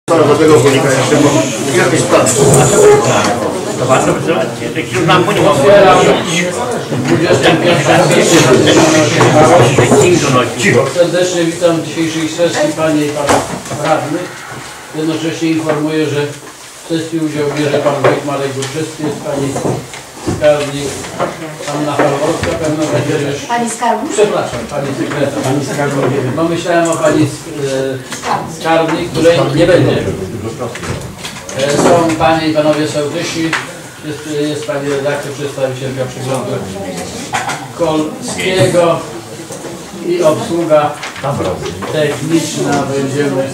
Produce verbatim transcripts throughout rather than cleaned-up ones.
Do tego wynika jeszcze, bo jakieś sprawy. To bardzo już nam nie Otwieram dwudziestą pierwszą Serdecznie witam dzisiejszej sesji Panie i Panów Radnych. Jednocześnie informuję, że w sesji udział bierze Pan Wojt Marek Górczewski, jest Pani Skarbnik, Anna Halworska, pewno będzie już... Pani Skarbnik? Przepraszam, Pani Sekretarz. Pani Skarbnik. No myślałem o Pani e, Skarbnik, której nie będzie. E, są Panie i Panowie sołtysi. Jest, jest Pani redaktor, przedstawicielka przeglądu Kolskiego i obsługa techniczna. Będziemy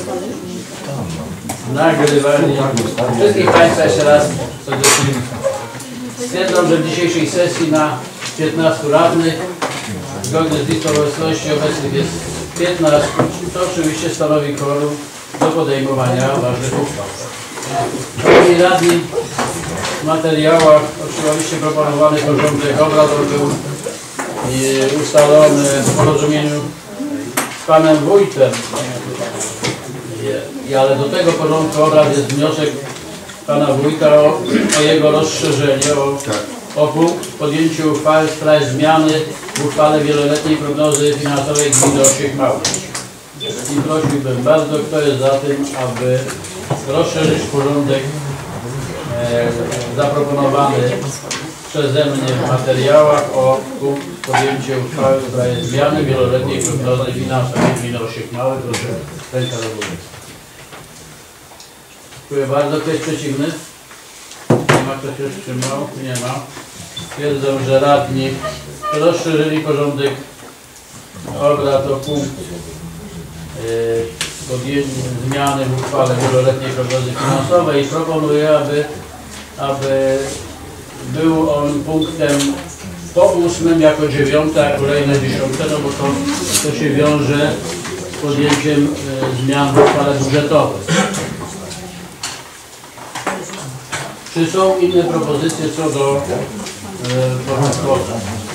nagrywali. Wszystkich Państwa jeszcze raz serdecznie stwierdzam, że w dzisiejszej sesji na piętnastu radnych zgodnie z listą obecności obecnych jest piętnastu. To oczywiście stanowi kworum do podejmowania ważnych uchwał. Szanowni radni, w materiałach oczywiście proponowany porządek obrad był ustalony w porozumieniu z Panem Wójtem. I, ale do tego porządku obrad jest wniosek Pana Wójta o, o jego rozszerzenie, o, o punkt podjęciu uchwały w sprawie zmiany w uchwale wieloletniej prognozy finansowej gminy Osiek Mały. I prosiłbym bardzo, kto jest za tym, aby rozszerzyć porządek e, zaproponowany przeze mnie w materiałach o punkt podjęcie uchwały w sprawie zmiany wieloletniej prognozy finansowej gminy Osiek Mały. Proszę, ręka do góry. Dziękuję bardzo. Ktoś przeciwny? Nie ma. Kto się wstrzymał? Nie ma. Stwierdzam, że radni rozszerzyli porządek obrad o punkt yy, podjęcie zmiany w uchwale wieloletniej prognozy finansowej i proponuję, aby, aby był on punktem po ósmym jako dziewiąte, a kolejne dziesiąte, no bo to, to się wiąże z podjęciem yy, zmian w uchwale budżetowej. Czy są inne propozycje co do porządku?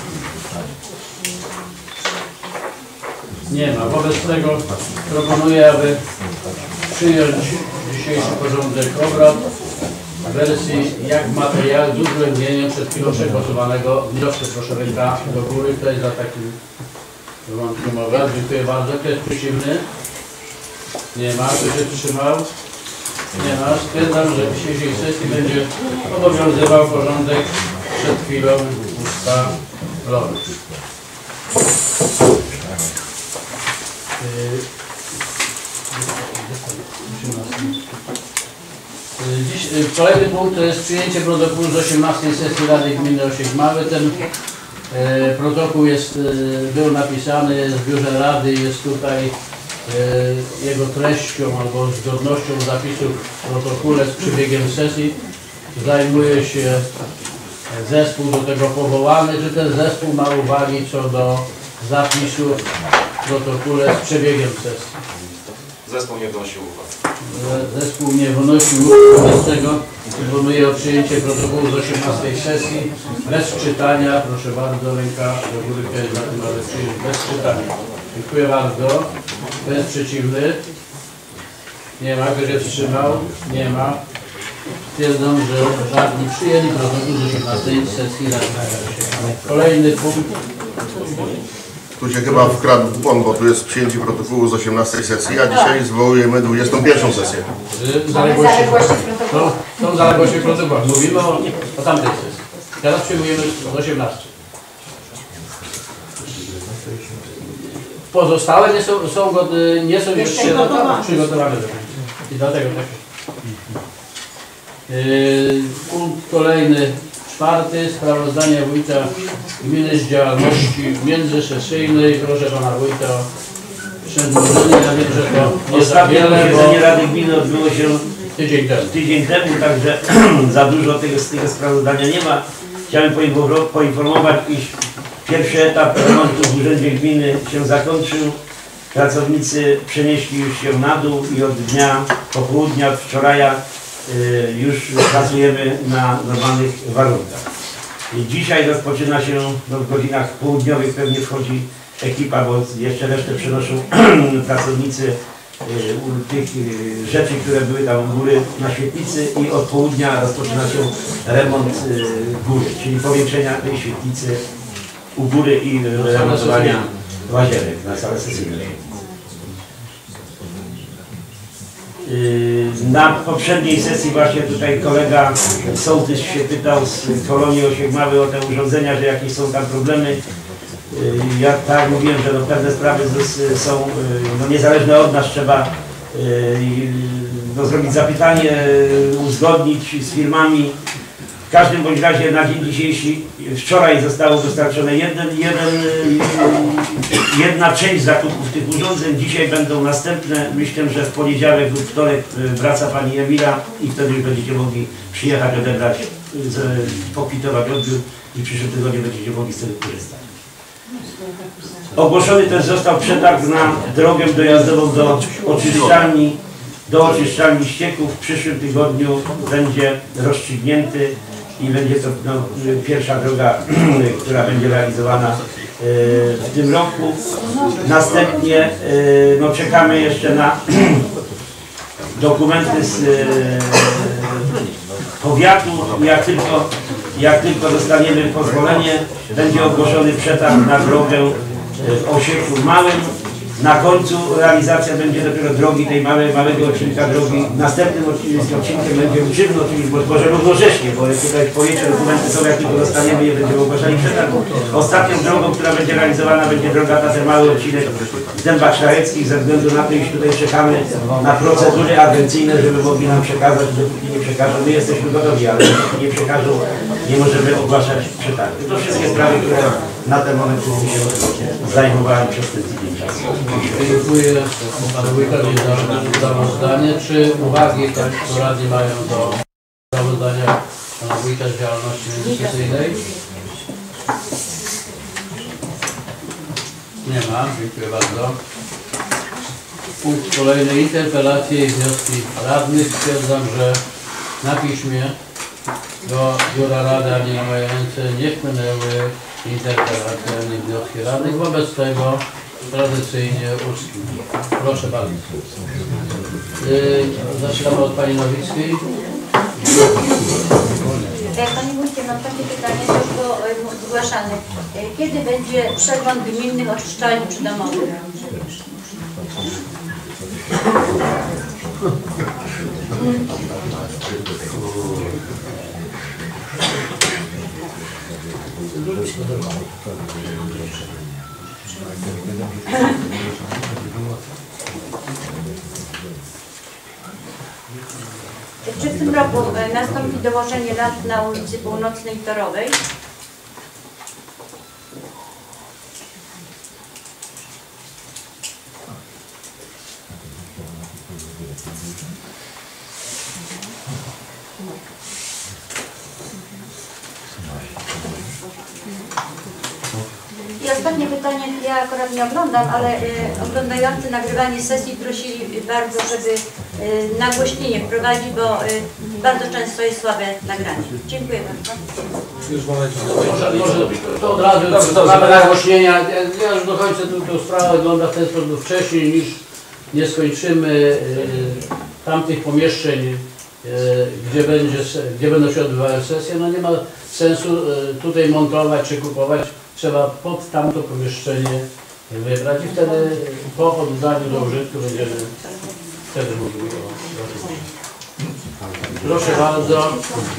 Nie ma. Wobec tego proponuję, aby przyjąć dzisiejszy porządek obrad w wersji jak materiał z uwzględnieniem przed chwilą przegłosowanego wniosku. Proszę, ręka do góry. Kto jest za takim porządkiem obrad? Dziękuję bardzo. Kto jest przeciwny? Nie ma. Kto się wstrzymał? Nie ma. Stwierdzam, że w dzisiejszej sesji będzie obowiązywał porządek przed chwilą ustalony. Dziś, kolejny punkt to jest przyjęcie protokołu z osiemnastej sesji Rady Gminy Osiek Mały. Ten e, protokół jest, e, był napisany w biurze Rady, jest tutaj e, jego treścią albo zgodnością zapisów w protokole z przebiegiem sesji. Zajmuje się zespół do tego powołany. Czy ten zespół ma uwagi co do zapisów w protokole z przebiegiem sesji? Zespół nie wnosił uwag. Zespół nie wnosił, wobec tego proponuję o przyjęcie protokołu z osiemnastej sesji bez czytania. Proszę bardzo, ręka do góry, kto jest za tym, aby przyjąć bez czytania. Dziękuję bardzo. Kto jest przeciwny? Nie ma. Kto się wstrzymał? Nie ma. Stwierdzam, że radni przyjęli protokół z osiemnastej sesji Rady. Kolejny punkt. Tu się chyba wkradł błąd, bo tu jest przyjęcie protokołu z osiemnastej sesji, a dzisiaj zwołujemy dwudziestą pierwszą sesję. Zaległości. No, są zaległości w protokołach. Mówimy o, o tamtej sesji. Teraz przyjmujemy z osiemnastej. Pozostałe nie są, są, nie są jeszcze przygotowane do tego. I dlatego tak. Yy, punkt kolejny, czwarty, sprawozdanie wójta gminy z działalności międzysesyjnej. Proszę Pana Wójta o przedłożenie. Ja wiem, że to nie za wiele, posiedzenie Rady Gminy odbyło się tydzień temu. tydzień temu, także za dużo tego, z tego sprawozdania nie ma. Chciałem poinformować, iż pierwszy etap remontu w Urzędzie Gminy się zakończył. Pracownicy przenieśli już się na dół i od dnia popołudnia, od wczoraj już pracujemy na normalnych warunkach. I dzisiaj rozpoczyna się, no w godzinach południowych pewnie wchodzi ekipa, bo jeszcze resztę przenoszą pracownicy u tych y, rzeczy, które były tam u góry na świetlicy i od południa rozpoczyna się remont y, góry, czyli powiększenia tej świetlicy u góry i remontowania łazienek na salę sesyjną. Na poprzedniej sesji właśnie tutaj kolega sołtys się pytał z kolonii Osiegmały o te urządzenia, że jakieś są tam problemy. Ja tak mówiłem, że no pewne sprawy są no niezależne od nas, trzeba no zrobić zapytanie, uzgodnić z firmami. W każdym bądź razie na dzień dzisiejszy, wczoraj zostało dostarczone jeden, jeden, jedna część zakupów tych urządzeń, dzisiaj będą następne. Myślę, że w poniedziałek lub wtorek wraca pani Emila i wtedy już będziecie mogli przyjechać, odebrać, pokwitować odbiór i w przyszłym tygodniu będziecie mogli z tego korzystać. Ogłoszony też został przetarg na drogę dojazdową do oczyszczalni, do oczyszczalni ścieków. W przyszłym tygodniu będzie rozstrzygnięty i będzie to no, pierwsza droga, która będzie realizowana y, w tym roku. Następnie y, no, czekamy jeszcze na dokumenty z y, powiatu. Jak tylko, jak tylko dostaniemy pozwolenie, będzie ogłoszony przetarg na drogę w Osieklu Małym. Na końcu realizacja będzie dopiero drogi, tej małej, małego odcinka drogi. Następnym odcinkiem będzie Grzywno, czyli może równocześnie, bo tutaj w powietrze dokumenty są, jak tylko dostaniemy je, będziemy ogłaszali przetarg. Ostatnią drogą, która będzie realizowana, będzie droga na ten mały odcinek w Dębach Szlacheckich, ze względu na to, iż tutaj czekamy na procedury agencyjne, żeby mogli nam przekazać, dopóki nie przekażą. My jesteśmy gotowi, ale dopóki nie przekażą, nie możemy ogłaszać przetargu. To wszystkie sprawy, które na ten moment się zajmowałem przez ten tydzień czasu. Dziękuję panu wójtowi za sprawozdanie. Czy uwagi państwo radni mają do sprawozdania pana wójta z działalności międzysesyjnej? Nie ma. Dziękuję bardzo. Punkt kolejny. Interpelacje i wnioski radnych. Stwierdzam, że na piśmie do biura rady ani na moje ręce nie wpłynęły interpelacje ani wnioski radnych. Wobec tego tradycyjnie ustnie. Proszę bardzo. Yy, zaczynamy od pani Nowickiej. Panie wójcie, mam takie pytanie, to już było zgłaszane. Kiedy będzie przegląd gminnych oczyszczalni przydomowych? Czy w tym roku nastąpi dołożenie lamp na ulicy Północnej i Torowej? I ostatnie pytanie, ja akurat nie oglądam, ale y, oglądający nagrywanie sesji prosili bardzo, żeby y, nagłośnienie wprowadzić, bo y, bardzo często jest słabe nagranie. Dziękuję bardzo. Już momencie. Może, może to od razu mamy nagłośnienia. Ja już do końca tę sprawę wygląda w ten sposób wcześniej, niż nie skończymy y, tamtych pomieszczeń, y, gdzie, będzie, gdzie będą się odbywały sesje. No nie ma sensu y, tutaj montować czy kupować. Trzeba pod tamto pomieszczenie wybrać i wtedy po oddaniu do użytku będziemy wtedy mogli go zrobić. Proszę bardzo.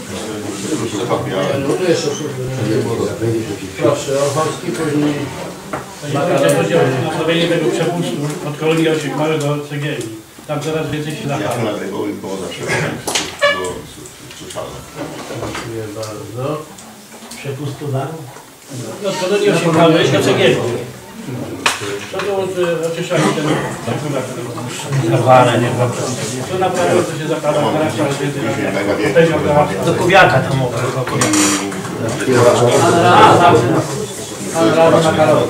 Proszę, Ochocki, później Zrobienie tego przepustu od kolonii Osiegmały do Cegielni. Tam coraz więcej śladów. Ja to nagrywał i było zawsze było słyszalne. dziękuję bardzo. Przepustu na? No od kolonii Osiegmały do Cegielni. To było oczyszczanie ten Zawale, nie wiem. to naprawdę to się zapada teraz coraz więcej. Do Kubiaka tam mogę. Pan Radny Makarow.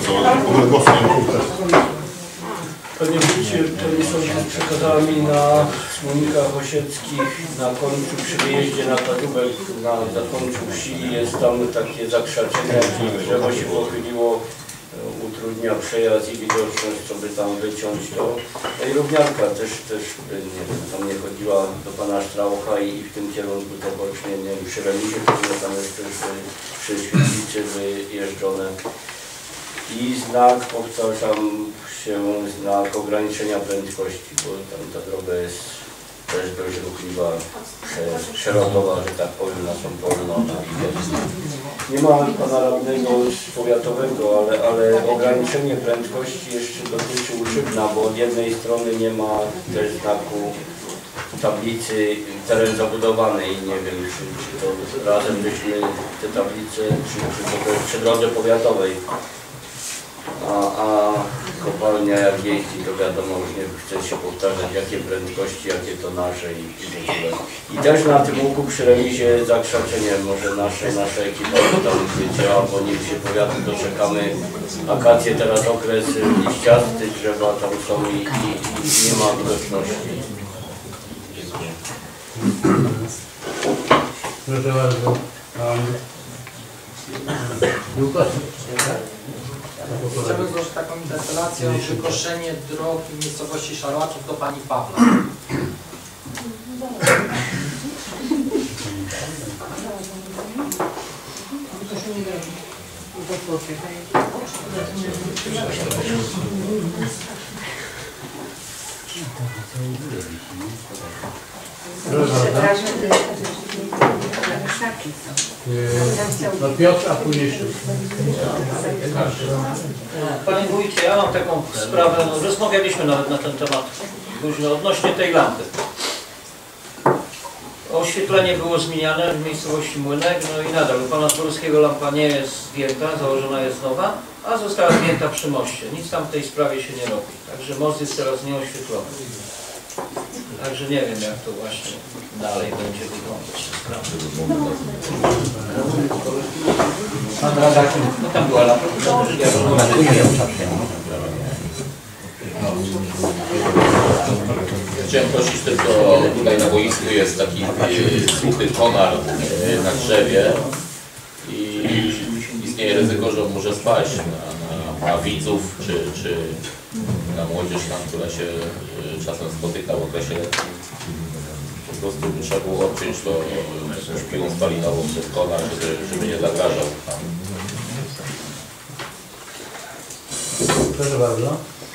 Panie wójcie, przewodniczący przekazała mi na Słonikach Osieckich na końcu przy wyjeździe na Kadłubek, na zakończu wsi jest tam takie zakrzaczenie, gdzie drzewo się pochyliło u utrudnia przejazd i widoczność, co by tam wyciąć, to no i równiarka też, też by, nie wiem, tam nie chodziła do pana Straucha i, i w tym kierunku to bocznie, nie wiem, przy remisie, które tam jest też przy Świetlicy wyjeżdżone. I znak powtarzam się, znak ograniczenia prędkości, bo tam ta droga jest też dość ruchliwa, szerokowa, że tak powiem, na są polno. Nie ma pana radnego powiatowego, ale, ale ograniczenie prędkości jeszcze dotyczy Uszybna, bo od jednej strony nie ma też znaku tablicy teren zabudowany i nie wiem, czy, czy to razem byśmy te tablice, czy, czy to też przy drodze powiatowej. A, a kopalnia jak jeździ, to wiadomo, już nie chce się powtarzać, jakie prędkości, jakie tonaże i, i w ogóle. I też na tym łuku przy remizie zakrzaczenie, może nasze, nasza ekipa tam działa, bo niech się powiatu doczekamy. Akacje teraz okres liściasty, drzewa tam są i, i, i nie ma widoczności. Proszę bardzo. Łukasz. Chciałbym złożyć taką interpelację o wykoszenie dróg w miejscowości Szarłaczów do pani Pawła. No Piotr, a później się. Panie wójcie, ja mam taką sprawę, no, rozmawialiśmy nawet na ten temat późno odnośnie tej lampy. Oświetlenie było zmieniane w miejscowości Młynek, no i nadal u pana Polskiego lampa nie jest zdjęta, założona jest nowa, a została zdjęta przy moście. Nic tam w tej sprawie się nie robi, także most jest teraz nieoświetlony. Także nie wiem, jak to właśnie dalej będzie wyglądać. No tam była lampa. Chciałem prosić tylko, tutaj na boisku jest taki suchy konar na drzewie i istnieje ryzyko, że on może spaść na, na, na widzów czy, czy na młodzież tam, która się czasem spotyka w okresie letnim. Po prostu trzeba było odciąć to jakąś piłą spalinową przez konar, żeby, żeby nie zagrażał tam. Proszę bardzo.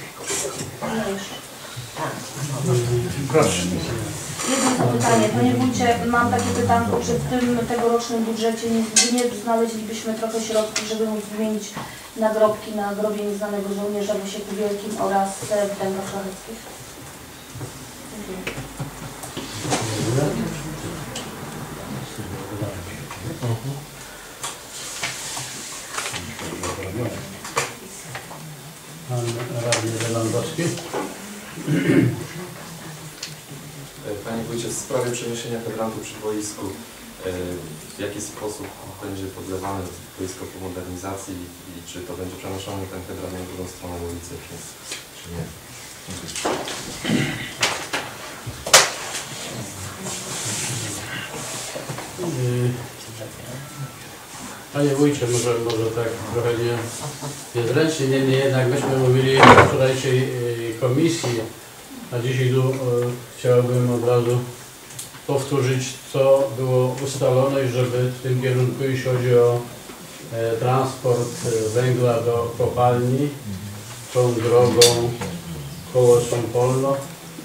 Proszę. Jedno pytanie. Panie wójcie, mam takie pytanko, czy w tym tegorocznym budżecie nie, nie znaleźlibyśmy trochę środków, żeby móc wymienić nagrobki na grobie nieznanego żołnierza w Osieku Wielkim oraz w Dębach Szlacheckich? Pan radny Lewandowski. Panie wójcie, w sprawie przeniesienia hydrantu przy boisku, w jaki sposób będzie podlewane boisko po modernizacji i czy to będzie przenoszony ten hydrant na drugą stronę ulicy, czy, czy nie? Panie wójcie, może, może tak trochę nie, niezręcznie, niemniej jednak myśmy mówili w wczorajszej komisji, a dzisiaj tu e, chciałbym od razu powtórzyć, co było ustalone, żeby w tym kierunku, jeśli chodzi o e, transport węgla do kopalni, tą drogą koło Sąpolno,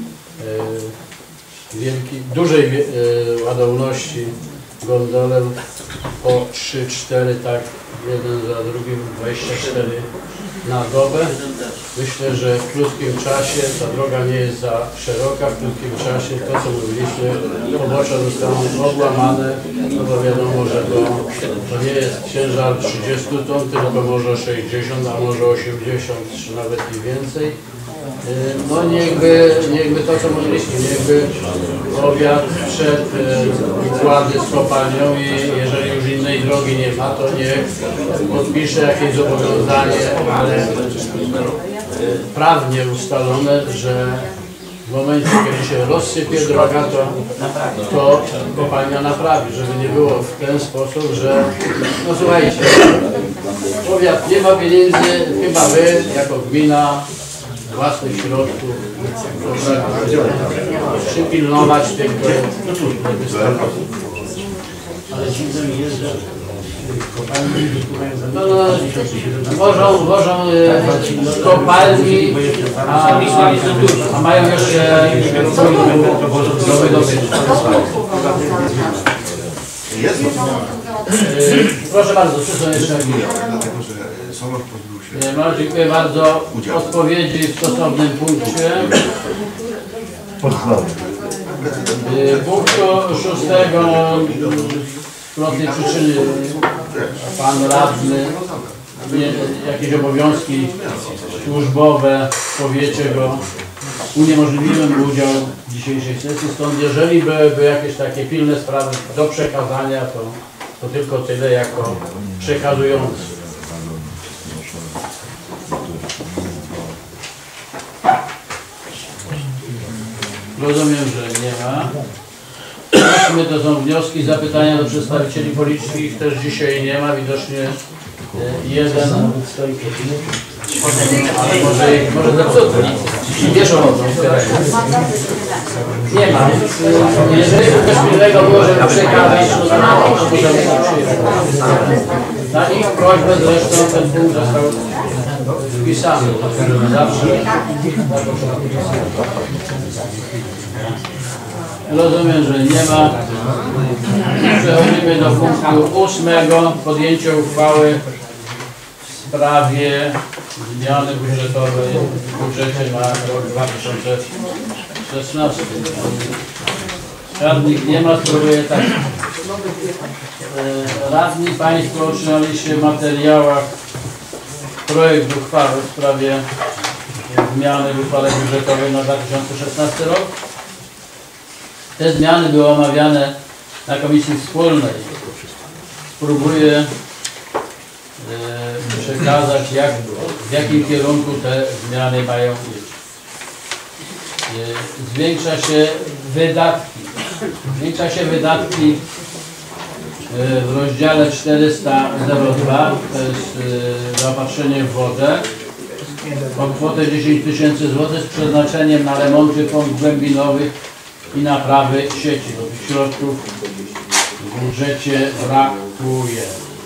e, wielki, dużej e, ładowności gondolę po trzy cztery, tak, jeden za drugim, dwadzieścia cztery na dobę. Myślę, że w krótkim czasie, ta droga nie jest za szeroka, w krótkim czasie to, co mówiliśmy, pobocza zostaną odłamane, no bo wiadomo, że to, to nie jest ciężar trzydzieści ton, tylko może sześćdziesiąt, a może osiemdziesiąt, czy nawet i więcej. No niechby, niechby to, co mówiliśmy, niechby powiat przed układy z kopalnią i jeżeli już innej drogi nie ma, to niech podpisze jakieś zobowiązanie, ale prawnie ustalone, że w momencie, kiedy się rozsypie droga, to, to kopalnia naprawi, żeby nie było w ten sposób, że no słuchajcie, powiat nie ma pieniędzy, chyba wy jako gmina z własnych środków przypilnować tych wystarczy. Ale dziwne mi jest, że kopalnie No, no, wożą, wożą e, z kopalni, a, a mają jeszcze do wydobycia. Jest? Proszę bardzo, czy są jeszcze jakieś? Dlatego, że Solor pozbył się. No, dziękuję bardzo. Odpowiedzi w stosownym punkcie. E, Punktu szóstego z prostej przyczyny pan radny nie, jakieś obowiązki służbowe w powiecie go uniemożliwiły mu udział w dzisiejszej sesji, stąd jeżeli byłyby jakieś takie pilne sprawy do przekazania, to, to tylko tyle jako przekazujący. Rozumiem, że nie ma. Ósmy to są wnioski, zapytania do przedstawicieli polityckich, też dzisiaj nie ma, widocznie e, jeden, ale może, może zepsuty, wiesz o tym. Nie ma. Jeżeli coś pilnego było, żeby przekazać, no to możemy przyjechać. Na ich prośbę zresztą ten punkt został wpisany. Zawsze. Rozumiem, że nie ma. Przechodzimy do punktu ósmego. Podjęcie uchwały w sprawie zmiany budżetowej w budżecie na rok dwa tysiące szesnasty. Radnych nie ma, spróbuję tak. Radni Państwo otrzymaliście w materiałach projekt uchwały w sprawie zmiany w uchwale budżetowej na dwa tysiące szesnasty rok. Te zmiany były omawiane na Komisji Wspólnej. Spróbuję e, przekazać, jak, w jakim kierunku te zmiany mają iść. E, zwiększa się wydatki. Zwiększa się wydatki e, w rozdziale czterysta zero dwa, to jest e, zaopatrzenie w wodę, o kwotę dziesięć tysięcy złotych z przeznaczeniem na remonty pomp głębinowych i naprawy sieci, bo tych środków w budżecie brakuje.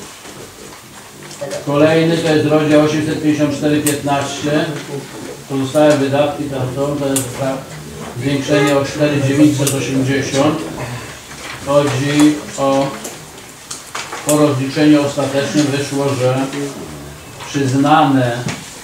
Kolejny to jest rozdział osiemset pięćdziesiąt cztery piętnaście. Pozostałe wydatki tam są, to jest zwiększenie o cztery tysiące dziewięćset osiemdziesiąt. Chodzi o po rozliczeniu ostatecznym wyszło, że przyznane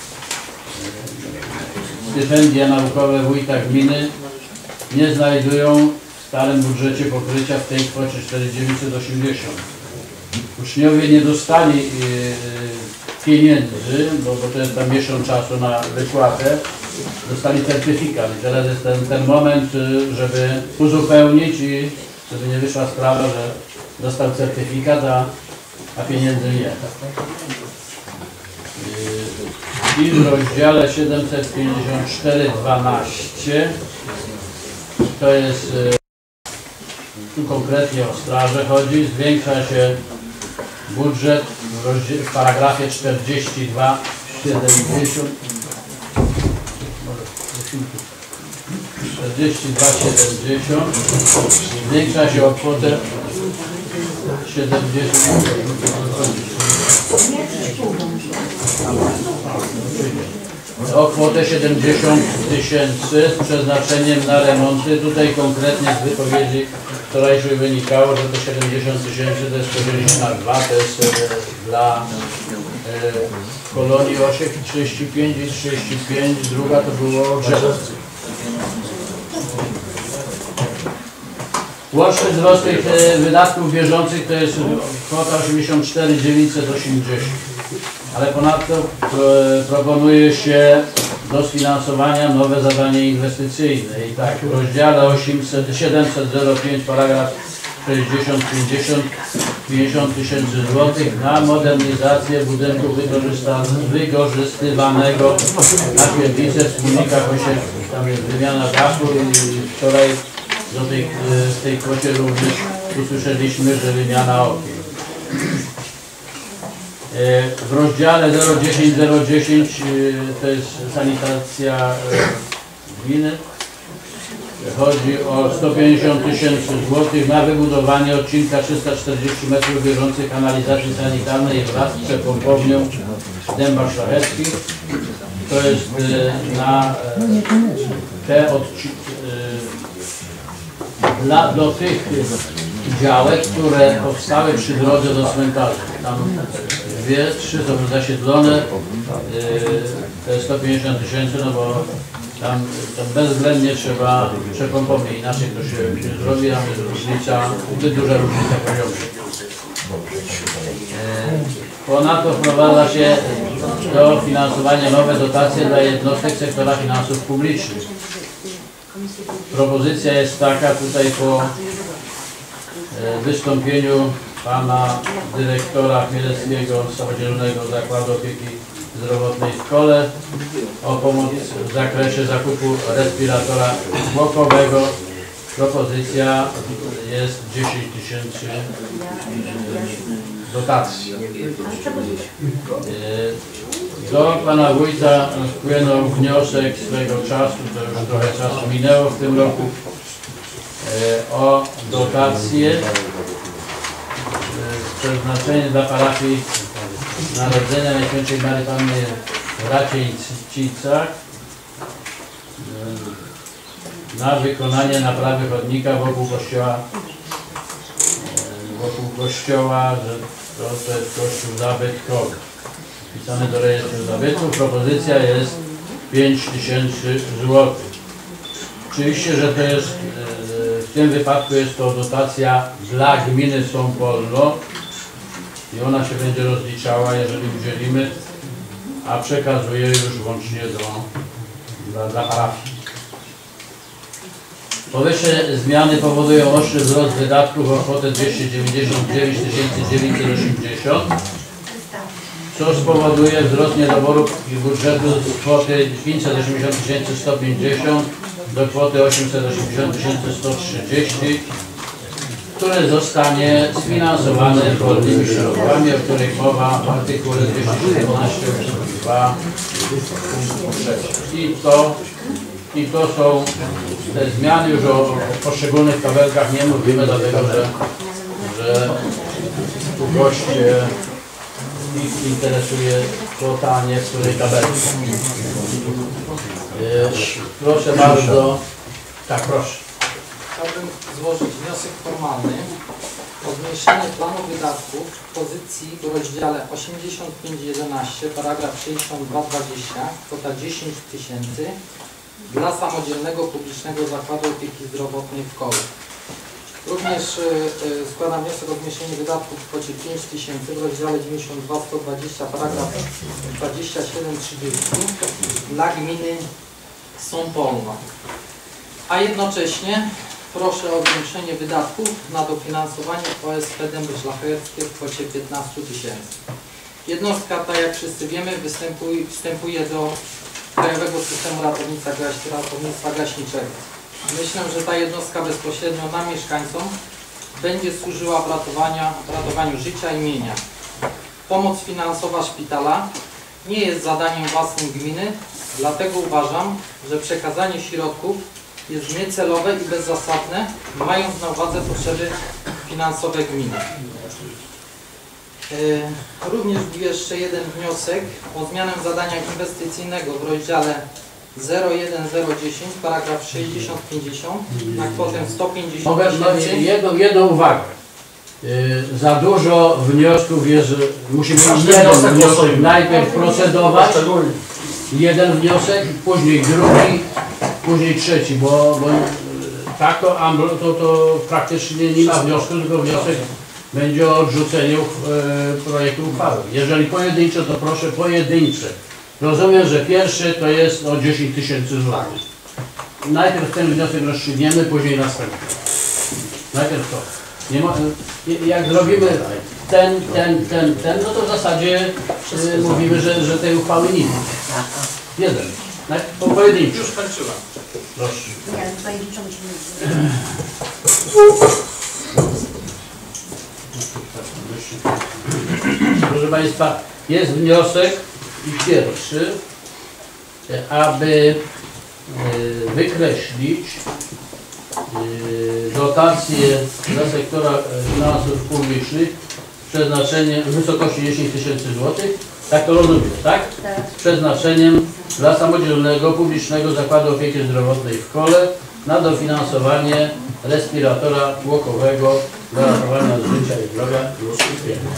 stypendia naukowe wójta gminy nie znajdują w stałym budżecie pokrycia w tej kwocie cztery tysiące dziewięćset osiemdziesiąt. Uczniowie nie dostali yy, pieniędzy, bo, bo to jest tam miesiąc czasu na wypłatę, dostali certyfikat i teraz jest ten, ten moment, yy, żeby uzupełnić i żeby nie wyszła sprawa, że dostał certyfikat, a, a pieniędzy nie. Yy, I w rozdziale siedemset pięćdziesiąt cztery dwanaście to jest, tu konkretnie o straże chodzi, zwiększa się budżet w, w paragrafie czterdzieści dwa siedemdziesiąt czterdzieści dwa siedemdziesiąt zwiększa się o kwotę siedemdziesiąt o kwotę siedemdziesiąt tysięcy z przeznaczeniem na remonty. Tutaj konkretnie z wypowiedzi wczorajszej wynikało, że to siedemdziesiąt tysięcy to jest podzielić na dwa, to jest e, dla e, kolonii Osiek trzydzieści pięć i trzydzieści pięć, druga to było drzewo. Łączny wzrost tych e, wydatków bieżących to jest kwota osiemdziesiąt cztery tysiące dziewięćset osiemdziesiąt. Ale ponadto e, proponuje się do sfinansowania nowe zadanie inwestycyjne. I tak w rozdziale siedemset zero pięć paragraf sześćdziesiąt pięćdziesiąt pięćdziesiąt tysięcy złotych na modernizację budynku wykorzystywanego na Świetlicy, wspólnikach osiedla. tam jest wymiana dachu i wczoraj do tej, w tej kwocie również usłyszeliśmy, że wymiana okien. W rozdziale zero dziesięć zero dziesięć to jest sanitacja gminy. Chodzi o sto pięćdziesiąt tysięcy złotych na wybudowanie odcinka trzysta czterdzieści metrów bieżącej kanalizacji sanitarnej wraz z przepompownią w Dębach Szlacheckich. To jest na te odcinki, dla, do tych działek, które powstały przy drodze do cmentarza. Tam dwie, trzy są zasiedlone, to jest sto pięćdziesiąt tysięcy, no bo tam, tam bezwzględnie trzeba przepompować, inaczej to się, się zrobi, tam jest różnica, zbyt duża różnica poziomu. Ponadto wprowadza się do finansowania nowe dotacje dla jednostek sektora finansów publicznych. Propozycja jest taka tutaj po wystąpieniu pana dyrektora Chmielewskiego z Samodzielnego Zakładu Opieki Zdrowotnej w Kole o pomoc w zakresie zakupu respiratora zwłokowego. Propozycja jest dziesięć tysięcy dotacji. Do pana wójta wpłynął wniosek swego czasu, to już trochę czasu minęło w tym roku, o dotację przeznaczenie dla parafii Narodzenia Najświętszej Maryi Panny w Raciejcicach na wykonanie naprawy chodnika wokół kościoła, wokół kościoła, że to, to jest kościół zabytkowy, wpisany do rejestru zabytków. Propozycja jest pięć tysięcy złotych. Oczywiście, że to jest, w tym wypadku jest to dotacja dla gminy Sąpolno i ona się będzie rozliczała, jeżeli udzielimy, a przekazuje już łącznie do, dla, dla parafii. Powyższe zmiany powodują oższy wzrost wydatków o kwotę dwieście dziewięćdziesiąt dziewięć tysięcy dziewięćset osiemdziesiąt, co spowoduje wzrost niedoboru budżetu z kwoty pięćset osiemdziesiąt tysięcy sto pięćdziesiąt do kwoty osiemset osiemdziesiąt tysięcy sto trzydzieści, które zostanie sfinansowane wolnymi środkami, o których mowa w artykule dwieście siedemnaście dwa punkt trzeci. I to, I to są te zmiany, już o, o poszczególnych tabelkach nie mówimy, dlatego że, że tu goście ich interesuje kwota, nie w której tabelce. Proszę bardzo. Tak, proszę. Chciałbym złożyć wniosek formalny o zmniejszenie planu wydatków w pozycji w rozdziale osiemdziesiąt pięć jedenaście, paragraf sześćdziesiąt dwa dwadzieścia, kwota dziesięć tysięcy dla Samodzielnego Publicznego Zakładu Opieki Zdrowotnej w Kole. Również y, y, składam wniosek o zmniejszenie wydatków w kwocie pięć tysięcy w rozdziale dziewięćdziesiąt dwa sto dwadzieścia, paragraf dwadzieścia siedem trzydzieści dla gminy Sąpolno. A jednocześnie proszę o zwiększenie wydatków na dofinansowanie O S P Dęby Szlacheckie w kwocie piętnaście tysięcy. Jednostka ta, jak wszyscy wiemy, występuje, wstępuje do Krajowego Systemu Ratownictwa, ratownictwa Gaśniczego. Myślę, że ta jednostka bezpośrednio nam, mieszkańcom, będzie służyła w ratowania, ratowaniu życia i mienia. Pomoc finansowa szpitala nie jest zadaniem własnym gminy, dlatego uważam, że przekazanie środków jest niecelowe i bezzasadne, mając na uwadze potrzeby finansowe gminy. Yy, również był jeszcze jeden wniosek o zmianę zadania inwestycyjnego w rozdziale zero jeden zero dziesięć, paragraf sześćdziesiąt pięćdziesiąt na kwotę sto pięćdziesiąt tysięcy. Jedną, jedną uwagę. Yy, za dużo wniosków jest, musimy jeden wniosek najpierw procedować, jeden wniosek, później drugi, później trzeci, bo, bo tak to, to, to praktycznie nie ma wniosku, tylko wniosek będzie o odrzuceniu e, projektu uchwały. Jeżeli pojedyncze, to proszę pojedyncze. Rozumiem, że pierwszy to jest o dziesięć tysięcy złotych. Najpierw ten wniosek rozstrzygniemy, później następny. Najpierw to. Nie ma, jak zrobimy ten, ten, ten, ten, no to w zasadzie e, mówimy, że, że tej uchwały nie ma. Jeden. Po pojedynczy. Już kończyłem. Proszę. Nie, ale Panie Przewodniczący. Proszę Państwa, jest wniosek i pierwszy, aby e, wykreślić e, dotacje dla sektora finansów publicznych z przeznaczeniem w wysokości dziesięć tysięcy złotych. Tak to rozumiem, tak? Tak. Z przeznaczeniem dla samodzielnego publicznego zakładu opieki zdrowotnej w Kole na dofinansowanie respiratora tłokowego do ratowania życia i zdrowia lub uśmierci.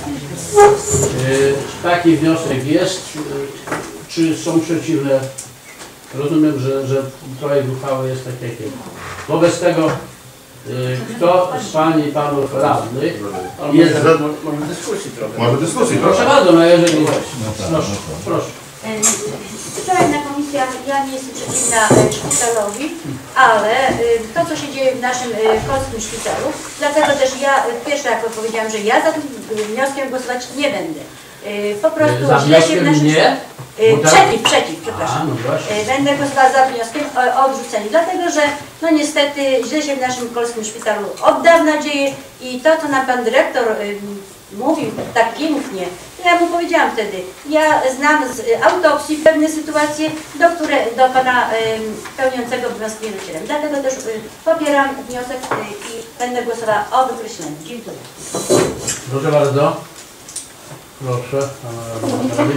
Yy, taki wniosek jest. Yy, czy są przeciwne? Rozumiem, że, że projekt uchwały jest taki, jak jest. Wobec tego, yy, kto z Pani i Panów radnych jest... Może dyskusji trochę. Może dyskusji, Proszę bardzo, no jeżeli... Proszę, proszę. Wczoraj na komisjach ja nie jestem przeciwna e, szpitalowi, ale e, to, co się dzieje w naszym e, polskim szpitalu, dlatego też ja e, pierwszy raz powiedziałam, że ja za tym e, wnioskiem głosować nie będę. E, po prostu Za źle się w wnioskiem naszym nie? e, Bo tak- Przeciw, przeciw, przepraszam. A, no właśnie. E, Będę głosowała za wnioskiem o, o odrzuceniu, dlatego że no niestety źle się w naszym polskim szpitalu od dawna dzieje i to, co nam pan dyrektor e, mówił tak pięknie, ja mu powiedziałam wtedy, ja znam z autopsji pewne sytuacje, do, które, do pana y, pełniącego obowiązki nie docieram. Dlatego też y, popieram wniosek y, i będę głosowała o wykreśleniu. Dziękuję. Proszę bardzo. Proszę. Pana radnego.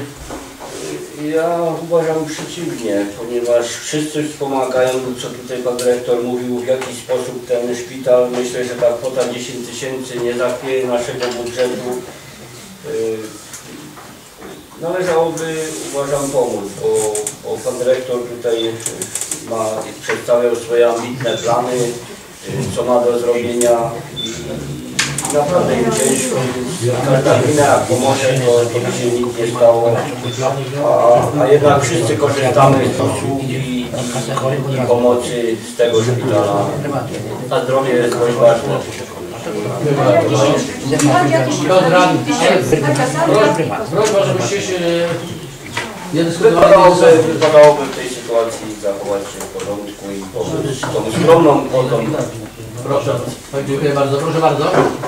Ja uważam przeciwnie, ponieważ wszyscy wspomagają, co tutaj pan dyrektor mówił, w jaki sposób ten szpital, myślę, że ta kwota dziesięć tysięcy nie zachwieje naszego budżetu. Yy, Należałoby, uważam, pomóc, bo, bo pan dyrektor tutaj ma, przedstawiał swoje ambitne plany, yy, co ma do zrobienia i, i naprawdę im ciężko, więc każda gmina jak pomoże, to, to by się nic nie stało, a, a jednak wszyscy korzystamy z usług i, i, i pomocy z tego szpitala. A zdrowie jest dość ważne. Proszę, żebyście się nie dyskutowali. Wypadałoby, wypadałoby w tej sytuacji zachować się w porządku i pomóc tą skromną kwotą. Proszę, dziękuję bardzo. Proszę bardzo.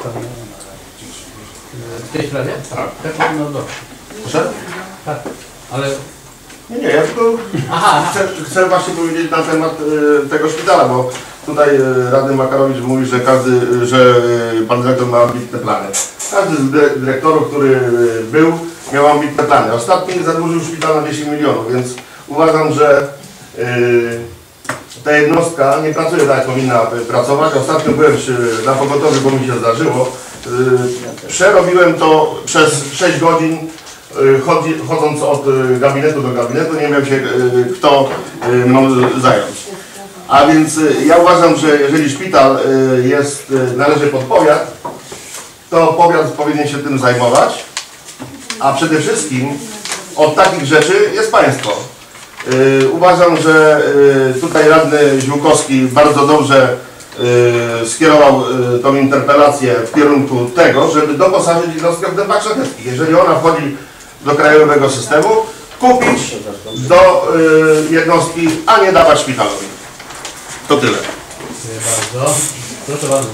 W tej sprawie? Tak. No dobrze. Proszę? Tak. Ale... Nie, nie, ja tylko Aha. chcę, chcę właśnie powiedzieć na temat y, tego szpitala, bo tutaj y, radny Makarowicz mówi, że każdy, y, że y, pan dyrektor ma ambitne plany. Każdy z dy, dyrektorów, który y, był, miał ambitne plany. Ostatni zadłużył szpital na dziesięć milionów, więc uważam, że y, ta jednostka nie pracuje tak, jak powinna pracować. Ostatnio byłem przy, na pogotowiu, bo mi się zdarzyło. Y, przerobiłem to przez sześć godzin. Chodzi, chodząc od gabinetu do gabinetu, nie wiem się kto mną zająć. A więc ja uważam, że jeżeli szpital jest, należy pod powiat, to powiat powinien się tym zajmować, a przede wszystkim od takich rzeczy jest państwo. Uważam, że tutaj radny Ziółkowski bardzo dobrze skierował tą interpelację w kierunku tego, żeby doposażyć jednostkę w dębach szlacheckich. Jeżeli ona wchodzi do krajowego systemu, kupić do y, jednostki, a nie dawać szpitalowi. To tyle. Dziękuję bardzo. Proszę bardzo.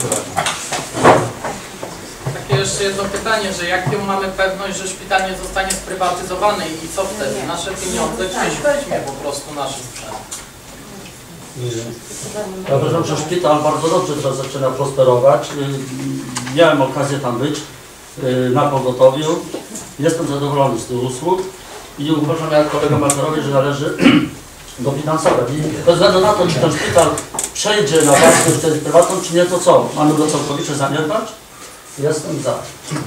Takie jeszcze jedno pytanie, że jaką mamy pewność, że szpital nie zostanie sprywatyzowany i co wtedy? Nasze pieniądze gdzieś weźmie po prostu nasz sprzęt. Ja uważam, że szpital bardzo dobrze teraz zaczyna prosperować. Miałem okazję tam być na pogotowiu. Jestem zadowolony z tych usług i uważam jak kolega Makarowicz, że należy dofinansować. I bez względu na to, czy ten szpital przejdzie na własność wtedy prywatną, czy nie, to co? Mamy go całkowicie zaniedbać? Jestem za.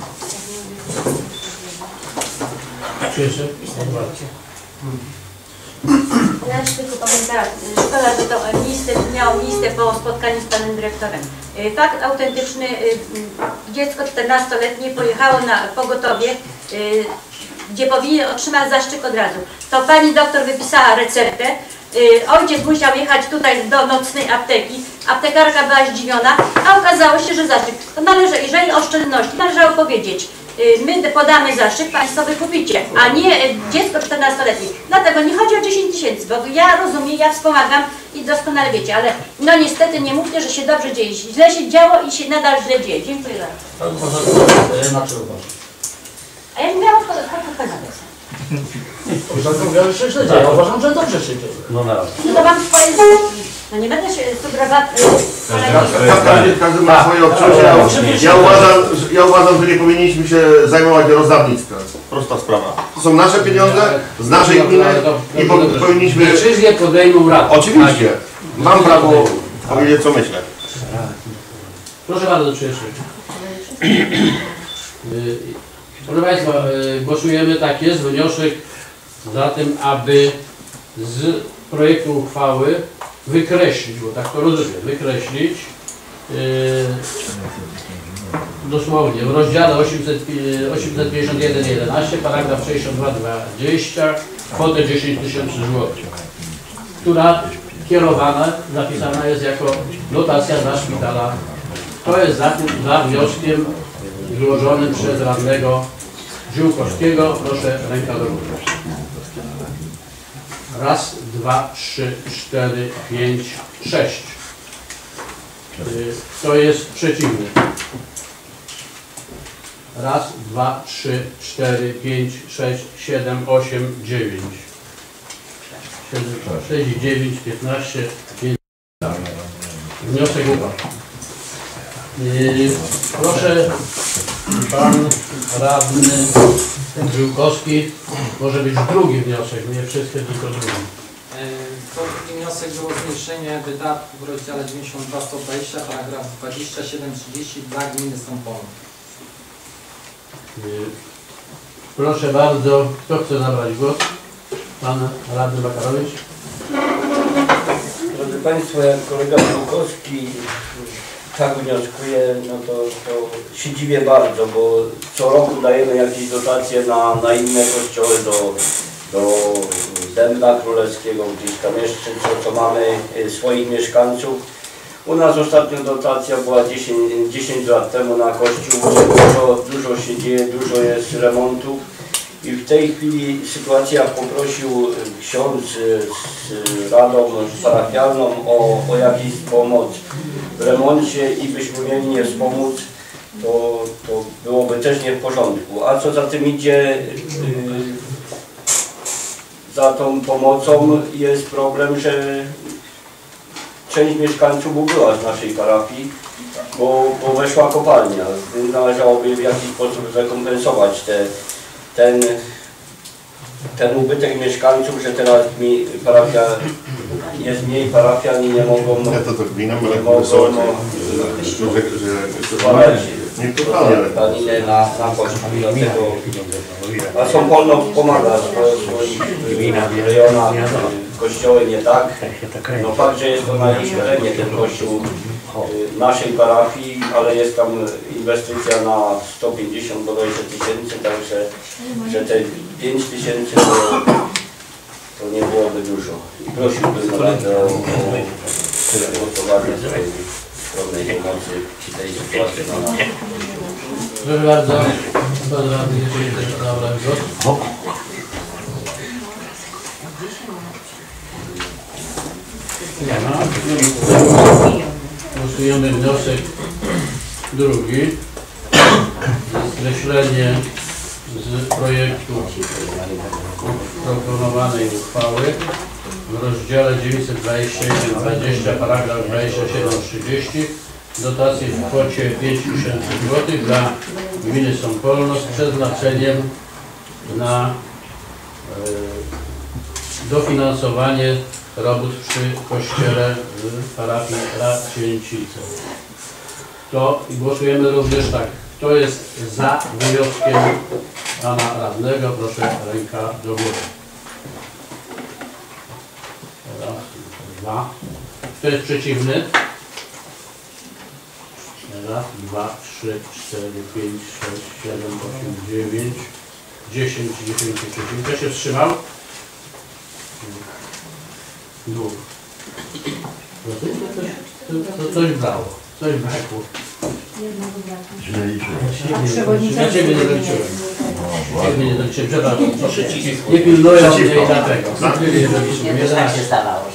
Ja jeszcze tylko powiem tak, szkoda, że to miejsce, miało miejsce po spotkaniu z panem dyrektorem. Fakt autentyczny, dziecko czternastoletnie pojechało na pogotowie, gdzie powinien otrzymać zastrzyk od razu. To pani doktor wypisała receptę, ojciec musiał jechać tutaj do nocnej apteki, aptekarka była zdziwiona, a okazało się, że zastrzyk. To należy, jeżeli oszczędności, należało powiedzieć, y, my podamy zastrzyk, Państwo wykupicie, a nie y, dziecko czternastoletnie. Dlatego nie chodzi o dziesięć tysięcy, bo ja rozumiem, ja wspomagam i doskonale wiecie, ale no niestety nie mówcie, że się dobrze dzieje. Źle się działo i się nadal źle dzieje. Dziękuję bardzo. Znaczy uważam. A ja nie miałam odpowiedzi, pokazać. Uważam, że się źle dzieje. Ja uważam, że dobrze się dzieje. No na razie. No to mam swoje... No nie będę się sugerować... Każdy, każdy ma swoje odczucia. Ja uważam, że, ja uważam, że nie powinniśmy się zajmować rozdawnictwem. Prosta sprawa. To są nasze pieniądze, z naszej gminy i po, powinniśmy... Decyzję podejmą rady. Oczywiście. Mam prawo powiedzieć, co myślę. Proszę bardzo, przyszedł. Proszę Państwa, głosujemy, tak jest, wniosek za tym, aby z projektu uchwały wykreślić, bo tak to rozumiem, wykreślić yy, dosłownie w rozdziale osiemset pięćdziesiąt jeden jedenaście, paragraf sześćdziesiąt dwa dwadzieścia, kwotę dziesięć tysięcy złotych, która kierowana, zapisana jest jako dotacja dla szpitala. To jest za, tym, za wnioskiem złożonym przez radnego Ziółkowskiego. Proszę, ręka do góry. Raz, dwa, trzy, cztery, pięć, sześć. Kto jest przeciwny? Raz, dwa, trzy, cztery, pięć, sześć, siedem, osiem, dziewięć. sześć, dziewięć, piętnaście, pięć. Wniosek upadł. Proszę, pan radny Ziółkowski, może być drugi wniosek, nie wszystkie, tylko drugi. To drugi wniosek było zmniejszenie wydatków w rozdziale dziewięćdziesiąt dwa sto dwadzieścia, paragraf dwadzieścia siedem trzydzieści dla gminy Sąpolno. Proszę bardzo, kto chce zabrać głos? Pan radny Makarowicz. Drodzy Państwo, jak kolega Ziółkowski tak wnioskuje, no to, to się dziwię bardzo, bo co roku dajemy jakieś dotacje na, na inne kościoły, do, do Dębna Królewskiego, gdzieś tam jeszcze, co, co mamy swoich mieszkańców. U nas ostatnia dotacja była dziesięć lat temu na kościół, dużo, dużo się dzieje, dużo jest remontów. I w tej chwili sytuacja, poprosił ksiądz z radą parafialną o, o jakąś pomoc w remoncie i byśmy mieli nie wspomóc, to, to byłoby też nie w porządku. A co za tym idzie, yy, za tą pomocą jest problem, że część mieszkańców ubyła z naszej parafii, bo, bo weszła kopalnia. Należałoby w jakiś sposób zrekompensować te Ten, ten ubytek mieszkańców, że teraz mi parafia, jest mniej parafian i nie mogą, Ja to to gminę, ale nie mogą składać daninę na, na kościół. Dlatego, a Sąpolno pomaga w swoich rejonach, kościoły nie tak. No fakt, że jest to na ich terenie ten kościół naszej parafii, ale jest tam inwestycja na sto pięćdziesiąt bodajże tysięcy, także że te pięć tysięcy to, to nie byłoby dużo. I prosiłbym radę o głosowanie tej skromnej pomocy w tej sytuacji na nas. Proszę bardzo, pan radny, jeżeli też zabrać głos. Nie ma. Głosujemy wniosek drugi. Skreślenie z projektu proponowanej uchwały w rozdziale dziewięćset dwadzieścia jeden dwadzieścia, paragraf dwadzieścia siedem trzydzieści dotacje w kwocie pięć tysięcy złotych dla gminy Sąpolno z przeznaczeniem na e, dofinansowanie robót przy kościele w parafii Racięcice. To i głosujemy również tak. Kto jest za wnioskiem pana radnego? Proszę, ręka do góry. Raz, dwa. Kto jest przeciwny? Raz, dwa, trzy, cztery, pięć, sześć, siedem, osiem, dziewięć, dziesięć, dziesięć przeciwnych. Kto się wstrzymał? Dwóch. To, to, to, to coś brało, coś brakło. Że nie liczyłem. A przewodniczący Ja Ciebie nie nie doliczyłem. jest. Ciebie nie doliczyłem, przepraszam. Nie pilnują mnie i dlatego. Ciebie nie doliczyłem. Tak się zdawało.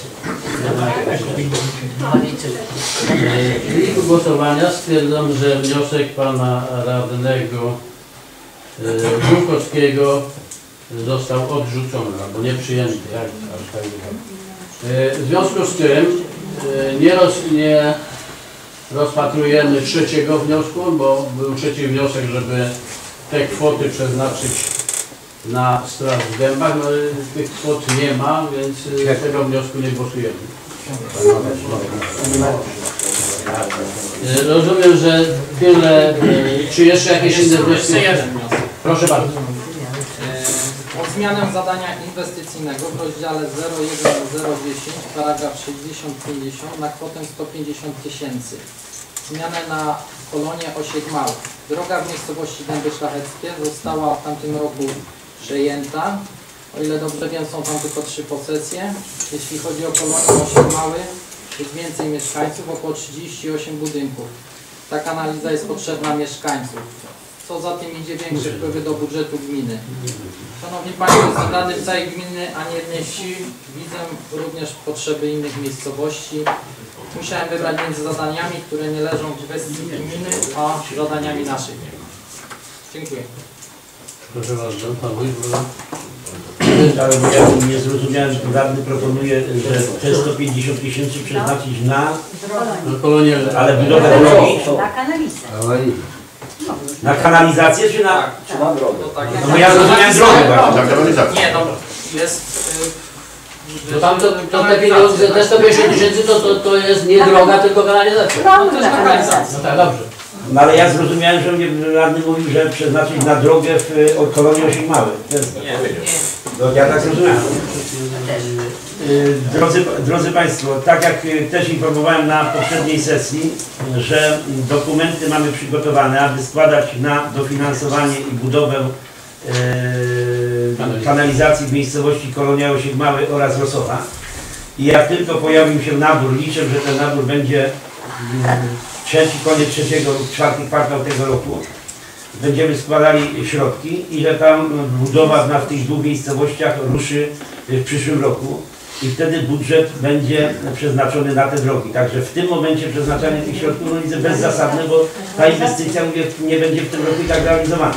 W wyniku głosowania stwierdzam, że wniosek pana radnego e, Żółkowskiego został odrzucony albo nieprzyjęty. Jak, aż tak e, w związku z tym e, nie, roz, nie rozpatrujemy trzeciego wniosku, bo był trzeci wniosek, żeby te kwoty przeznaczyć na straż w Dębach. No, tych kwot nie ma, więc e, tego wniosku nie głosujemy. E, Rozumiem, że tyle. E, Czy jeszcze jakieś inne wnioski? Proszę bardzo. E, O zmianę zadania inwestycyjnego w rozdziale zero jeden zero dziesięć, paragraf sześćdziesiąt pięćdziesiąt na kwotę sto pięćdziesiąt tysięcy. Zmianę na kolonię Osiek Mały. Droga w miejscowości Dęby Szlacheckie została w tamtym roku przejęta. O ile dobrze wiem, są tam tylko trzy posesje. Jeśli chodzi o kolonię Osiek Mały, jest więcej mieszkańców, około trzydzieści osiem budynków. Taka analiza jest potrzebna mieszkańców. Co za tym idzie, większe wpływy do budżetu gminy. Szanowni Państwo, jestem radny całej gminy, a nie jednej wsi. Widzę również potrzeby innych miejscowości. Musiałem wybrać między zadaniami, które nie leżą w gestii gminy, a zadaniami naszych. Dziękuję. Proszę bardzo, pan wójt. Ale ja nie zrozumiałem, że radny proponuje, że te sto pięćdziesiąt tysięcy przeznaczyć na, kolonię, ale budowę drogi, Na kanalizację. na kanalizację czy na... Czy na drogę? No bo ja zrozumiałem drogę właśnie. Na kanalizację. Nie, no, jest... y, To tam to, to te pieniądze, te sto pięćdziesiąt tysięcy to, to, to jest nie droga, tylko kanalizacja. No, to jest kanalizacja. No tak, dobrze. No ale ja zrozumiałem, że mnie radny mówił, że przeznaczyć na drogę w od kolonii Osiek Mały. Nie, No, ja tak zrozumiałem. Y, Drodzy, drodzy Państwo, tak jak y, też informowałem na poprzedniej sesji, że dokumenty mamy przygotowane, aby składać na dofinansowanie i budowę y, kanalizacji w miejscowości Kolonia Osiek Mały oraz Rosowa. I jak tylko pojawił się nabór, liczę, że ten nabór będzie y, trzeci, koniec trzeciego lub czwarty kwartał tego roku, będziemy składali środki i że tam budowa na w tych dwóch miejscowościach ruszy w przyszłym roku i wtedy budżet będzie przeznaczony na te drogi. Także w tym momencie przeznaczanie tych środków no widzę bezzasadne, bo ta inwestycja mówię, nie będzie w tym roku i tak realizowana.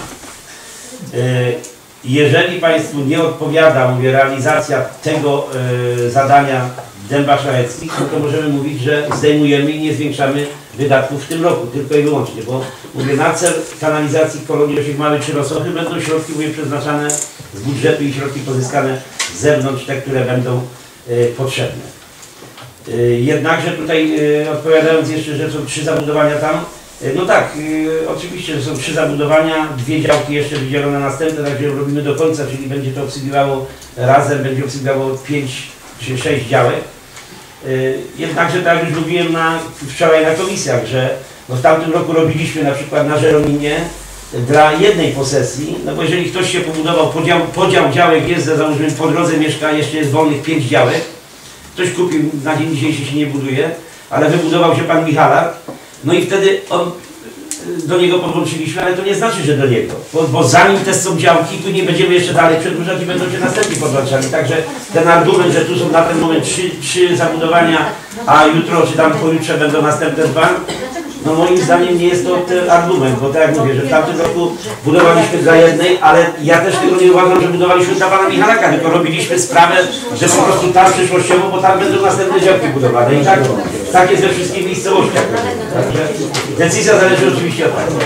Jeżeli Państwu nie odpowiada, mówię, realizacja tego y, zadania w Dębach Szlacheckich, no to możemy mówić, że zdejmujemy i nie zwiększamy wydatków w tym roku, tylko i wyłącznie, bo mówię, na cel kanalizacji kolonii Osiek Mały czy Rosochy będą środki, mówię, przeznaczane z budżetu i środki pozyskane z zewnątrz, te, które będą y, potrzebne. Y, jednakże tutaj y, odpowiadając jeszcze, że są trzy zabudowania tam, no tak, y, oczywiście, że są trzy zabudowania, dwie działki jeszcze wydzielone następne, także robimy do końca, czyli będzie to obsługiwało razem, będzie obsługiwało pięć czy sześć działek. Y, jednakże, tak jak już mówiłem na, wczoraj na komisjach, że no w tamtym roku robiliśmy na przykład na Żeroninie dla jednej posesji, no bo jeżeli ktoś się pobudował, podział, podział działek jest, załóżmy po drodze mieszka, jeszcze jest wolnych pięć działek, ktoś kupił, na dzień dzisiejszy się nie buduje, ale wybudował się pan Michalar, no i wtedy on, do niego podłączyliśmy, ale to nie znaczy, że do niego, bo, bo zanim te są działki, później będziemy jeszcze dalej przedłużać i będą się następni podłączali. Także ten argument, że tu są na ten moment trzy, trzy zabudowania, a jutro czy tam pojutrze będą następne dwa, no moim zdaniem nie jest to ten argument, bo tak jak mówię, że w tamtym roku budowaliśmy dla jednej, ale ja też tego nie uważam, że budowaliśmy dla pana Michalaka, tylko robiliśmy sprawę, że po prostu tam przyszłościowo, bo tam będą następne działki budowane i tak, tak jest we wszystkich miejscowościach. Także decyzja zależy oczywiście od państwa.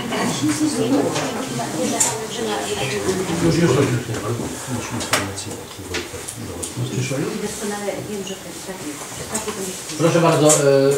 Już, już, już. Doskonale wiem, że takie to jest. Proszę bardzo. Y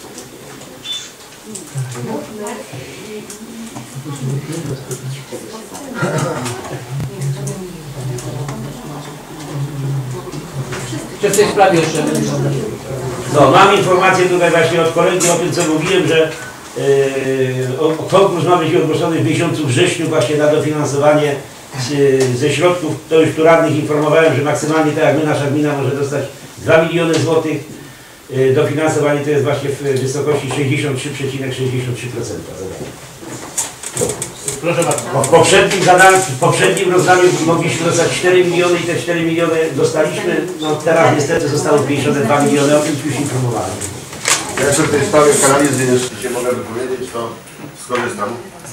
Czy w tej sprawie jeszcze? No, mam informację tutaj właśnie od kolegi o tym, co mówiłem, że yy, o, konkurs ma być ogłoszony w miesiącu wrześniu właśnie na dofinansowanie z, ze środków, to już tu radnych informowałem, że maksymalnie tak jak my, nasza gmina może dostać dwa miliony złotych. y, dofinansowanie to jest właśnie w wysokości sześćdziesiąt trzy przecinek sześćdziesiąt trzy procent. Proszę bardzo. W poprzednim, zadaniu, w poprzednim rozdaniu mogliśmy dostać cztery miliony i te cztery miliony dostaliśmy. No teraz niestety zostało pięćdziesiąt dwa miliony, o tym już informowałem. Ja jeszcze w tej sprawie kanalizy, jeśli się mogę wypowiedzieć, to skorzystam.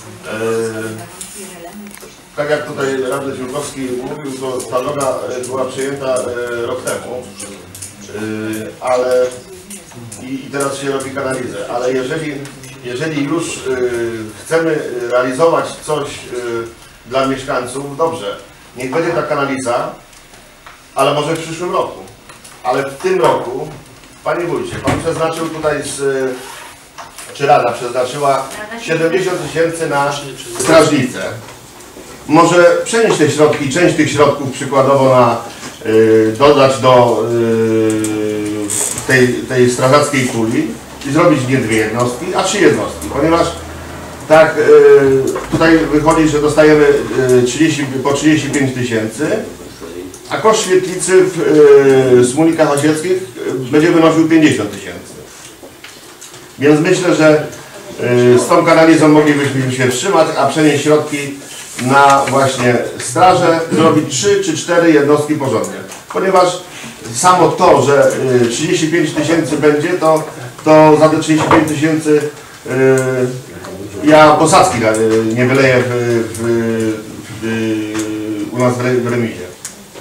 Eee, tak jak tutaj radny Ziółkowski mówił, to ta droga była przyjęta e, rok temu, e, ale i, i teraz się robi kanalizę, ale jeżeli, jeżeli już e, chcemy realizować coś e, dla mieszkańców, dobrze, niech będzie ta kanaliza, ale może w przyszłym roku. Ale w tym roku, Panie Wójcie, Pan przeznaczył tutaj, z, czy Rada przeznaczyła siedemdziesiąt tysięcy na strażnicę. Może przenieść te środki, część tych środków przykładowo na, y, dodać do y, tej, tej strażackiej puli i zrobić nie dwie jednostki, a trzy jednostki, ponieważ tak y, tutaj wychodzi, że dostajemy y, trzydzieści, po trzydzieści pięć tysięcy, a koszt świetlicy w y, Smulikach Osieckich y, będzie wynosił pięćdziesiąt tysięcy. Więc myślę, że y, z tą kanalizą moglibyśmy się wstrzymać, a przenieść środki na właśnie straże, zrobić trzy czy cztery jednostki porządnie. Ponieważ samo to, że y, trzydzieści pięć tysięcy będzie, to, to za te trzydzieści pięć tysięcy y, ja posadzki y, nie wyleję w, w, w, w, u nas w remizie.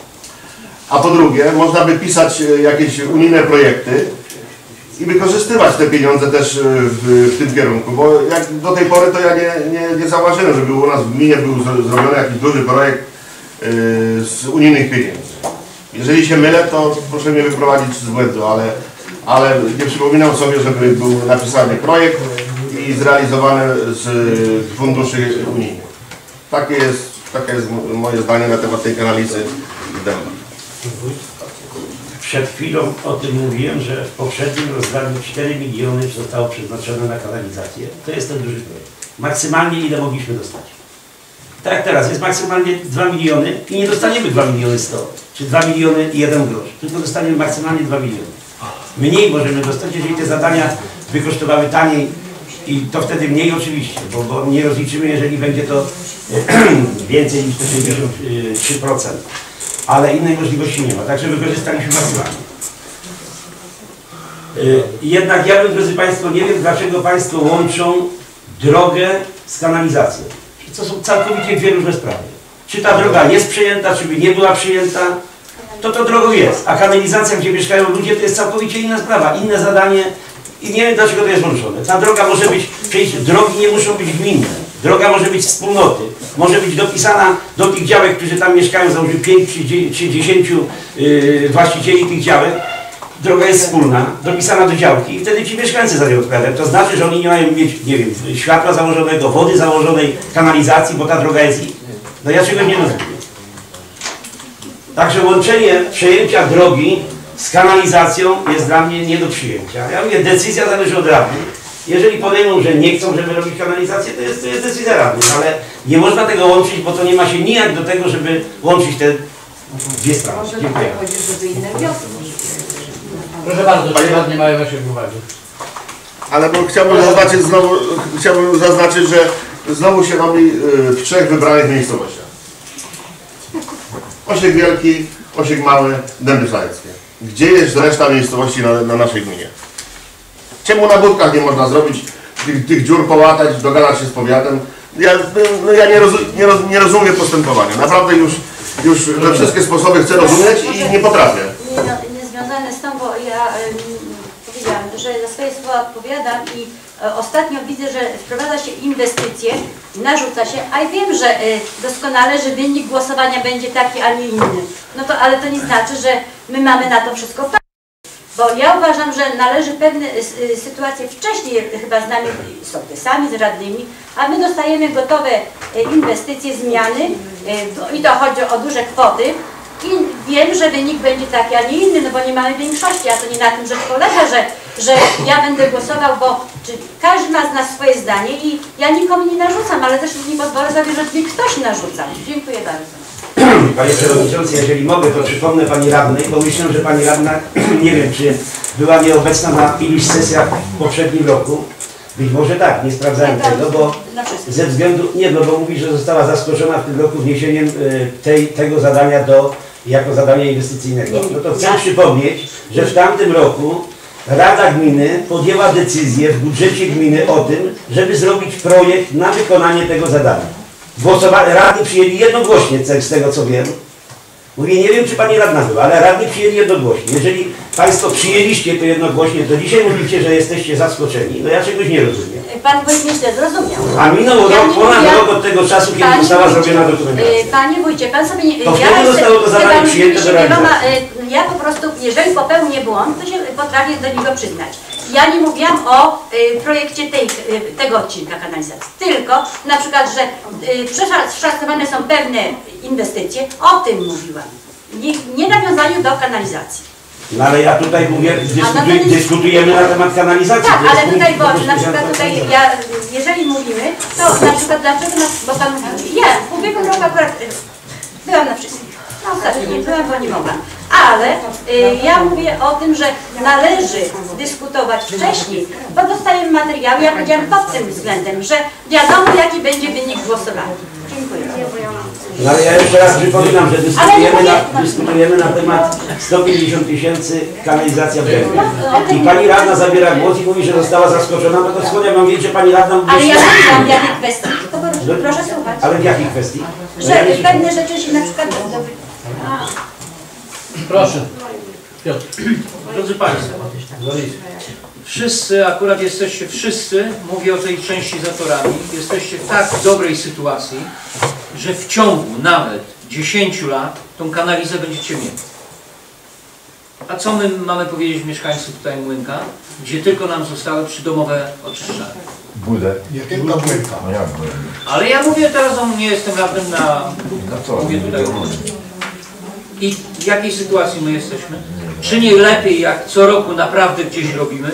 A po drugie, można by pisać jakieś unijne projekty i wykorzystywać te pieniądze też w, w tym kierunku, bo jak do tej pory to ja nie, nie, nie zauważyłem, żeby u nas w gminie był zrobiony jakiś duży projekt yy, z unijnych pieniędzy. Jeżeli się mylę, to proszę mnie wyprowadzić z błędu, ale, ale nie przypominam sobie, żeby był napisany projekt i zrealizowany z funduszy unijnych. Takie jest, takie jest moje zdanie na temat tej kanalizy w Dębach. Przed chwilą o tym mówiłem, że w poprzednim rozdaniu cztery miliony zostało przeznaczone na kanalizację. To jest ten duży projekt. Maksymalnie ile mogliśmy dostać. Tak jak teraz, jest maksymalnie dwa miliony i nie dostaniemy dwa miliony sto, czy dwa miliony i jeden grosz, tylko dostaniemy maksymalnie dwa miliony. Mniej możemy dostać, jeżeli te zadania by kosztowały taniej i to wtedy mniej oczywiście, bo, bo nie rozliczymy, jeżeli będzie to więcej niż te sześćdziesiąt trzy procent. Ale innej możliwości nie ma, także wykorzystaliśmy maksymalnie. Yy, jednak ja bym, drodzy Państwo, nie wiem, dlaczego Państwo łączą drogę z kanalizacją. To są całkowicie dwie różne sprawy. Czy ta droga jest przyjęta, czy by nie była przyjęta, to to drogą jest. A kanalizacja, gdzie mieszkają ludzie, to jest całkowicie inna sprawa, inne zadanie i nie wiem, dlaczego to jest łączone. Ta droga może być, przecież drogi nie muszą być gminne. Droga może być wspólnoty, może być dopisana do tych działek, którzy tam mieszkają, załóżmy pięć czy dziesięć yy, właścicieli tych działek. Droga jest wspólna, dopisana do działki i wtedy ci mieszkańcy za nią odpowiadają. To znaczy, że oni nie mają mieć, nie wiem, światła założonego, wody założonej, kanalizacji, bo ta droga jest ich. No ja czegoś nie rozumiem. Także łączenie przejęcia drogi z kanalizacją jest dla mnie nie do przyjęcia. Ja mówię, decyzja zależy od radnych. Jeżeli podejmą, że nie chcą, żeby robić kanalizację, to jest, to jest decyzja radnych, ale nie można tego łączyć, bo to nie ma się nijak do tego, żeby łączyć te dwie strony. Może Dziękuję. tutaj chodzi, żeby inne wnioski. Proszę bardzo, czy radni mają jakieś uwagi? Ale bo chciałbym zaznaczyć znowu, chciałbym zaznaczyć, że znowu się robi w trzech wybranych miejscowościach. Osiek Wielki, Osiek Mały, Dęby Szlacheckie. Gdzie jest reszta miejscowości na, na naszej gminie? Czemu na Budkach nie można zrobić tych, tych dziur, połatać, dogadać się z powiatem? Ja, no ja nie, rozu, nie, roz, nie rozumiem postępowania. Naprawdę już, już we wszystkie sposoby chcę rozumieć i nie potrafię. Nie, nie związane z tą, bo ja ym, powiedziałam, że za swoje słowa odpowiadam i y, ostatnio widzę, że wprowadza się inwestycje, narzuca się, a ja wiem, że y, doskonale, że wynik głosowania będzie taki, a nie inny. No to, ale to nie znaczy, że my mamy na to wszystko wpływ. Bo ja uważam, że należy pewne y, sytuacje wcześniej chyba z nami, sołtysami, z radnymi, a my dostajemy gotowe y, inwestycje, zmiany y, i to chodzi o duże kwoty i wiem, że wynik będzie taki, a nie inny, no bo nie mamy większości, a to nie na tym rzecz polega, że, że ja będę głosował, bo czy każdy ma z nas swoje zdanie i ja nikomu nie narzucam, ale też nie pozwolę sobie, żeby mi ktoś narzucał. Dziękuję bardzo. Panie Przewodniczący, jeżeli mogę, to przypomnę Pani Radnej, bo myślę, że Pani Radna, nie wiem, czy była nieobecna na iluś sesjach w poprzednim roku. Być może tak, nie sprawdzałem tego, bo ze względu, nie no, bo mówi, że została zaskoczona w tym roku wniesieniem y, tej, tego zadania do, jako zadania inwestycyjnego. No to chcę przypomnieć, że w tamtym roku Rada Gminy podjęła decyzję w budżecie gminy o tym, żeby zrobić projekt na wykonanie tego zadania. Głosowa- Rady przyjęli jednogłośnie, z tego co wiem. Mówię, nie wiem, czy Pani Radna była, ale radni przyjęli jednogłośnie. Jeżeli Państwo przyjęliście to jednogłośnie, to dzisiaj mówicie, że jesteście zaskoczeni. No ja czegoś nie rozumiem. Pan wójt źle zrozumiał. A minął Ja rok, nie ponad mówiłam- rok od tego czasu, kiedy Panie została wójcie, zrobiona dokumentacja. y, Panie wójcie, pan sobie nie... To wtedy jeszcze- zostało to zadanie chyba przyjęte do się wieloma, realizacji. y, Ja po prostu, jeżeli popełnię błąd, to się potrafię do niego przyznać. Ja nie mówiłam o y, projekcie tej, y, tego odcinka kanalizacji, tylko na przykład, że y, przeszacowane są pewne inwestycje, o tym mówiłam. Nie, nie nawiązaniu do kanalizacji. No ale ja tutaj mówię, dyskutuj, natomiast- dyskutujemy na temat kanalizacji. Tak, To jest ale tutaj, bo punkt na przykład tutaj, ja, jeżeli mówimy, to na przykład dlaczego, nas, bo pan mówi, ja w ubiegłym roku akurat y, byłam na wszystkich, no ostatnio nie byłam, bo nie mogłam, ale y, ja mówię o tym, że należy dyskutować wcześniej, bo dostajemy materiały, ja powiedziałam pod tym względem, że wiadomo jaki będzie wynik głosowania. Dziękuję. No ale ja jeszcze raz przypominam, że dyskutujemy Ale na, nie- dyskutujemy na temat sto pięćdziesiąt tysięcy kanalizacja w Dębie. No, o tym I Pani Radna zabiera głos i mówi, że została zaskoczona, no to skąd ja mam wiedzieć, że Pani Radna mówi, Ale ja że- mówiłam w jakiej kwestii, tylko proszę, proszę słuchać. Ale w jakiej kwestii? No Że ja nie- pewne rzeczy się na przykład... A, Proszę. Piotr. Drodzy Państwo, wszyscy, akurat jesteście wszyscy, mówię o tej części za torami, jesteście w tak dobrej sytuacji, że w ciągu nawet dziesięciu lat tą kanalizę będziecie mieli. A co my mamy powiedzieć mieszkańcom tutaj Młynka, gdzie tylko nam zostały przydomowe oczyszczalnie? Budę. Nie tylko Młynka. No jak Młynka? Ale ja mówię teraz, o, nie jestem radnym na... Mówię tutaj o I w jakiej sytuacji my jesteśmy? Czy nie lepiej, jak co roku naprawdę gdzieś robimy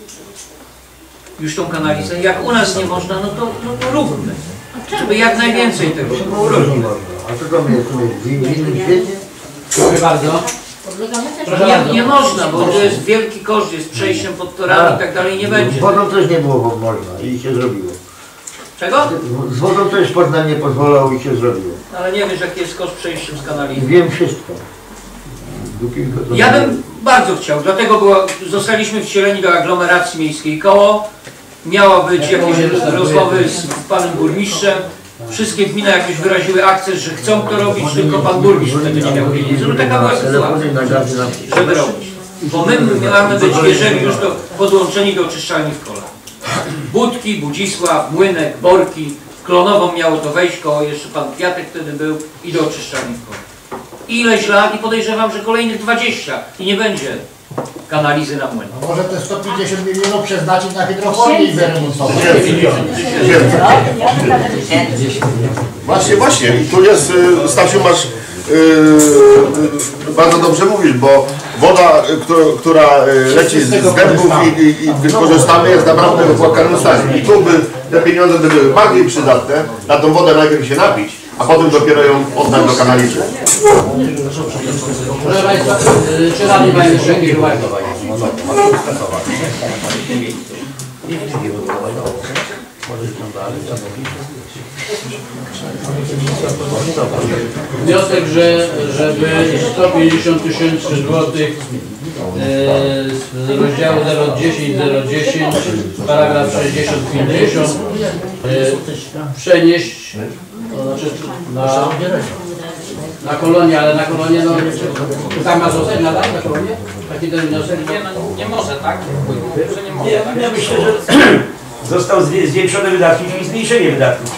już tą kanalizę? Jak u nas nie można, no to, no to róbmy. Żeby jak najwięcej tego było robić. A co to my jesteśmy w innym świecie? Dziękuję bardzo. Proszę Nie, bardzo. nie można, bo to jest wielki koszt, jest przejściem pod torami i tak dalej, nie będzie. Z wodą też nie było, bo można i się zrobiło. Czego? Z wodą też Poznań nie pozwalał i się zrobiło. Ale nie wiesz, jaki jest koszt przejściem z kanalizacji. Wiem wszystko. Dopóki to Ja bym bardzo chciał, dlatego było, zostaliśmy wcieleni do aglomeracji miejskiej Koło. Miała być jakieś rozmowy z panem burmistrzem. Wszystkie gminy jakieś wyraziły akces, że chcą to robić, tylko pan burmistrz wtedy nie miał pieniędzy. No taka była sytuacja, żeby robić. Bo my mamy być, jeżeli już to podłączeni do oczyszczalni w Kole. Budki, Budzisław, Młynek, Borki, Klonową miało to wejść, koło jeszcze pan Kwiatek wtedy był i do oczyszczalni w Kole. Ileś lat i podejrzewam, że kolejnych dwadzieścia i nie będzie kanalizy na młyn. A może te sto pięćdziesiąt milionów przeznaczyć na hydrofonię i wyremontować? Właśnie, właśnie. I tu jest, y, Stasiu, masz, y, y, bardzo dobrze mówisz, bo woda, y, która, która y, leci z dębów i, i, i wykorzystamy, jest naprawdę w opłakanym stanie. I tu by te pieniądze by były bardziej przydatne, na tą wodę najpierw się napić, a potem dopiero ją oddać do kanalizy. Proszę Państwa, y, czy radni mają jeszcze jakieś uwagi? Wniosek, że żeby sto pięćdziesiąt tysięcy złotych e, z rozdziału zero dziesięć zero dziesięć paragraf sześćdziesiąt pięćdziesiąt e, przenieść to znaczy na, na kolonię, ale na kolonię no tam ma zostać nadal na kolonię? Taki ten wniosek? Nie, no, nie może, tak? Że nie może, Nie, tak? ja myślę, że został zwie- zwiększone wydatki, czyli zmniejszenie wydatków.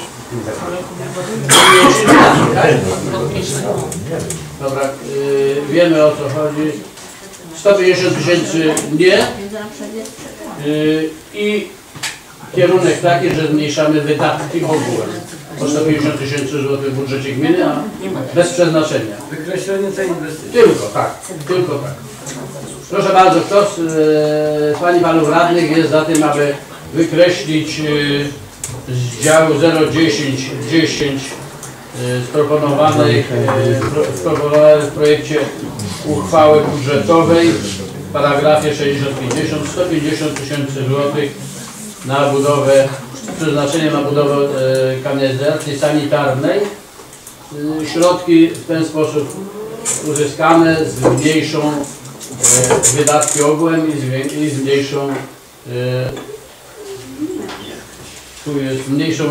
Dobra, y, wiemy o co chodzi. sto pięćdziesiąt tysięcy nie. Y, I kierunek taki, że zmniejszamy wydatki w ogóle. O sto pięćdziesiąt tysięcy złotych w budżecie gminy, a bez przeznaczenia. Wykreślenie tej inwestycji. Tylko tak, tylko tak. Proszę bardzo, kto z e, Pani Panów Radnych jest za tym, aby wykreślić e, z działu zero dziesięć dziesięć proponowanych w projekcie uchwały budżetowej w paragrafie sześćdziesiąt pięćdziesiąt sto pięćdziesiąt tysięcy złotych na budowę, przeznaczenie na budowę kanalizacji sanitarnej. Środki w ten sposób uzyskane zmniejszą wydatki ogółem i zmniejszą tu jest mniejszą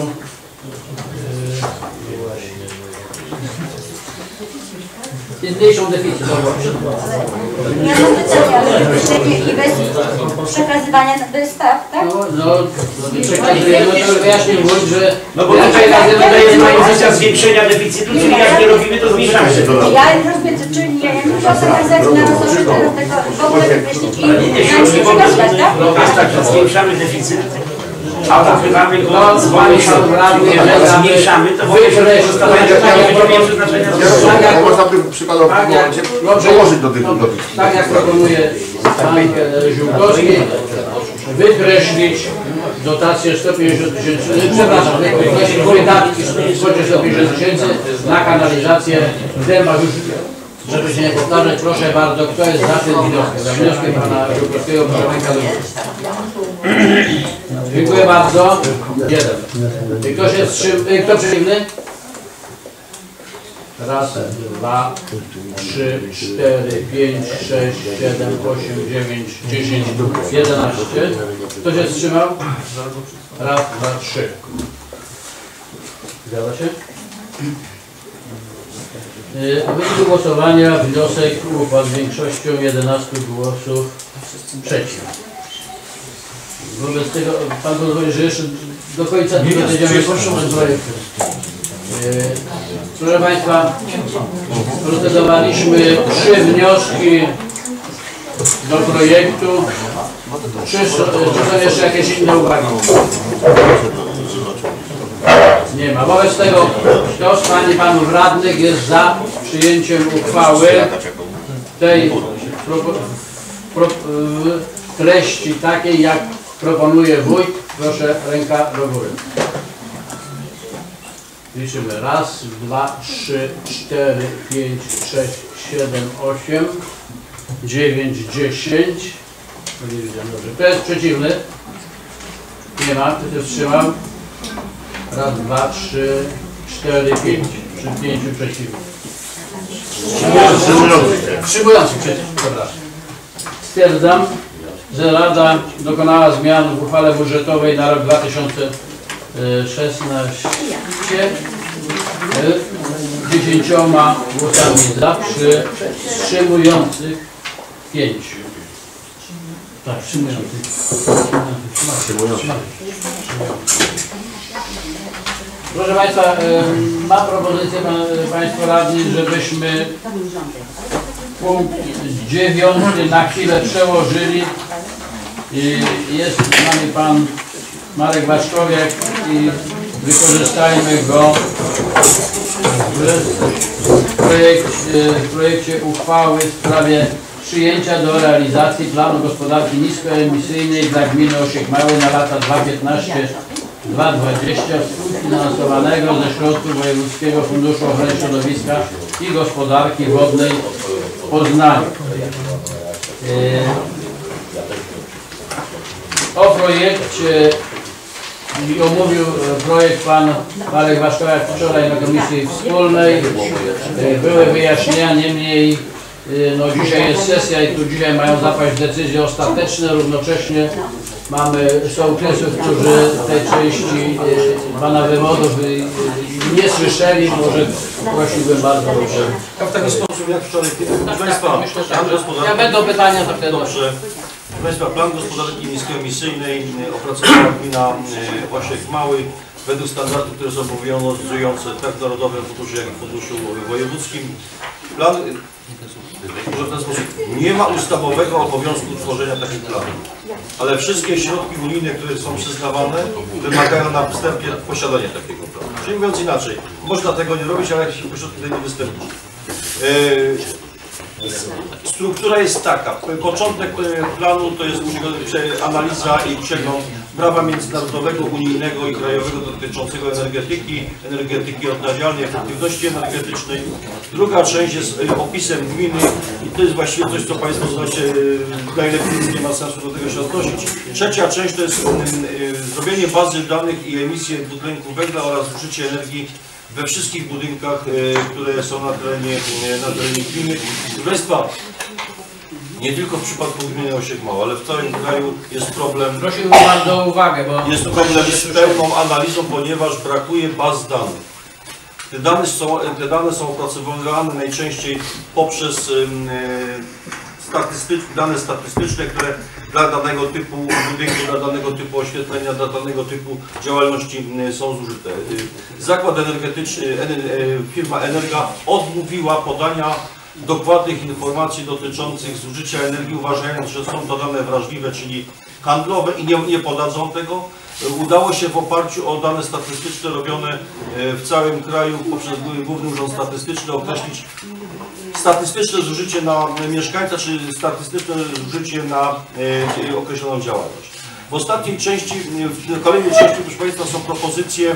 i zmniejszą deficyt. Ja mam pytanie, ale dotychczasownie inwestycji przekazywania wystaw, tak? No, no przekazujemy, to wyjaśnię wójt, że... No bo tutaj dajemy możliwość zwiększenia deficytu, czyli jak nie robimy, to zmniejszamy się. Ja rozumiem, czyli nie wiem, że organizacji na rozpoczęcie teraz tego w ogóle wykreślić i nam się przekazywać, tak? No jest tak, że zwiększamy deficyt, a pochrywamy go, zmniejszamy, jeżeli zmniejszamy, to wykreślamy przeznaczenia. Można by przykładowo przełożyć do tych. Tak jak proponuje pan Ziółkowski, wykreślić dotację sto pięćdziesiąt tysięcy, przepraszam, wykreślić wydatki w kwocie sto pięćdziesiąt tysięcy na kanalizację w Dębach. Żeby się nie powtarzać, proszę bardzo, kto jest za tym wnioskiem? Za wnioskiem pana Ziółkowskiego, proszę ręka do góry. Dziękuję bardzo. Jeden. Ktoś jest wstrzymany? Kto przeciwny? Raz, dwa, trzy, cztery, pięć, sześć, siedem, osiem, dziewięć, dziesięć, jedenaście. Kto się wstrzymał? Raz, dwa, trzy. Zgadza się? W wyniku głosowania wniosek upadł większością jedenastu głosów przeciw. Wobec tego pan pozwoli, że jeszcze do końca nie będziemy kończył ten projekt. Proszę Państwa, procedowaliśmy trzy wnioski do projektu. Czy, czy są jeszcze jakieś inne uwagi? Nie ma. Wobec tego kto z Pani Panów Radnych jest za przyjęciem uchwały tej pro, pro, treści takiej, jak proponuje wójt? Proszę, ręka do góry. Liczymy. Raz, dwa, trzy, cztery, pięć, sześć, siedem, osiem, dziewięć, dziesięć. Nie widziałem dobrze. Kto jest przeciwny? Nie ma. Kto się wstrzymał? Raz, dwa, trzy, cztery, pięć. Przy pięciu przeciwnych. Wstrzymujący przeciw. Dobra. Stwierdzam, że Rada dokonała zmian w uchwale budżetowej na rok dwa tysiące szesnasty dziesięcioma głosami za, przy wstrzymujących pięciu. Tak, wstrzymujących. Proszę Państwa, ma propozycję Państwo radni, żebyśmy punkt dziewiąty na chwilę przełożyli. Jest z nami Pan Marek Waczkowiak i wykorzystajmy go w projekcie, w projekcie uchwały w sprawie przyjęcia do realizacji planu gospodarki niskoemisyjnej dla gminy Osiek Mały na lata dwa tysiące piętnaście do dwa tysiące dwudziestego współfinansowanego ze środków Wojewódzkiego Funduszu Ochrony Środowiska i Gospodarki Wodnej w Poznaniu. O projekcie i omówił projekt pan Marek Waczkowiak wczoraj na komisji wspólnej. Były wyjaśnienia, niemniej no dzisiaj jest sesja i tu dzisiaj mają zapaść decyzje ostateczne. Równocześnie mamy sołtysów, którzy tej części pana wywodów nie słyszeli. Może prosiłbym bardzo dobrze. Ja w taki sposób jak wczoraj. Proszę Państwa, plan gospodarki. Jak będą pytania, to wtedy. Dobrze. Proszę Państwa, plan gospodarki niskoemisyjnej opracowała gmina Osiek Mały według standardów, które są obowiązujące tak w Narodowym Funduszu, jak i w Funduszu Wojewódzkim. Plan, może w ten sposób, nie ma ustawowego obowiązku tworzenia takich planów, ale wszystkie środki unijne, które są przyznawane, wymagają na wstępie posiadania takiego planu. Czyli mówiąc inaczej, można tego nie robić, ale jakieś środki nie występują. Struktura jest taka. Początek planu to jest analiza i przegląd prawa międzynarodowego, unijnego i krajowego dotyczącego energetyki, energetyki odnawialnej, efektywności energetycznej. Druga część jest opisem gminy i to jest właściwie coś, co Państwo znacie najlepiej, więc nie ma sensu do tego się odnosić. Trzecia część to jest zrobienie bazy danych i emisję dwutlenku węgla oraz zużycie energii we wszystkich budynkach, które są na terenie, na terenie gminy. Proszę Państwa, nie tylko w przypadku gminy Osiek Mała, ale w całym kraju jest problem. Prosiłbym bardzo o uwagę, bo jest problem z pełną analizą, ponieważ brakuje baz danych. Te dane są, te dane są opracowywane najczęściej poprzez e, statystycz, dane statystyczne, które dla danego typu budynku, dla danego typu oświetlenia, dla danego typu działalności są zużyte. Zakład energetyczny, firma Energa odmówiła podania dokładnych informacji dotyczących zużycia energii, uważając, że są to dane wrażliwe, czyli handlowe i nie, nie podadzą tego. Udało się w oparciu o dane statystyczne robione w całym kraju poprzez Główny Urząd Statystyczny określić statystyczne zużycie na mieszkańca, czy statystyczne zużycie na e, określoną działalność. W ostatniej części, w kolejnej części, proszę Państwa, są propozycje,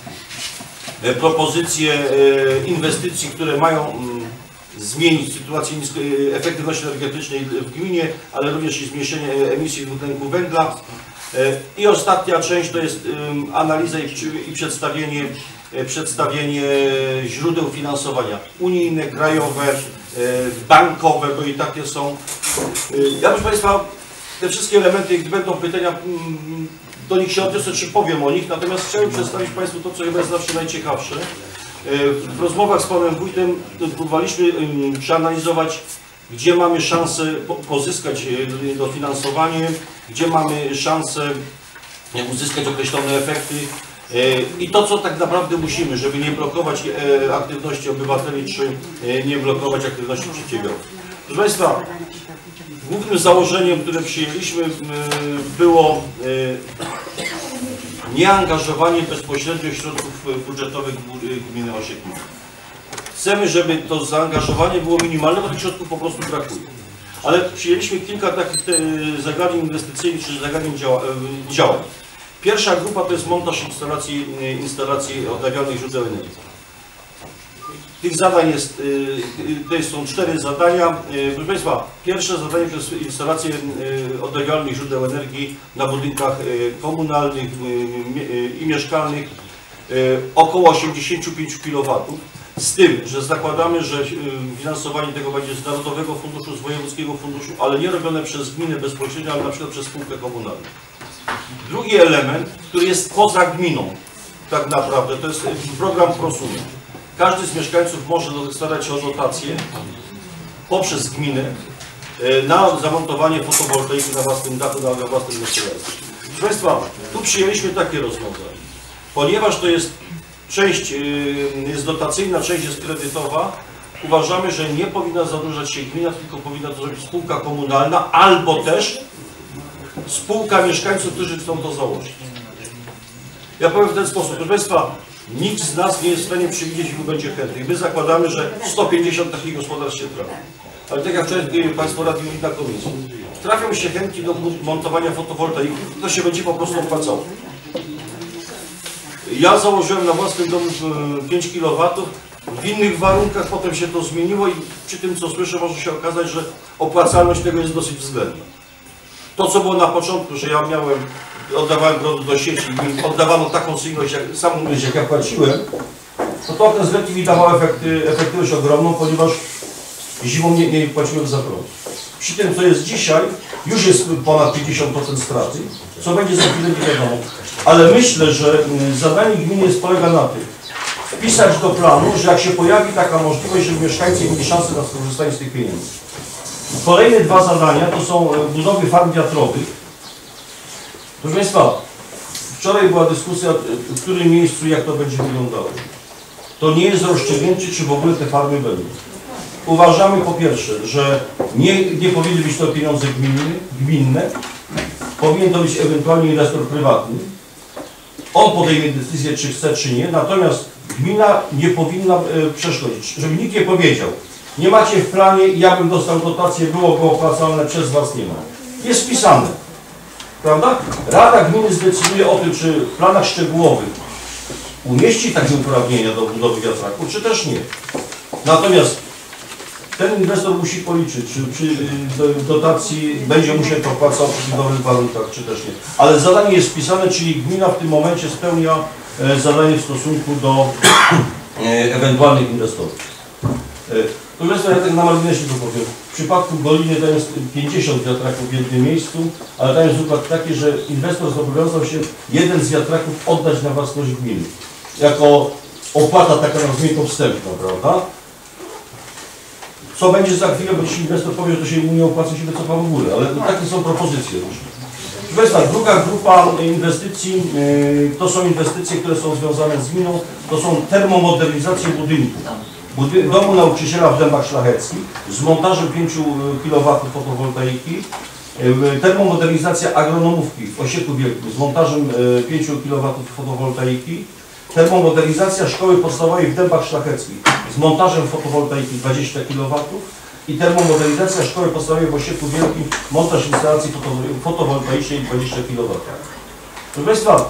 e, propozycje e, inwestycji, które mają m, zmienić sytuację nisko, e, efektywności energetycznej w gminie, ale również i zmniejszenie emisji dwutlenku węgla. E, I ostatnia część to jest e, analiza i, i przedstawienie przedstawienie źródeł finansowania unijne, krajowe, bankowe, bo i takie są. Ja proszę Państwa, te wszystkie elementy, gdy będą pytania, do nich się odniosę, czy powiem o nich, natomiast chciałem przedstawić Państwu to, co chyba jest zawsze najciekawsze. W rozmowach z Panem Wójtem próbowaliśmy przeanalizować, gdzie mamy szansę pozyskać dofinansowanie, gdzie mamy szansę uzyskać określone efekty. I to, co tak naprawdę musimy, żeby nie blokować aktywności obywateli, czy nie blokować aktywności przedsiębiorców. Proszę Państwa, głównym założeniem, które przyjęliśmy, było nieangażowanie bezpośrednio środków budżetowych gminy Osiek Mała. Chcemy, żeby to zaangażowanie było minimalne, bo tych środków po prostu brakuje. Ale przyjęliśmy kilka takich zagadnień inwestycyjnych, czy zagadnień działań. Pierwsza grupa to jest montaż instalacji, instalacji odnawialnych źródeł energii. Tych zadań jest, to są cztery zadania. Proszę Państwa, pierwsze zadanie to jest instalacje odnawialnych źródeł energii na budynkach komunalnych i mieszkalnych, około osiemdziesiąt pięć kilowatów. Z tym, że zakładamy, że finansowanie tego będzie z Narodowego Funduszu, z Wojewódzkiego Funduszu, ale nie robione przez gminę bezpośrednio, ale na przykład przez spółkę komunalną. Drugi element, który jest poza gminą, tak naprawdę, to jest program Prosument. Każdy z mieszkańców może starać się o dotację poprzez gminę na zamontowanie fotowoltaiki na własnym dachu, na własnym gospodarstwie. Proszę Państwa, tu przyjęliśmy takie rozwiązanie. Ponieważ to jest część jest dotacyjna, część jest kredytowa, uważamy, że nie powinna zadłużać się gmina, tylko powinna to zrobić spółka komunalna albo też spółka mieszkańców, którzy chcą to założyć. Ja powiem w ten sposób, proszę Państwa, nikt z nas nie jest w stanie przewidzieć, ilu będzie chętnych. My zakładamy, że sto pięćdziesiąt takich gospodarstw się trafi. Ale tak jak wczoraj Państwo radni na komisji, trafią się chętni do montowania fotowoltaiki, to się będzie po prostu opłacało. Ja założyłem na własnym domu pięć kilowatów, w innych warunkach potem się to zmieniło i przy tym, co słyszę, może się okazać, że opłacalność tego jest dosyć względna. To, co było na początku, że ja miałem, oddawałem prąd do sieci i oddawano taką syjność, jak sam mówisz, jak ja płaciłem, to to okres letni mi dawał efekty, efektywność ogromną, ponieważ zimą nie, nie płaciłem za prąd. Przy tym, co jest dzisiaj, już jest ponad pięćdziesiąt procent straty, co będzie za chwilę nie wiadomo. Ale myślę, że zadanie gminy jest polega na tym, wpisać do planu, że jak się pojawi taka możliwość, żeby mieszkańcy mieli szansę na skorzystanie z tych pieniędzy. Kolejne dwa zadania to są budowy farm wiatrowych. Proszę Państwa, wczoraj była dyskusja, w którym miejscu, jak to będzie wyglądało. To nie jest rozstrzygnięcie, czy w ogóle te farmy będą. Uważamy po pierwsze, że nie, nie powinny być to pieniądze gminy, gminne, powinien to być ewentualnie inwestor prywatny. On podejmie decyzję, czy chce, czy nie, natomiast gmina nie powinna e, przeszkodzić, żeby nikt nie powiedział, nie macie w planie, ja bym dostał dotację, byłoby opłacalne, przez Was nie ma. Jest wpisane. prawda? Rada Gminy zdecyduje o tym, czy w planach szczegółowych umieści takie uprawnienia do budowy wiatraków, czy też nie. Natomiast ten inwestor musi policzyć, czy przy dotacji będzie mu się to opłacało przy dobrych warunkach, czy też nie. Ale zadanie jest wpisane, czyli gmina w tym momencie spełnia zadanie w stosunku do ewentualnych inwestorów. Proszę Państwa, ja tak na marginesie to powiem. W przypadku Goliny tam jest pięćdziesiąt wiatraków w jednym miejscu, ale tam jest układ taki, że inwestor zobowiązał się jeden z wiatraków oddać na własność gminy. Jako opłata taka, nazwijmy to wstępna, prawda? Co będzie za chwilę, bo jeśli inwestor powie, że to się mu nie opłaca, się wycofa w górę, ale takie są propozycje różne. Proszę Państwa, druga grupa inwestycji to są inwestycje, które są związane z gminą, to są termomodernizacje budynku. Domu nauczyciela w Dębach Szlacheckich z montażem pięciu kilowatów fotowoltaiki, termomodernizacja agronomówki w Osieku Wielkim z montażem pięciu kilowatów fotowoltaiki, termomodernizacja szkoły podstawowej w Dębach Szlacheckich z montażem fotowoltaiki dwadzieścia kilowatów i termomodernizacja szkoły podstawowej w Osieku Wielkim, montaż instalacji fotowoltaicznej dwadzieścia kilowatów. Proszę Państwa,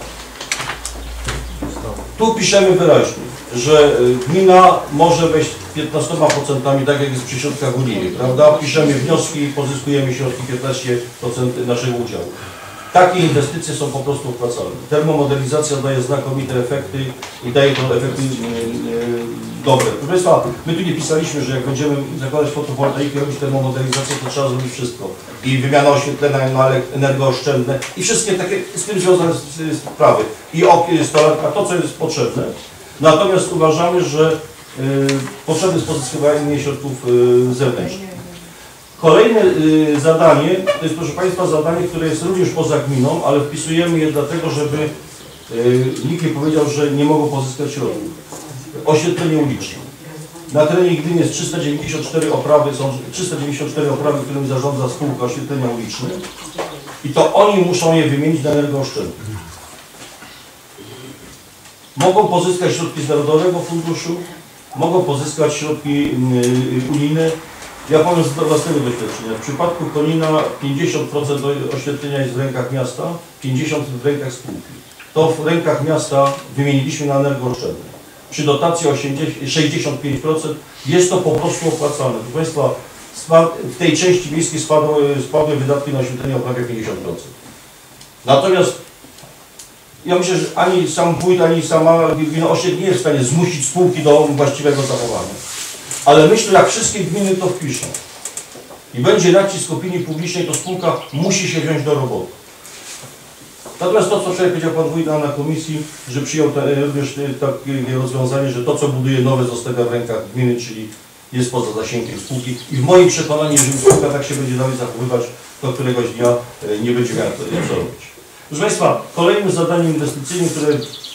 tu piszemy wyraźnie, że gmina może wejść piętnastoma procentami, tak jak jest przy środkach unijnych, prawda? Piszemy wnioski i pozyskujemy środki piętnaście procent naszego udziału. Takie inwestycje są po prostu opłacalne. Termomodernizacja daje znakomite efekty i daje to efekty yy, dobre. Proszę Państwa, my tu nie pisaliśmy, że jak będziemy zakładać fotowoltaikę, robić termomodernizację, to trzeba zrobić wszystko. I wymiana oświetlenia na energooszczędne i wszystkie takie z tym związane sprawy. I stolarka, to co jest potrzebne. Natomiast uważamy, że yy, potrzebne jest pozyskiwanie środków yy, zewnętrznych. Kolejne y, zadanie, to jest proszę Państwa zadanie, które jest również poza gminą, ale wpisujemy je dlatego, żeby y, nikt nie powiedział, że nie mogą pozyskać środków. Oświetlenie uliczne. Na terenie gminy jest trzysta dziewięćdziesiąt cztery oprawy, są trzysta dziewięćdziesiąt cztery oprawy, którymi zarządza spółka oświetlenia uliczne i to oni muszą je wymienić na energooszczędne. Mogą pozyskać środki z Narodowego Funduszu, mogą pozyskać środki y, unijne. Ja powiem z własnego doświadczenia. W przypadku Konina pięćdziesiąt procent oświetlenia jest w rękach miasta, pięćdziesiąt procent w rękach spółki. To w rękach miasta wymieniliśmy na energooszczędne. Przy dotacji sześćdziesiąt pięć procent jest to po prostu opłacalne. Proszę Państwa, w tej części miejskiej spadły, spadły wydatki na oświetlenie o prawie pięćdziesiąt procent. Natomiast ja myślę, że ani sam wójt, ani sama gmina Osiek nie jest w stanie zmusić spółki do właściwego zachowania. Ale myślę, jak wszystkie gminy to wpiszą i będzie nacisk opinii publicznej, to spółka musi się wziąć do roboty. Natomiast to, co wczoraj powiedział Pan Wójt na komisji, że przyjął te, również takie rozwiązanie, że to, co buduje nowe, zostawia w rękach gminy, czyli jest poza zasięgiem spółki. I w moim przekonaniu, jeżeli spółka tak się będzie dalej zachowywać, to któregoś dnia nie będzie miała co robić. Proszę Państwa, kolejnym zadaniem inwestycyjnym, które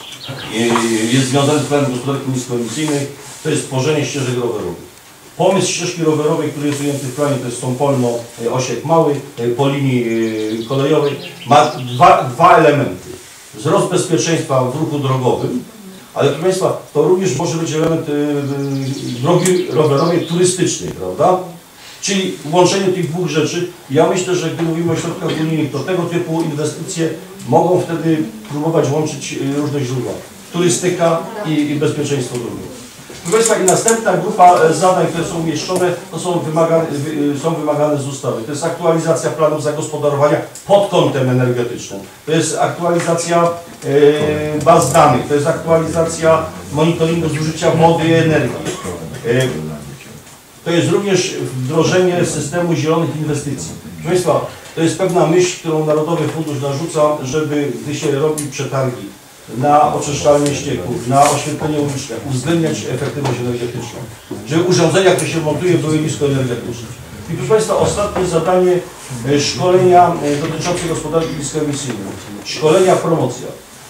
jest związane z planem gospodarki niskoemisyjnej, to jest tworzenie ścieżek rowerowych. Pomysł ścieżki rowerowej, który jest ujęty w planie, to jest Sąpolno, Osiek Mały, po linii kolejowej, ma dwa, dwa elementy. Wzrost bezpieczeństwa w ruchu drogowym, ale proszę Państwa, to również może być element drogi rowerowej turystycznej, prawda? Czyli łączenie tych dwóch rzeczy. Ja myślę, że gdy mówimy o środkach unijnych, to tego typu inwestycje mogą wtedy próbować łączyć różne źródła. Turystyka i, i bezpieczeństwo drogowe. Proszę Państwa, i następna grupa zadań, które są umieszczone, to są wymagane, są wymagane z ustawy. To jest aktualizacja planów zagospodarowania pod kątem energetycznym. To jest aktualizacja e, baz danych, to jest aktualizacja monitoringu zużycia wody i energii. E, to jest również wdrożenie systemu zielonych inwestycji. Proszę Państwa, to jest pewna myśl, którą Narodowy Fundusz narzuca, żeby gdy się robi przetargi na oczyszczalnie ścieków, na oświetlenie uliczne, uwzględniać efektywność energetyczną. Żeby urządzenia, które się montuje, były niskoenergetyczne. I proszę Państwa, ostatnie zadanie szkolenia dotyczące gospodarki niskoemisyjnej. Szkolenia, promocja.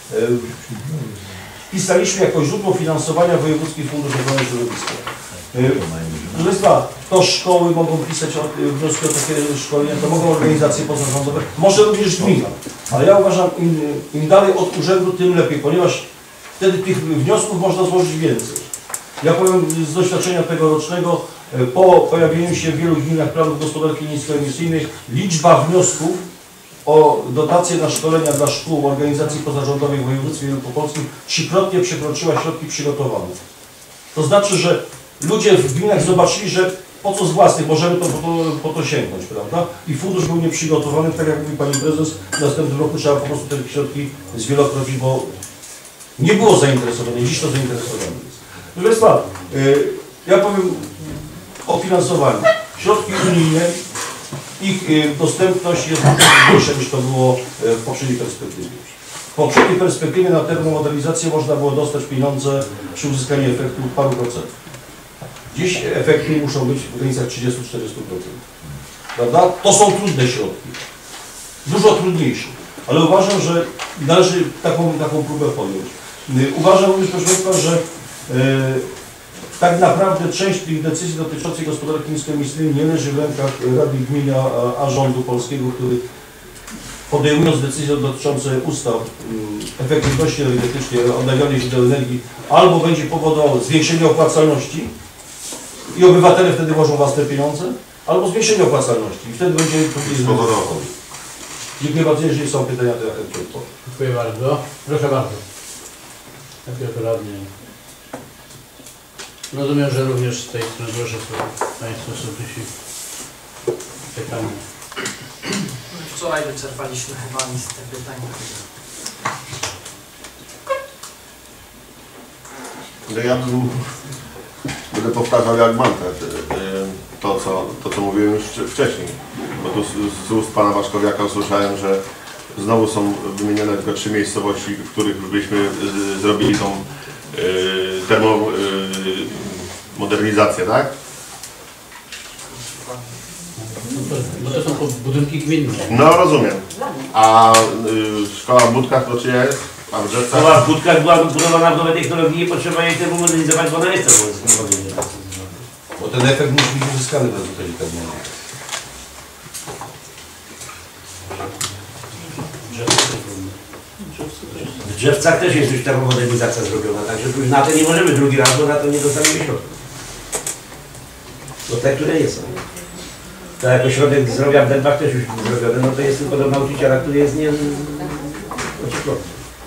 Pisaliśmy jako źródło finansowania Wojewódzki Fundusz Ochrony Środowiska. Proszę Państwa, to szkoły mogą pisać wnioski o takie szkolenia, to mogą organizacje pozarządowe, może również gmina. Ale ja uważam, im, im dalej od urzędu, tym lepiej, ponieważ wtedy tych wniosków można złożyć więcej. Ja powiem z doświadczenia tegorocznego, po pojawieniu się w wielu gminach planów gospodarki niskoemisyjnej, liczba wniosków o dotacje na szkolenia dla szkół, organizacji pozarządowych w województwie wielkopolskim trzykrotnie przekroczyła środki przygotowane. To znaczy, że ludzie w gminach zobaczyli, że po co z własnych możemy to, po, to, po to sięgnąć, prawda? I fundusz był nieprzygotowany, tak jak mówi Pani Prezes, w następnym roku trzeba po prostu te środki zwielokrotnić, bo nie było zainteresowane, dziś to zainteresowane jest. Proszę Państwa, yy, ja powiem o finansowaniu. Środki unijne, ich yy, dostępność jest mniejsza niż to było yy, w poprzedniej perspektywie. W poprzedniej perspektywie na termomodernizację można było dostać pieniądze przy uzyskaniu efektu paru procent. Dziś efekty muszą być w granicach trzydziestu do czterdziestu procent. Prawda? To są trudne środki. Dużo trudniejsze. Ale uważam, że należy taką, taką próbę podjąć. Uważam również, proszę Państwa, że e, tak naprawdę część tych decyzji dotyczących gospodarki niskoemisyjnej nie leży w rękach Rady Gminy, a, a rządu polskiego, który podejmując decyzje dotyczące ustaw um, efektywności energetycznej, odnawialnych źródeł energii, albo będzie powodowało zwiększenie opłacalności i obywatele wtedy włożą własne pieniądze, albo zwiększenie opłacalności i wtedy będzie spowodowało. Dziękuję bardzo, jeżeli są pytania, to ja chętnie odpowiem. Dziękuję bardzo. Proszę bardzo. Jakie radnie. Rozumiem, że również z tej strony proszę Państwo są jakieś pytania. Wczoraj wyczerpaliśmy chyba listę pytań. No ja bym, będę powtarzał jak mantrę to, co, to, co mówiłem już wcześniej. Bo tu z, z ust pana Waszkowiaka usłyszałem, że znowu są wymienione tylko trzy miejscowości, w których byśmy z, zrobili tą y, termomodernizację, tak? Bo to są budynki gminne. No rozumiem. A y, szkoła w Budkach to czyja jest? A w Drzewcach? Szkoła w Budkach była budowana w nowej technologii, nie potrzeba jej termomodernizować, bo ona jest termomodernizowana. Bo ten efekt musi być uzyskany w rezultacie termomodernizacji. W Drzewcach też jest już termomodernizacja zrobiona, także już na to nie możemy drugi raz, bo na to nie dostaniemy środków. Bo te, które nie są. Tak jak ośrodek zdrowia w Dębach też już był zrobiony, no to jest tylko do nauczyciela, który jest nie ocieplony.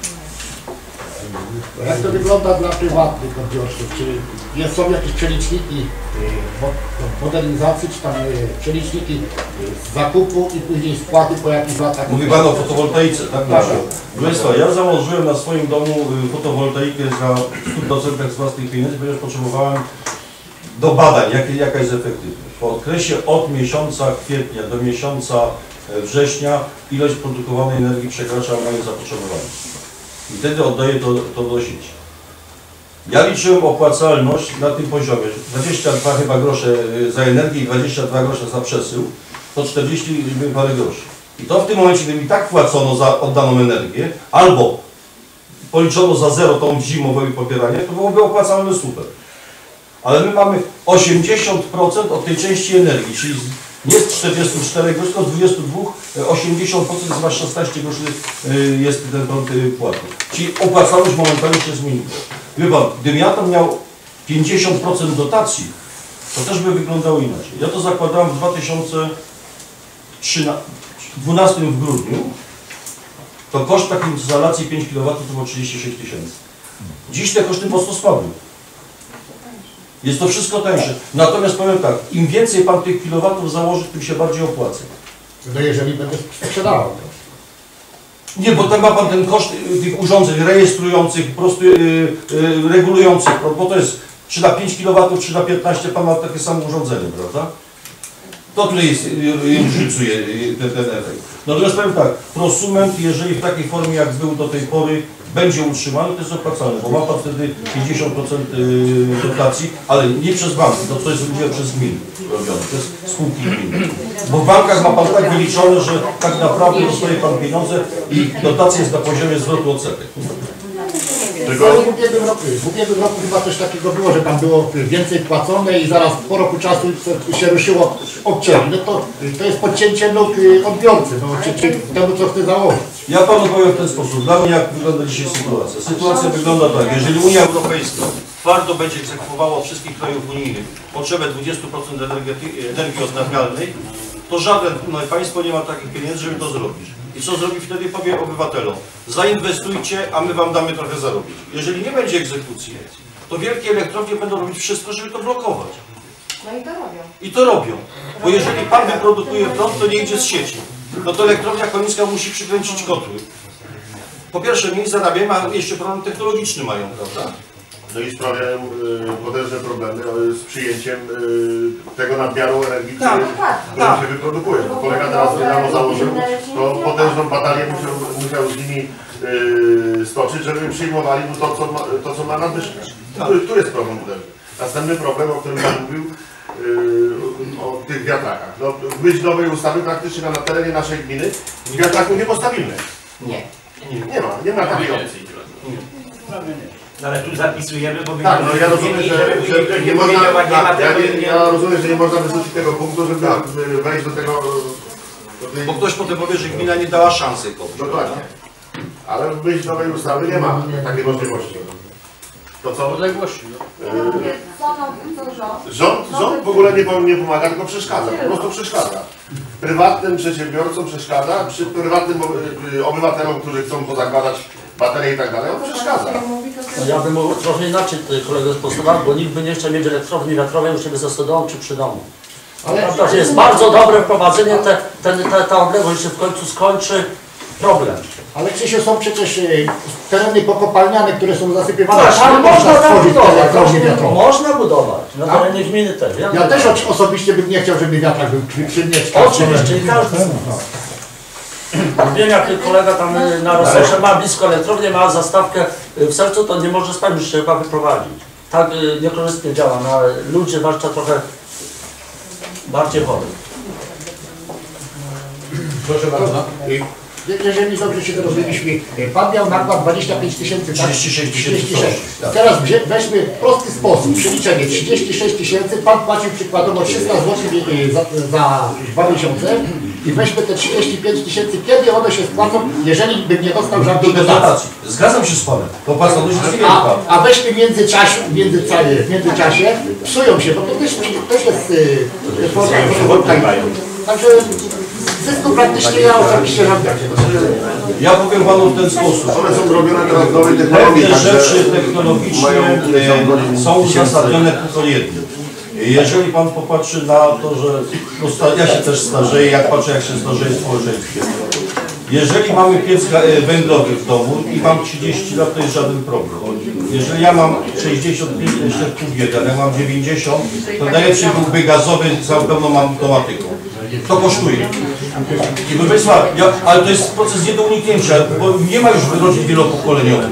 Jak to wygląda dla prywatnych odbiorców? Czy jest, są jakieś przeliczniki modernizacji, czy tam przeliczniki z zakupu i później spłaty po jakichś latach? Mówi Pan o fotowoltaice, tak? Tak. Proszę Państwa, ja założyłem na swoim domu fotowoltaikę za stu procent z własnych pieniędzy, ponieważ potrzebowałem do badań, jak, jaka jest efektywność. Po okresie od miesiąca kwietnia do miesiąca września ilość produkowanej energii przekracza moje zapotrzebowanie. I wtedy oddaję to, to do sieci. Ja liczyłem opłacalność na tym poziomie. dwadzieścia dwa chyba grosze za energię i dwadzieścia dwa grosze za przesył, to czterdzieści parę groszy. I to w tym momencie, gdy mi tak płacono za oddaną energię, albo policzono za zero tą zimowe pobieranie, to byłoby opłacalne super. Ale my mamy osiemdziesiąt procent od tej części energii, czyli nie z czterdziestu czterech groszy, tylko z dwudziestu dwóch, osiemdziesiąt procent z was szesnaście groszy jest ten prąd płatny. Czyli opłacalność momentalnie się zmieniła. Wie Pan, gdybym ja tam miał pięćdziesiąt procent dotacji, to też by wyglądało inaczej. Ja to zakładałem w dwa tysiące dwunastym w grudniu, to koszt takiej instalacji pięć kilowatów to było trzydzieści sześć tysięcy. Dziś te koszty mocno spadły. Jest to wszystko tańsze. Natomiast powiem tak, im więcej Pan tych kilowatów założy, tym się bardziej opłaca. No jeżeli będę sprzedawał to. Nie, bo tam ma Pan ten koszt tych urządzeń rejestrujących, po prostu yy, yy, regulujących, bo to jest czy na pięć kilowatów, czy na piętnaście, Pan ma takie samo urządzenie, prawda? To tutaj jest, różnicuje ten, ten efekt. Natomiast powiem tak, prosument, jeżeli w takiej formie jak był do tej pory, będzie utrzymany, to jest opłacalne, bo ma Pan wtedy pięćdziesiąt procent dotacji, ale nie przez banki, to, to jest ludzie przez gminy robione, przez spółki gminy. Bo w bankach ma Pan tak wyliczone, że tak naprawdę dostaje Pan pieniądze i dotacja jest na poziomie zwrotu odsetek. Tylko w ubiegłym roku, w ubiegłym roku chyba coś takiego było, że tam było więcej płacone i zaraz po roku czasu się ruszyło obcięcie. No to, to jest podcięcie nóg odbiorcy, no, czy, czy temu co chce założyć. Ja Panu powiem w ten sposób, dla mnie jak wygląda dzisiaj sytuacja. Sytuacja wygląda tak, jeżeli Unia Europejska twardo będzie egzekwowała od wszystkich krajów unijnych potrzebę dwudziestu procent energii odnawialnej, to żadne państwo nie ma takich pieniędzy, żeby to zrobić. I co zrobi wtedy? Powie obywatelom, zainwestujcie, a my wam damy trochę zarobić. Jeżeli nie będzie egzekucji, to wielkie elektrownie będą robić wszystko, żeby to blokować. No i to robią. I to robią. Bo jeżeli pan wyprodukuje prąd, to nie idzie z sieci. No to elektrownia konicka musi przykręcić kotły. Po pierwsze, mniej zarabiają, a jeszcze problem technologiczny mają, prawda? No i sprawiają y, potężne problemy y, z przyjęciem y, tego nadmiaru energii, Tak, który, tak, który tak. się wyprodukuje. Bo kolega teraz rano założył, to potężną batalię musiał, musiał z nimi y, stoczyć, żeby przyjmowali mu to, co ma, to, co ma nadwyżkę. Tu, tu jest problem też. Następny problem, o którym Pan mówił, y, o tych wiatrakach. No, być nowej ustawy praktycznie na terenie naszej gminy wiatraków nie postawimy. Nie. Nie, nie ma, nie ma takiej opcji. No ale tu zapisujemy, bo Tak, no ja rozumiem, że, że, że nie można, nie ma tak, ja, tego, nie, ja rozumiem, że nie można wyrzucić tego punktu, żeby Tak. wejść do tego... Do tej... Bo ktoś potem powie, że gmina nie dała szansy komuś. Dokładnie. Ale w myśl nowej ustawy nie ma takiej możliwości. To co? Odległości. Co, no, co rząd? Rząd, rząd w ogóle nie, pom- nie pomaga, tylko przeszkadza. Po prostu przeszkadza. Prywatnym przedsiębiorcom przeszkadza, przy prywatnym y, obywatelom, którzy chcą pozakładać baterie i tak dalej, on przeszkadza. No ja bym mógł trochę inaczej kolegę spostosował, bo nikt by nie chciał mieć elektrowni wiatrowej u siebie za stodołą czy przy domu. Ale Prawda, że jest bardzo dobre wprowadzenie, te, ten, te, ta odległość się w końcu skończy, problem. Ale Krzysiu, są przecież y, tereny pokopalniane, które są zasypywane. Właśnie, Tam można tam stworzyć te budować, elektrownie wiatrowe. można budować, na Tak? terenie gminy też. Ja, Ja też oś- osobiście bym nie chciał, żeby wiatrak był przy, przy mnie. Oczywiście, i każdy. Wiem, jak kolega tam y, na Rososze ma blisko elektrownię, ma zastawkę y, w sercu, to nie może spać, już się chyba wyprowadzić. Tak y, niekorzystnie działa na ludzi, zwłaszcza trochę bardziej chorych. Proszę bardzo. Y, Jeżeli dobrze się dorozumieliśmy, pan miał nakład dwadzieścia pięć tysięcy, tak? trzydzieści sześć tysięcy. Teraz wzię- weźmy prosty sposób, przeliczenie trzydzieści sześć tysięcy, pan płacił przykładowo trzysta złotych y, za, za dwa miesiące i weźmy te trzydzieści pięć tysięcy, kiedy one się spłacą, jeżeli bym nie dostał żadnej dotacji. Zgadzam się z panem. To pan się A, a weźmy w międzyczasie, w międzyczasie, w międzyczasie, psują się, bo to też, też jest y, forma fotowoltaiki. Także zysku praktycznie ja oczywiście żadnego. Ja powiem panu w ten sposób. One są robione teraz w nowej technologii, Pewne także rzeczy technologiczne mają e, są uzasadnione tylko jednym. Jeżeli pan popatrzy na to, że no, sta- ja się też starzeję, jak patrzę, jak się starzeje społeczeństwo. Jeżeli mamy piec ga- węglowy w domu i mam trzydzieści lat, to jest żaden problem. Jeżeli ja mam sześćdziesiąt pięć, to jeszcze pół biedy, ale jak mam dziewięćdziesiąt, to najlepszy byłby gazowy z całą pełną automatyką. To kosztuje. I proszę Państwa, ja, ale to jest proces nie do uniknięcia, bo nie ma już rodzin wielopokoleniowych.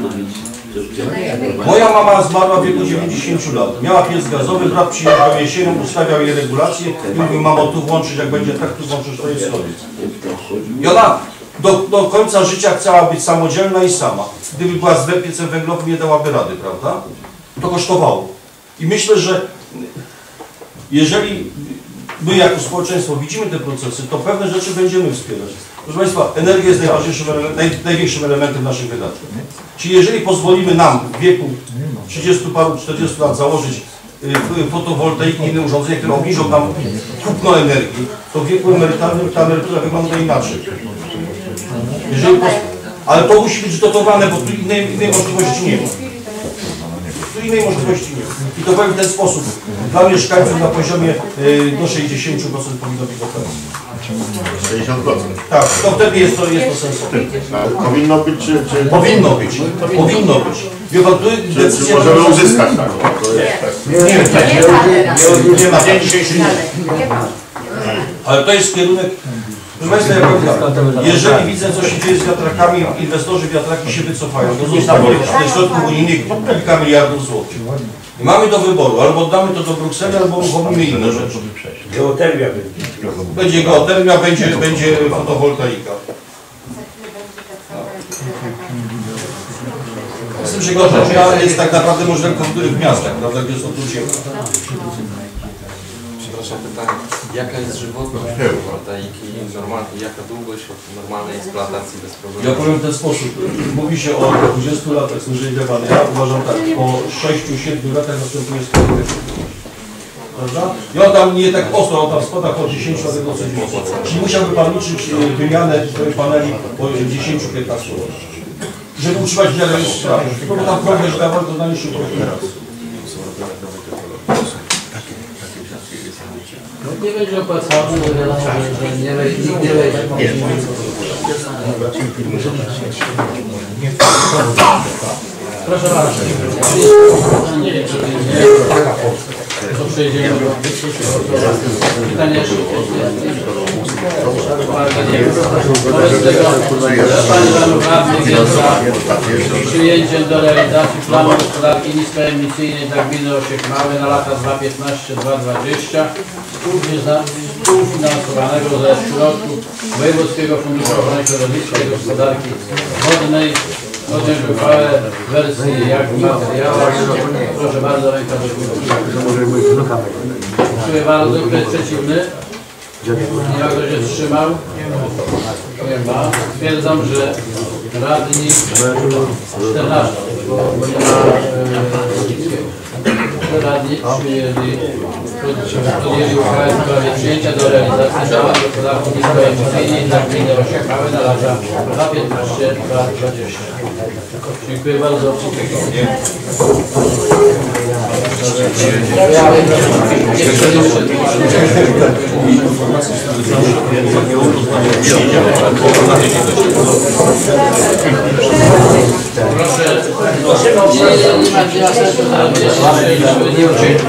Moja mama zmarła w wieku dziewięćdziesięciu lat. Miała piec gazowy, brat przyjeżdżał jesienią, ustawiał jej regulacje i mówił, mamo, tu włączyć, jak będzie tak, tu włączysz, to jest koniec. I ona do, do końca życia chciała być samodzielna i sama. Gdyby była z piecem węglowym, nie dałaby rady, prawda? To kosztowało. I myślę, że jeżeli my jako społeczeństwo widzimy te procesy, to pewne rzeczy będziemy wspierać. Proszę Państwa, energia jest najważniejszym, naj, największym elementem naszych wydatków. Czyli jeżeli pozwolimy nam w wieku trzydziestu paru, czterdziestu lat założyć y, fotowoltaikę i inne urządzenia, które obniżą nam kupno energii, to w wieku emerytalnym ta emerytura wygląda inaczej. Jeżeli poz... Ale to musi być dotowane, bo tu innej, innej możliwości nie ma. Tu innej możliwości nie ma. I to powiem w ten sposób. Dla mieszkańców na poziomie y, do sześćdziesięciu procent powinno być dotowane. sześćdziesiąt procent. Tak, to wtedy jest to, jest to sensowne. Powinno być, czy... czy... Powinno być, powinno być. Wie pan, tu Czy, decyzja... czy możemy uzyskać tak? To jest tak. Nie, nie, nie, nie, nie ma, w dzień dzisiejszy nie. Ale to jest kierunek... Proszę Państwa, ja powiem tak, jeżeli widzę, co się dzieje z wiatrakami, inwestorzy wiatraki się wycofają, to zostawili ze środków unijnych kilka miliardów złotych. I mamy do wyboru, albo oddamy to do Brukseli, albo uruchomimy inne rzeczy. Geotermia będzie. Będzie geotermia, będzie, będzie fotowoltaika. Z tym, że geotermia jest tak naprawdę może tylko w miastach, prawda, gdzie są tu ciepło. Przepraszam, pytanie. Jaka jest żywotność fotowoltaiki normalnej, jaka długość od normalnej eksploatacji bez problemu? Ja powiem w ten sposób. Mówi się o dwudziestu latach, służenie pan. Ja uważam tak, po sześciu siedmiu latach następuje skuteczność. prawda? I on tam nie tak ostro, on tam spada po dziesięć, a tego coś mocno. Czyli musiałby Pan liczyć e, wymianę tych paneli po dziesięć do piętnastu lat. Żeby utrzymać wiele spraw. No bo tam progres dawał, to na niższy profil. No nie będzie opłacalny, bo wiadomo, że nie wejdzie, nikt nie wejdzie. Proszę bardzo. Nie wiem, czy nie. To przejdziemy do pytania wobec tego Pani Panów Radnych jest za przyjęciem do realizacji planu gospodarki niskoemisyjnej dla gminy Osiek Mały na lata dwa tysiące piętnaście do dwa tysiące dwudziestego współfinansowanego ze środków Wojewódzkiego Funduszu Ochrony Środowiska i Gospodarki Wodnej. Podjąć uchwałę w wersji jak w materiałach. Proszę bardzo, ręka do góry. Dziękuję bardzo. Kto jest przeciwny? Nie ma, kto się wstrzymał? Nie ma. Stwierdzam, że radni czternaście, bo nie ma Wodnickiego. Radni przyjęli, podjęli uchwałę w sprawie przyjęcia do realizacji planu gospodarki niskoemisyjnej dla gminy Osiek Mały na lata dwa tysiące piętnaście do dwa tysiące dwudziestego. Dziękuję bardzo. Proszę, nie ma sensu, żeby nie uciekł.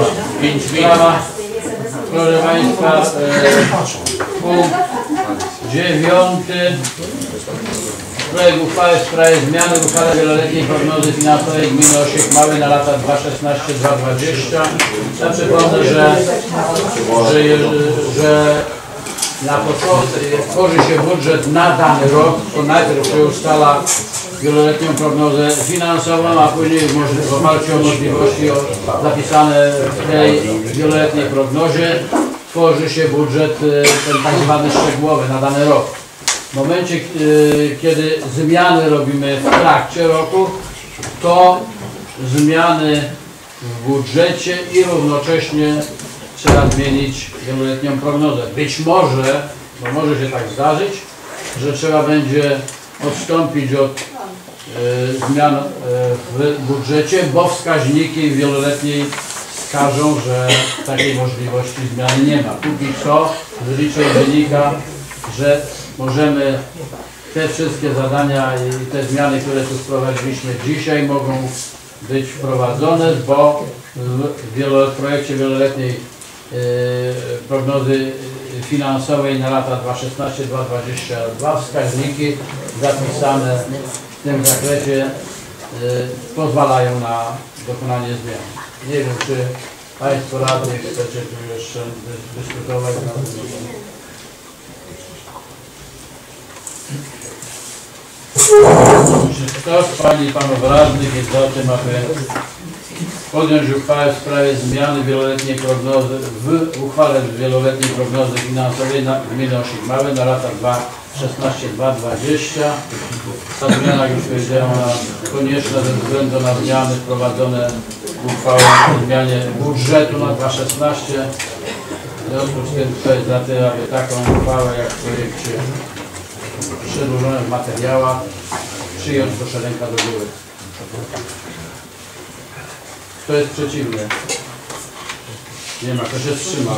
Proszę Państwa, punkt dziewiąty. Projekt uchwały w sprawie zmiany uchwały wieloletniej prognozy finansowej gminy Osiek Mały na lata dwa tysiące szesnaście do dwa tysiące dwudziestego. Ja przypomnę, że, że, że na początku tworzy się budżet na dany rok, to najpierw się ustala wieloletnią prognozę finansową, a później w oparciu o możliwości zapisane w tej wieloletniej prognozie tworzy się budżet ten tak zwany szczegółowy na dany rok. W momencie, kiedy zmiany robimy w trakcie roku, to zmiany w budżecie i równocześnie trzeba zmienić wieloletnią prognozę. Być może, bo może się tak zdarzyć, że trzeba będzie odstąpić od e, zmian e, w budżecie, bo wskaźniki wieloletniej wskażą, że takiej możliwości zmiany nie ma. Póki co z wyliczeń wynika, że możemy te wszystkie zadania i te zmiany, które tu wprowadziliśmy dzisiaj, mogą być wprowadzone, bo w wielo, projekcie wieloletniej yy, prognozy finansowej na lata dwa tysiące szesnaście do dwa tysiące dwudziestego dwa wskaźniki zapisane w tym zakresie yy, pozwalają na dokonanie zmian. Nie wiem, czy Państwo radni chcecie tu jeszcze dyskutować na ten temat. Czy kto z Pani i Panów Radnych jest za tym, aby podjąć uchwałę w sprawie zmiany wieloletniej prognozy, w uchwale wieloletniej prognozy finansowej na gminę Osiek Mały na lata dwa tysiące szesnaście do dwa tysiące dwudziestego. Ta zmiana, jak już powiedziałem, konieczna ze względu na zmiany wprowadzone w uchwałę o zmianie budżetu na dwa tysiące szesnaście. W związku z tym, kto jest za tym, aby taką uchwałę, jak w projekcie przedłożone w materiałach, przyjąć, proszę, ręka do góry. Kto jest przeciwny? Nie ma. Kto się wstrzymał?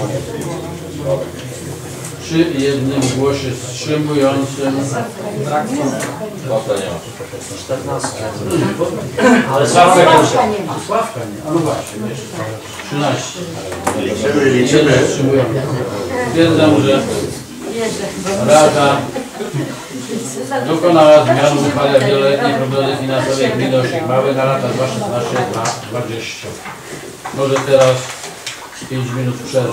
Przy jednym głosie wstrzymującym. Sławka nie ma. czternaście. Ale Sławka nie ma. Sławka nie. A no właśnie. trzynaście. Liczymy, liczymy. Stwierdzam, że Rada dokonała zmian w uchwale wieloletniej prognozy finansowej gminy Osiek Mały na lata dwa tysiące szesnaście do dwa tysiące dwudziestego. Może teraz pięć minut przerwy.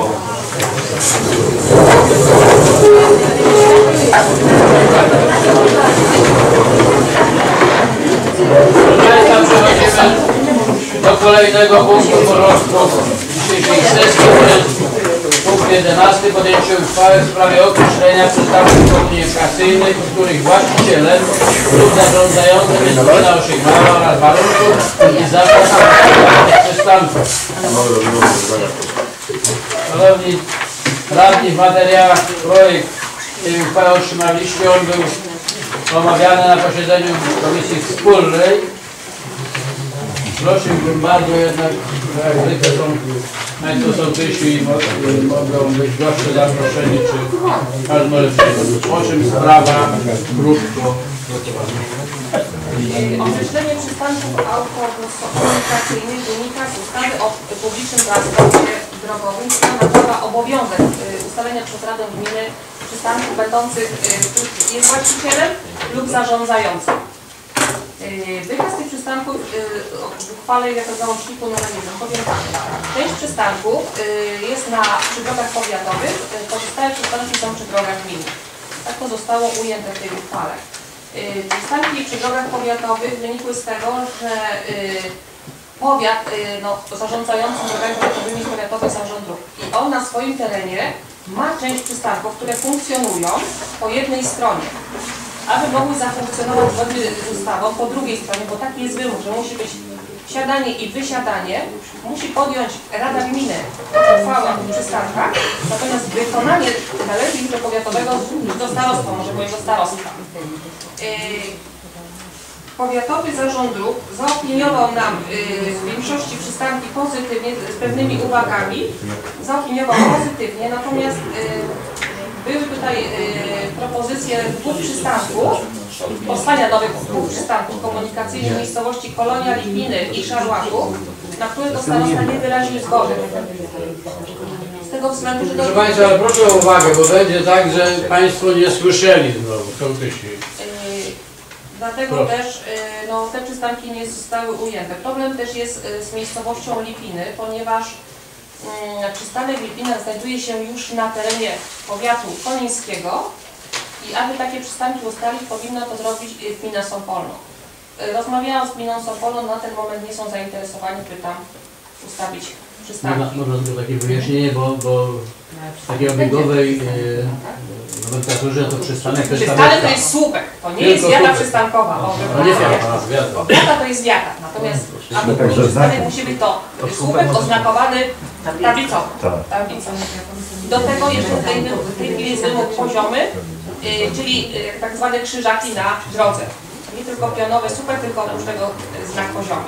Przechodzimy do kolejnego punktu porządku dzisiejszej sesji. To jest punkt jedenasty. Podjęcie uchwały w sprawie określenia przystawek komunikacyjnych, których właścicielem lub zarządzającym jest gmina Osiek Mała oraz warunków i zasad przystanków. Szanowni radni, w materiałach projekt tej uchwały otrzymaliście. On był omawiany na posiedzeniu Komisji Wspólnej. Prosiłbym bardzo jednak, że jak zwykle są Państwo są przyszli i mogą być goście zaproszeni, czy każdy może przyjść. O czym sprawa krótko. Określenie przystanków autokomunikacyjnych wynika z ustawy o publicznym transporcie drogowym, która nakłada obowiązek ustalenia przez Radę Gminy przystanków będących, których jest właścicielem lub zarządzającym. Wykaz tych przystanków w uchwale jako załączniku numer jeden. Powiem tak, część przystanków jest na przy drogach powiatowych, pozostałe przystanki są przy drogach gminnych. Tak to zostało ujęte w tej uchwale. Przystanki przy drogach powiatowych wynikły z tego, że powiat, no, zarządzający drogami powiatowymi jest Powiatowy Zarząd Dróg i on na swoim terenie ma część przystanków, które funkcjonują po jednej stronie. Aby mogły zafunkcjonować zgodnie z ustawą po drugiej stronie, bo taki jest wymóg, że musi być wsiadanie i wysiadanie, musi podjąć Rada Gminy uchwałę o tych przystankach, natomiast wykonanie należy do powiatowego do starostwa, może mojego starostwa. Yy, Powiatowy Zarząd Dróg zaopiniował nam yy, w większości przystanki pozytywnie, z pewnymi uwagami, zaopiniował pozytywnie, natomiast yy, były tutaj y, propozycje dwóch przystanków, powstania nowych dwóch przystanków komunikacyjnych w miejscowości Kolonia, Lipiny i Szarłaków, na które to starosta nie wyraził zgody. Z tego względu, że... Proszę Państwa, ale proszę o uwagę, bo będzie tak, że Państwo nie słyszeli znowu, sołtysi. Yy, dlatego proszę. też yy, no, te przystanki nie zostały ujęte. Problem też jest yy, z miejscowością Lipiny, ponieważ przystanek w Lipinach znajduje się już na terenie powiatu konińskiego i aby takie przystanki ustalić, powinna to zrobić gmina Sąpolno. Rozmawiałam z gminą Sąpolno, na ten moment nie są zainteresowani, by tam ustawić przystanki. Można tylko takie wyjaśnienie, bo, bo w takiej obiegowej e, nomenklaturze to przystanek to jest Przystanek to jest słupek, to nie jest wiata przystankowa. O, no nie wiata, wiata. Wiata to jest wiata, natomiast aby był przystanek musi być to słupek oznakowany tablicą. tablicą. Do tego jeszcze w tej, w tej chwili jest wymóg poziomy, yy, czyli yy, tak zwane krzyżaki na drodze. Nie tylko pionowy słupek, tylko oprócz tego znak poziomy.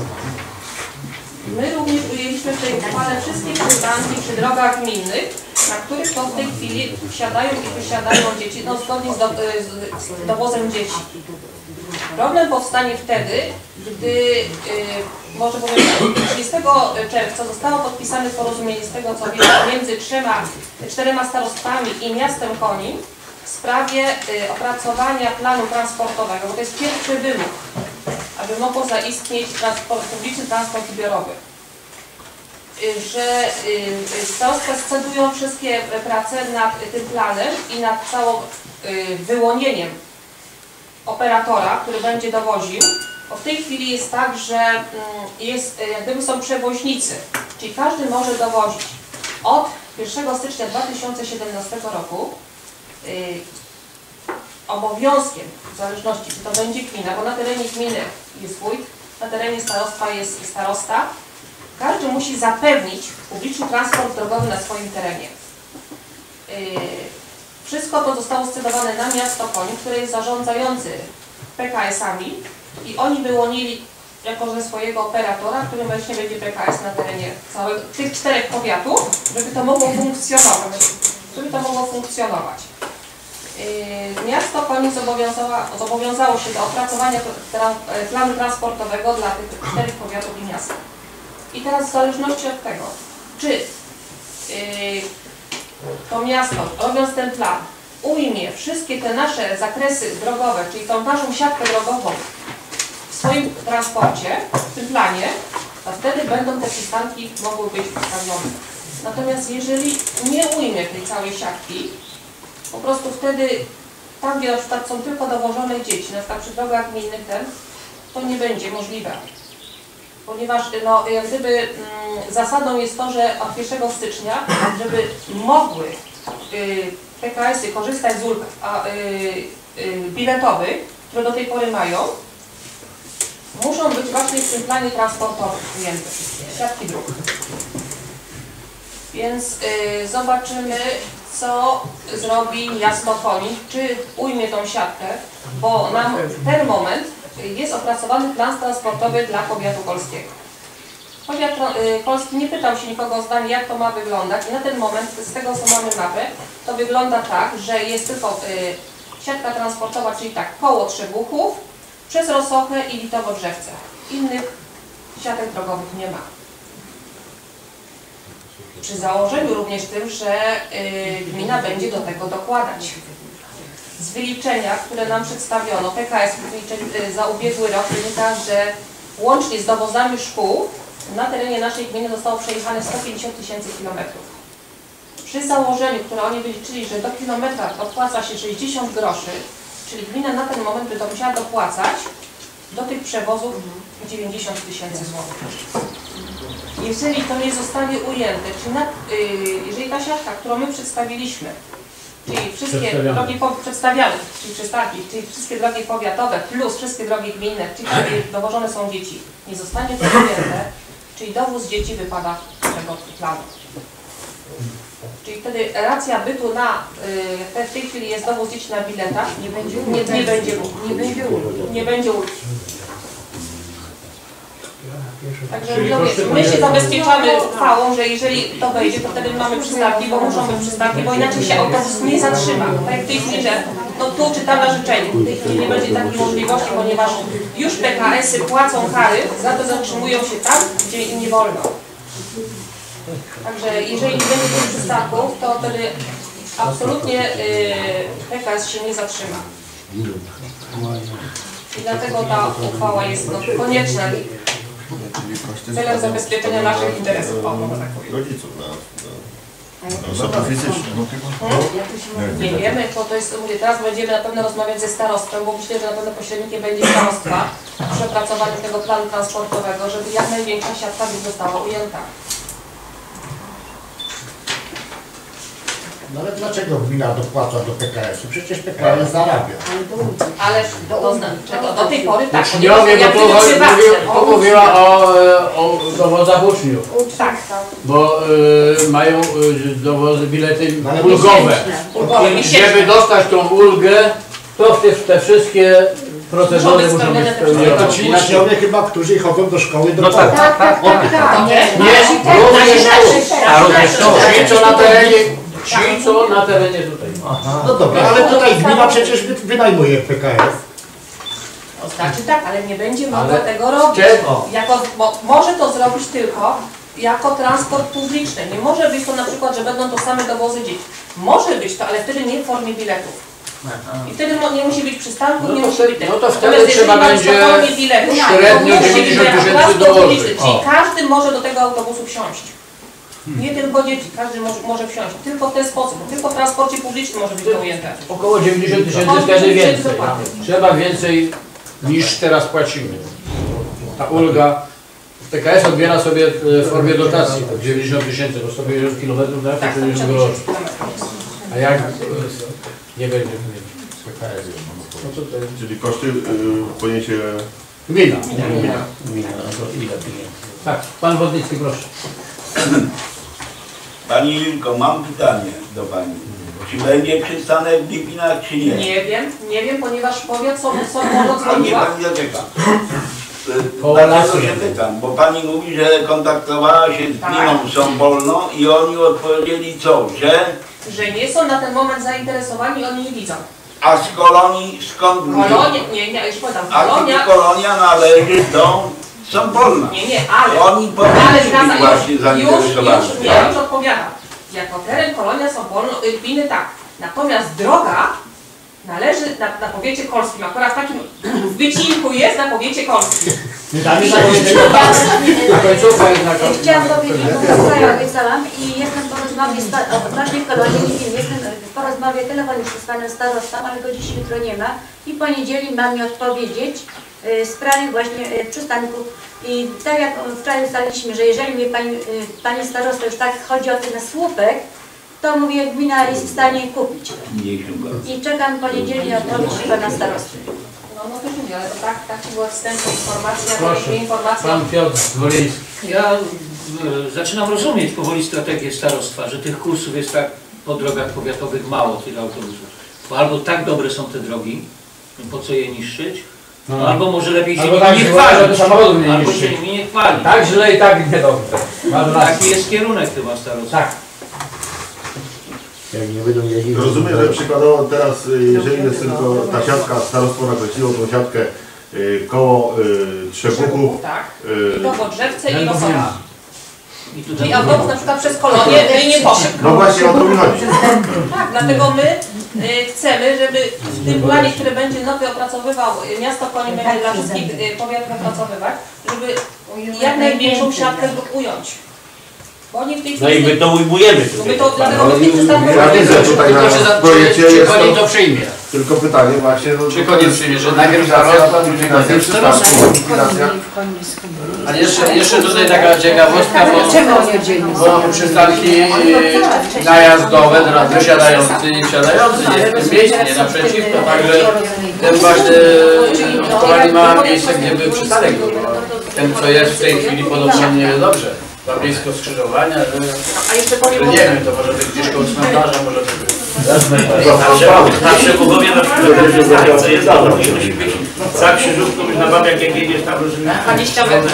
My również ujęliśmy w tej uchwale wszystkie przystanki przy drogach gminnych, na których to w tej chwili wsiadają i wysiadają dzieci, no zgodnie z, do, z dowozem dzieci. Problem powstanie wtedy, gdy, yy, może powiem, trzydziestego czerwca zostało podpisane porozumienie, z tego co wiem, między trzema, czterema starostwami i miastem Konin w sprawie yy, opracowania planu transportowego, bo to jest pierwszy wymóg, aby mogło zaistnieć transport, publiczny transport zbiorowy. Yy, że yy, starostwa scedują wszystkie prace nad tym planem i nad całą yy, wyłonieniem operatora, który będzie dowoził, bo w tej chwili jest tak, że jest, jak gdyby są przewoźnicy, czyli każdy może dowozić. Od pierwszego stycznia dwa tysiące siedemnastego roku yy, obowiązkiem, w zależności czy to będzie gmina, bo na terenie gminy jest wójt, na terenie starostwa jest starosta, każdy musi zapewnić publiczny transport drogowy na swoim terenie. Yy, Wszystko to zostało scedowane na miasto Konin, które jest zarządzający P K S-ami i oni wyłonili jako ze swojego operatora, którym właśnie będzie P K S na terenie całego, tych czterech powiatów, żeby to mogło funkcjonować. Żeby to mogło funkcjonować. Yy, miasto Konin zobowiązało się do opracowania tra, planu transportowego dla tych czterech powiatów i miasta. I teraz w zależności od tego, czy yy, to miasto, robiąc ten plan, ujmie wszystkie te nasze zakresy drogowe, czyli tą naszą siatkę drogową w swoim transporcie, w tym planie, to wtedy będą te przystanki mogły być postawione. Natomiast jeżeli nie ujmie tej całej siatki, po prostu wtedy tam, gdzie na przykład są tylko dowożone dzieci, na przykład przy drogach gminnych ten, to nie będzie możliwe. Ponieważ no, jak gdyby mm, zasadą jest to, że od pierwszego stycznia, żeby mogły y, P K S-y korzystać z ulg a, y, y, biletowych, które do tej pory mają, muszą być właśnie w tym planie transportowym ujęte siatki dróg. Więc y, zobaczymy, co zrobi miasto Konin, czy ujmie tą siatkę, bo na ten moment jest opracowany plan transportowy dla powiatu kolskiego. Powiat y, kolski nie pytał się nikogo o zdanie, jak to ma wyglądać i na ten moment, z tego co mamy mapę, to wygląda tak, że jest tylko y, siatka transportowa, czyli tak, koło Trzebuchów, przez Rosochę i Litowo-Drzewce. Innych siatek drogowych nie ma. Przy założeniu również tym, że y, gmina będzie do tego dokładać. Z wyliczenia, które nam przedstawiono, P K S wyliczeń y, za ubiegły rok wynika, że łącznie z dowozami szkół na terenie naszej gminy zostało przejechane sto pięćdziesiąt tysięcy kilometrów. Przy założeniu, które oni wyliczyli, że do kilometra opłaca się sześćdziesiąt groszy, czyli gmina na ten moment by to musiała dopłacać do tych przewozów dziewięćdziesiąt tysięcy złotych. Jeżeli to nie zostanie ujęte, czyli na, yy, jeżeli ta siatka, którą my przedstawiliśmy, czyli wszystkie drogi po, przedstawiane, czyli przystanki, czyli wszystkie drogi powiatowe plus wszystkie drogi gminne, czyli gdzie dowożone są dzieci, nie zostanie to ujęte, czyli dowóz dzieci wypada z tego planu. Czyli wtedy racja bytu na, yy, w tej chwili jest dowóz dzieci na biletach, nie będzie ulgi. Nie, nie będzie ulgi. Nie będzie ulgi. Nie będzie ulgi. Także no, my się zabezpieczamy uchwałą, że jeżeli to wejdzie, to wtedy mamy przystanki, bo muszą być przystanki, bo inaczej się autobus nie zatrzyma. Tak jak w tej chwili, że no tu czy tam na życzeniu. W tej chwili nie będzie takiej możliwości, ponieważ już P K S-y płacą kary, za to zatrzymują się tam, gdzie im nie wolno. Także jeżeli nie będzie tych przystanków, to wtedy absolutnie yy, P K S się nie zatrzyma. I dlatego ta uchwała jest no, konieczna celem zabezpieczenia naszych interesów. Rodziców na osoby fizyczne. Nie wiemy, bo to jest, mówię, teraz będziemy na pewno rozmawiać ze starostwem, bo myślę, że na pewno pośrednikiem będzie starostwa przy opracowaniu tego planu transportowego, żeby jak największa siatka została ujęta. No ale dlaczego gmina dopłaca do P K S-u? Przecież P K S zarabia. Ale to znaczy, do tej pory tak. Uczniowie, bo tu mówiła, mówiła o, o dowozach uczniów. Tak. Bo y, mają y, dowozy, bilety ulgowe. I żeby dostać tą ulgę, to te, te wszystkie procedury muszą być spełnione. To ci uczniowie chyba, którzy chodzą do szkoły, do no tak, tak, tak, tak, tak. Nie, również ci, co na terenie, ci, co na terenie tutaj. No dobra, ale tutaj gmina przecież wynajmuje P K S. To znaczy tak, ale nie będzie mogła Ale tego robić. czego? Jako, bo może to zrobić tylko jako transport publiczny. Nie może być to na przykład, że będą to same dowozy dzieci. Może być to, ale wtedy nie w formie biletów. I wtedy nie musi być przystanków, no nie to musi wtedy, być tego. no to wtedy Natomiast trzeba jeżeli będzie mamy w formie biletów, średnio to musi być dziewięćdziesiąt jako tysięcy transport dołożyć. publiczny. Czyli O. każdy może do tego autobusu wsiąść. Nie tylko dzieci, każdy może, może wsiąść. Tylko w ten sposób. Tylko w transporcie publicznym może być to ujęte. Około dziewięćdziesiąt tysięcy, Około wtedy dziewięćdziesiąt więcej. dokładnie. Trzeba więcej niż teraz płacimy. Ta ulga, P K S odbiera sobie w formie dotacji dziewięćdziesiąt tysięcy, bo sto pięćdziesiąt kilometrów na Tak, czterdzieści groszy. A jak nie będzie P K S? No to to jest... Czyli koszty y, poniesie Gmina. gmina. Gmina, no to ile pieniędzy? Tak, pan Wodnicki, proszę. Pani Julko, mam pytanie do Pani. Czy będzie przystanek w Bieginach, czy nie? Nie wiem, nie wiem, ponieważ powiat są, są może A nie dzwoniła. Pani zaczeka. Dlatego się pytam, bo Pani mówi, że kontaktowała się z gminą Sąpolną i oni odpowiedzieli co, że? Że nie są na ten moment zainteresowani, oni nie widzą. A z kolonii skąd mówią? Kolonia, nie, nie, już powiem, A kolonia... kolonia należy do Sąpolna. Nie, nie, ale... Oni powinni ale być zgadza- właśnie już, zainteresowani. już, nie, już odpowiadam. Jako teren kolonia są wolno, y, gminy tak. Natomiast droga należy na, na powiecie kolskim. Akurat w takim w wycinku jest na powiecie kolskim. Chciałam powiedzieć, bo ja obiecałam i jestem po rozmowie z odnośnie kolonii, nie wiem, jestem po rozmowie telefonicznej z panem starostą, ale go dziś jutro nie ma i w poniedzieli mam mi odpowiedzieć w sprawie właśnie y, przystanków. I tak jak wczoraj ustaliliśmy, że jeżeli mnie pani, y, pani starosta już tak chodzi o ten słupek, to mówię, gmina jest w stanie kupić. I czekam poniedzieli na odpowiedź pana starosty. No, no to mówię, ale to tak, tak była wstępna informacja, Proszę, informacja. pan Piotr Zwoliński. Ja e, zaczynam rozumieć powoli strategię starostwa, że tych kursów jest tak po drogach powiatowych mało, tych autobusów. Bo albo tak dobre są te drogi, po co je niszczyć, no. albo może lepiej się albo nimi tak nie źle, chwalić. żeby samochodów nie albo niszczyć. się nimi nie chwalić. Tak źle i tak niedobrze. Taki jest kierunek chyba starostwa. Tak. Jak nie będą jeździć... Rozumiem, że przykładowo teraz, y, jeżeli jest tylko ta siatka, starostwo nakreśliło tą siatkę y, koło y, Trzepuchów. Tak. y, I do Wodrzewce i do no, Sowa. I Czyli autobus na przykład przez Kolonię nie poszedł. No właśnie o to mi chodzi. Tak, dlatego my y, chcemy, żeby w tym planie, który będzie nowy opracowywał y, miasto Konin, będzie dla wszystkich y, powiatów opracowywać, żeby jak największą siatkę ująć. Bo oni w tej No i chwili... my to ujmujemy. No my to, dlatego my nie przestaniemy... Ja widzę tutaj na projekcie jest Konin to, to przyjmie. tylko pytanie właśnie... No, Czy Konin przyjmie, że najpierw likwidacja, zaraz, likwidacja czy przystanku, likwidacja. A jeszcze, jeszcze tutaj taka ciekawostka, bo, bo przystanki e, najazdowe dla wysiadający i wsiadający nie w tym miejscu, nie naprzeciwko, także ten właśnie aktualnie ma miejsce, gdzie by przystanek był. Ten, co jest w tej chwili podobno nie jest dobrze. Za blisko skrzyżowania, że, A jeszcze powiem, że nie wiem, to może być gdzieś koło cmentarza, może być. Na Trzepuchowie na przykład co jest dobre, musi być za krzyżówką już na Babiak, jak jedziesz tam różnymi... dwadzieścia metrów.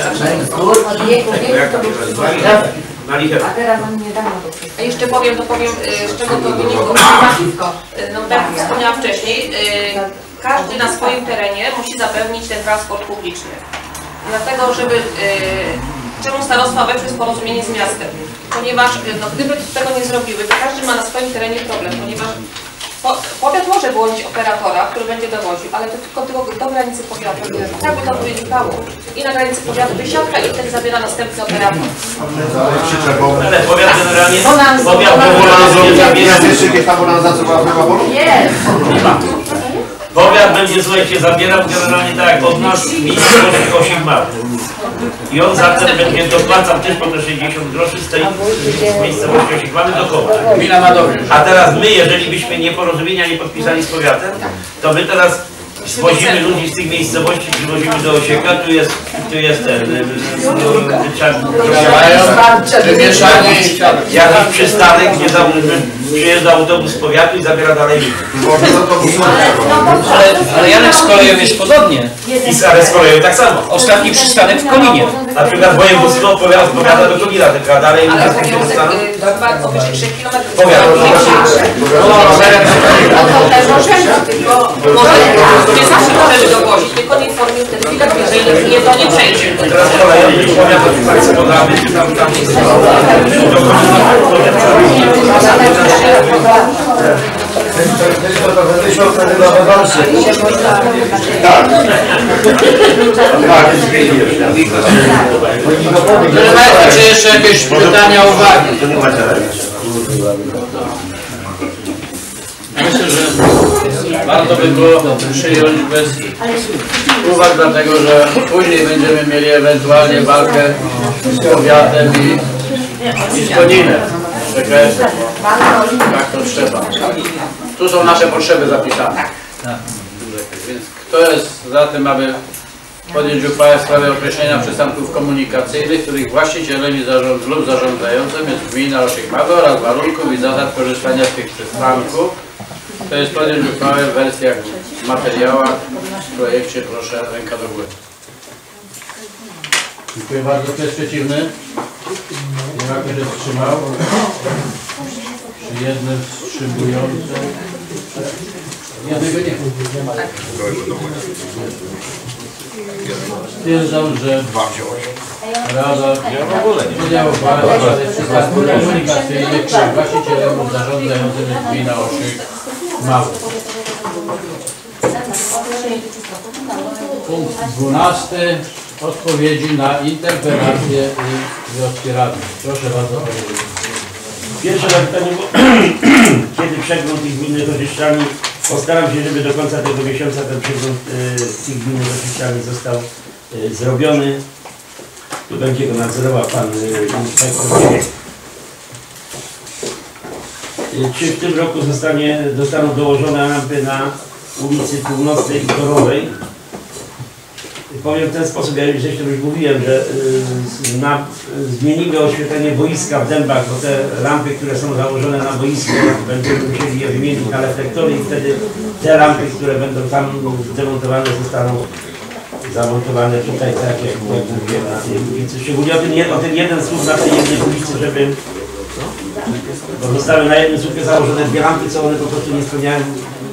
Na Lichę. A jeszcze powiem, to powiem, y, z czego to wynikło. Y, No tak jak wspomniałam wcześniej, y, każdy na swoim terenie musi zapewnić ten transport publiczny. Dlatego, żeby... y, Czemu starostwa weszły w porozumienie z miastem? Ponieważ no, gdyby tego nie zrobiły, to każdy ma na swoim terenie problem, ponieważ po, powiat może wyłonić operatora, który będzie dowoził, ale to tylko do, do granicy powiatu. Tak by to wynikało. I na granicy powiatu wysiadka i wtedy zabiera następny operator. Ale powiat generalnie... Bonanza. Powiat Ja wiesz, jakie ta bonanza, co była w Polu? Jest! Powiat będzie, słuchajcie, zabierał generalnie tak jak od nas miejscowości osiem małych. I on zatem będzie dopłacał też po te sześćdziesiąt groszy z tej miejscowości osiem małych do koła. Gmina ma dobrze. A teraz my, jeżeli byśmy nie porozumienia nie podpisali z powiatem, to my teraz zwozimy ludzi z tych miejscowości, przywozimy do Osieka, tu jest, tu jest ten... Jakiś przystanek, gdzie przyjeżdża autobus z powiatu i zabiera dalej ludzi. Ale, ale Janek z koleją jest podobnie. I ale z koleją tak samo. Ostatni przystanek w Koninie. Na przykład województwo odpowiada, odpowiada do Konina, tylko dalej Ale ludzie z taki tego wątek stanu. chyba powyżej trzech kilometrów. Powiat. Tylko może nie zawsze możemy dowozić, tylko nie w formie wtedy widać, jeżeli nie to nie przejdzie. Teraz kolejny powiat tak sobie podamy, tam tam Tak. Tak. Czy jeszcze jakieś pytania, uwagi? Myślę, że warto by było przyjąć bez uwag, dlatego że później będziemy mieli ewentualnie walkę z powiatem i, i z Koninem. Jak to trzeba. Tu są nasze potrzeby zapisane. Więc kto jest za tym, aby podjąć uchwałę w sprawie określenia przystanków komunikacyjnych, których właścicielem i zarząd, lub zarządzającym jest gmina Osiek Mały oraz warunków i zasad korzystania z tych przystanków. To jest podjąć uchwałę w wersjach w materiałach. W projekcie proszę ręka do góry. Dziękuję bardzo. Kto jest przeciwny? Nie ma, kto się wstrzymał. Przy jednym wstrzymującym. Jednego nie ma. Stwierdzam, że Rada podjęła uchwałę w sprawie przystanków komunikacyjnych, których właścicielem lub zarządzającym jest gmina Osiek Mały. Punkt dwunasty. Odpowiedzi na interpelacje i wnioski radnych. Proszę bardzo. Pierwsze pytanie, bo kiedy przegląd tych gminnych oczyszczalni, postaram się, żeby do końca tego miesiąca ten przegląd y, tych gminnych oczyszczalni został y, zrobiony. Tu będzie go nadzorował pan y, inspektor. Y, czy w tym roku zostanie, zostaną dołożone lampy na ulicy Północnej i Torowej? powiem w ten sposób, ja już zresztą już mówiłem, że y, na, zmienimy oświetlenie boiska w Dębach, bo te lampy, które są założone na boisku, będziemy musieli je wymienić na reflektory i wtedy te lampy, które będą tam demontowane, zostaną zamontowane tutaj, tak jak, jak mówiłem, na tej ulicy. Szczególnie o ten, o ten jeden słup na tej jednej ulicy, żeby bo zostały na jednym słupie założone dwie lampy, co one po prostu nie spełniają.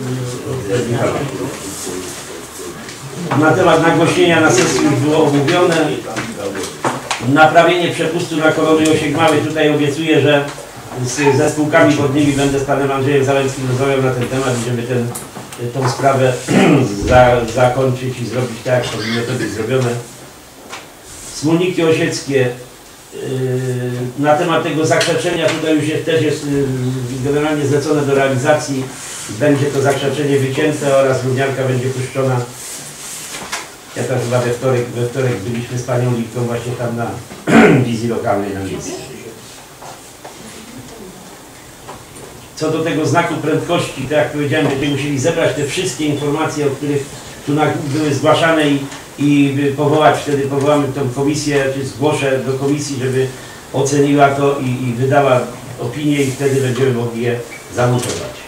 Na temat nagłośnienia na sesji już było omówione. Naprawienie przepustu na kolony Osiek Mały. Tutaj obiecuję, że z, ze spółkami wodnymi będę z panem Andrzejem Załęckim rozmawiał na ten temat, żeby ten, tą sprawę za, zakończyć i zrobić tak, jak powinno to być zrobione. Smólniki osieckie. Na temat tego zakrzeczenia tutaj już jest, też jest generalnie zlecone do realizacji. Będzie to zakrzeczenie wycięte oraz równiarka będzie puszczona. Ja tam chyba we wtorek, we wtorek byliśmy z panią Lipką właśnie tam na wizji lokalnej na miejscu. Co do tego znaku prędkości, tak jak powiedziałem, będziemy musieli zebrać te wszystkie informacje, o których tu były zgłaszane i, i powołać, wtedy powołamy tą komisję, czy zgłoszę do komisji, żeby oceniła to i, i wydała opinię i wtedy będziemy mogli je zamontować.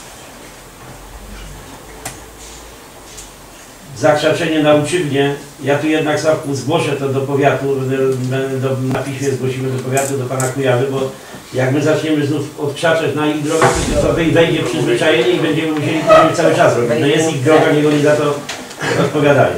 Zakrzaczenie na Uczywnie, ja tu jednak Sławku zgłoszę to do powiatu, do, na piśmie zgłosimy do powiatu, do pana Kujawy, bo jak my zaczniemy znów odkrzaczać na ich drogach, to wejdzie przyzwyczajenie i będziemy musieli to cały czas robić. No jest ich droga, niech oni za to odpowiadają.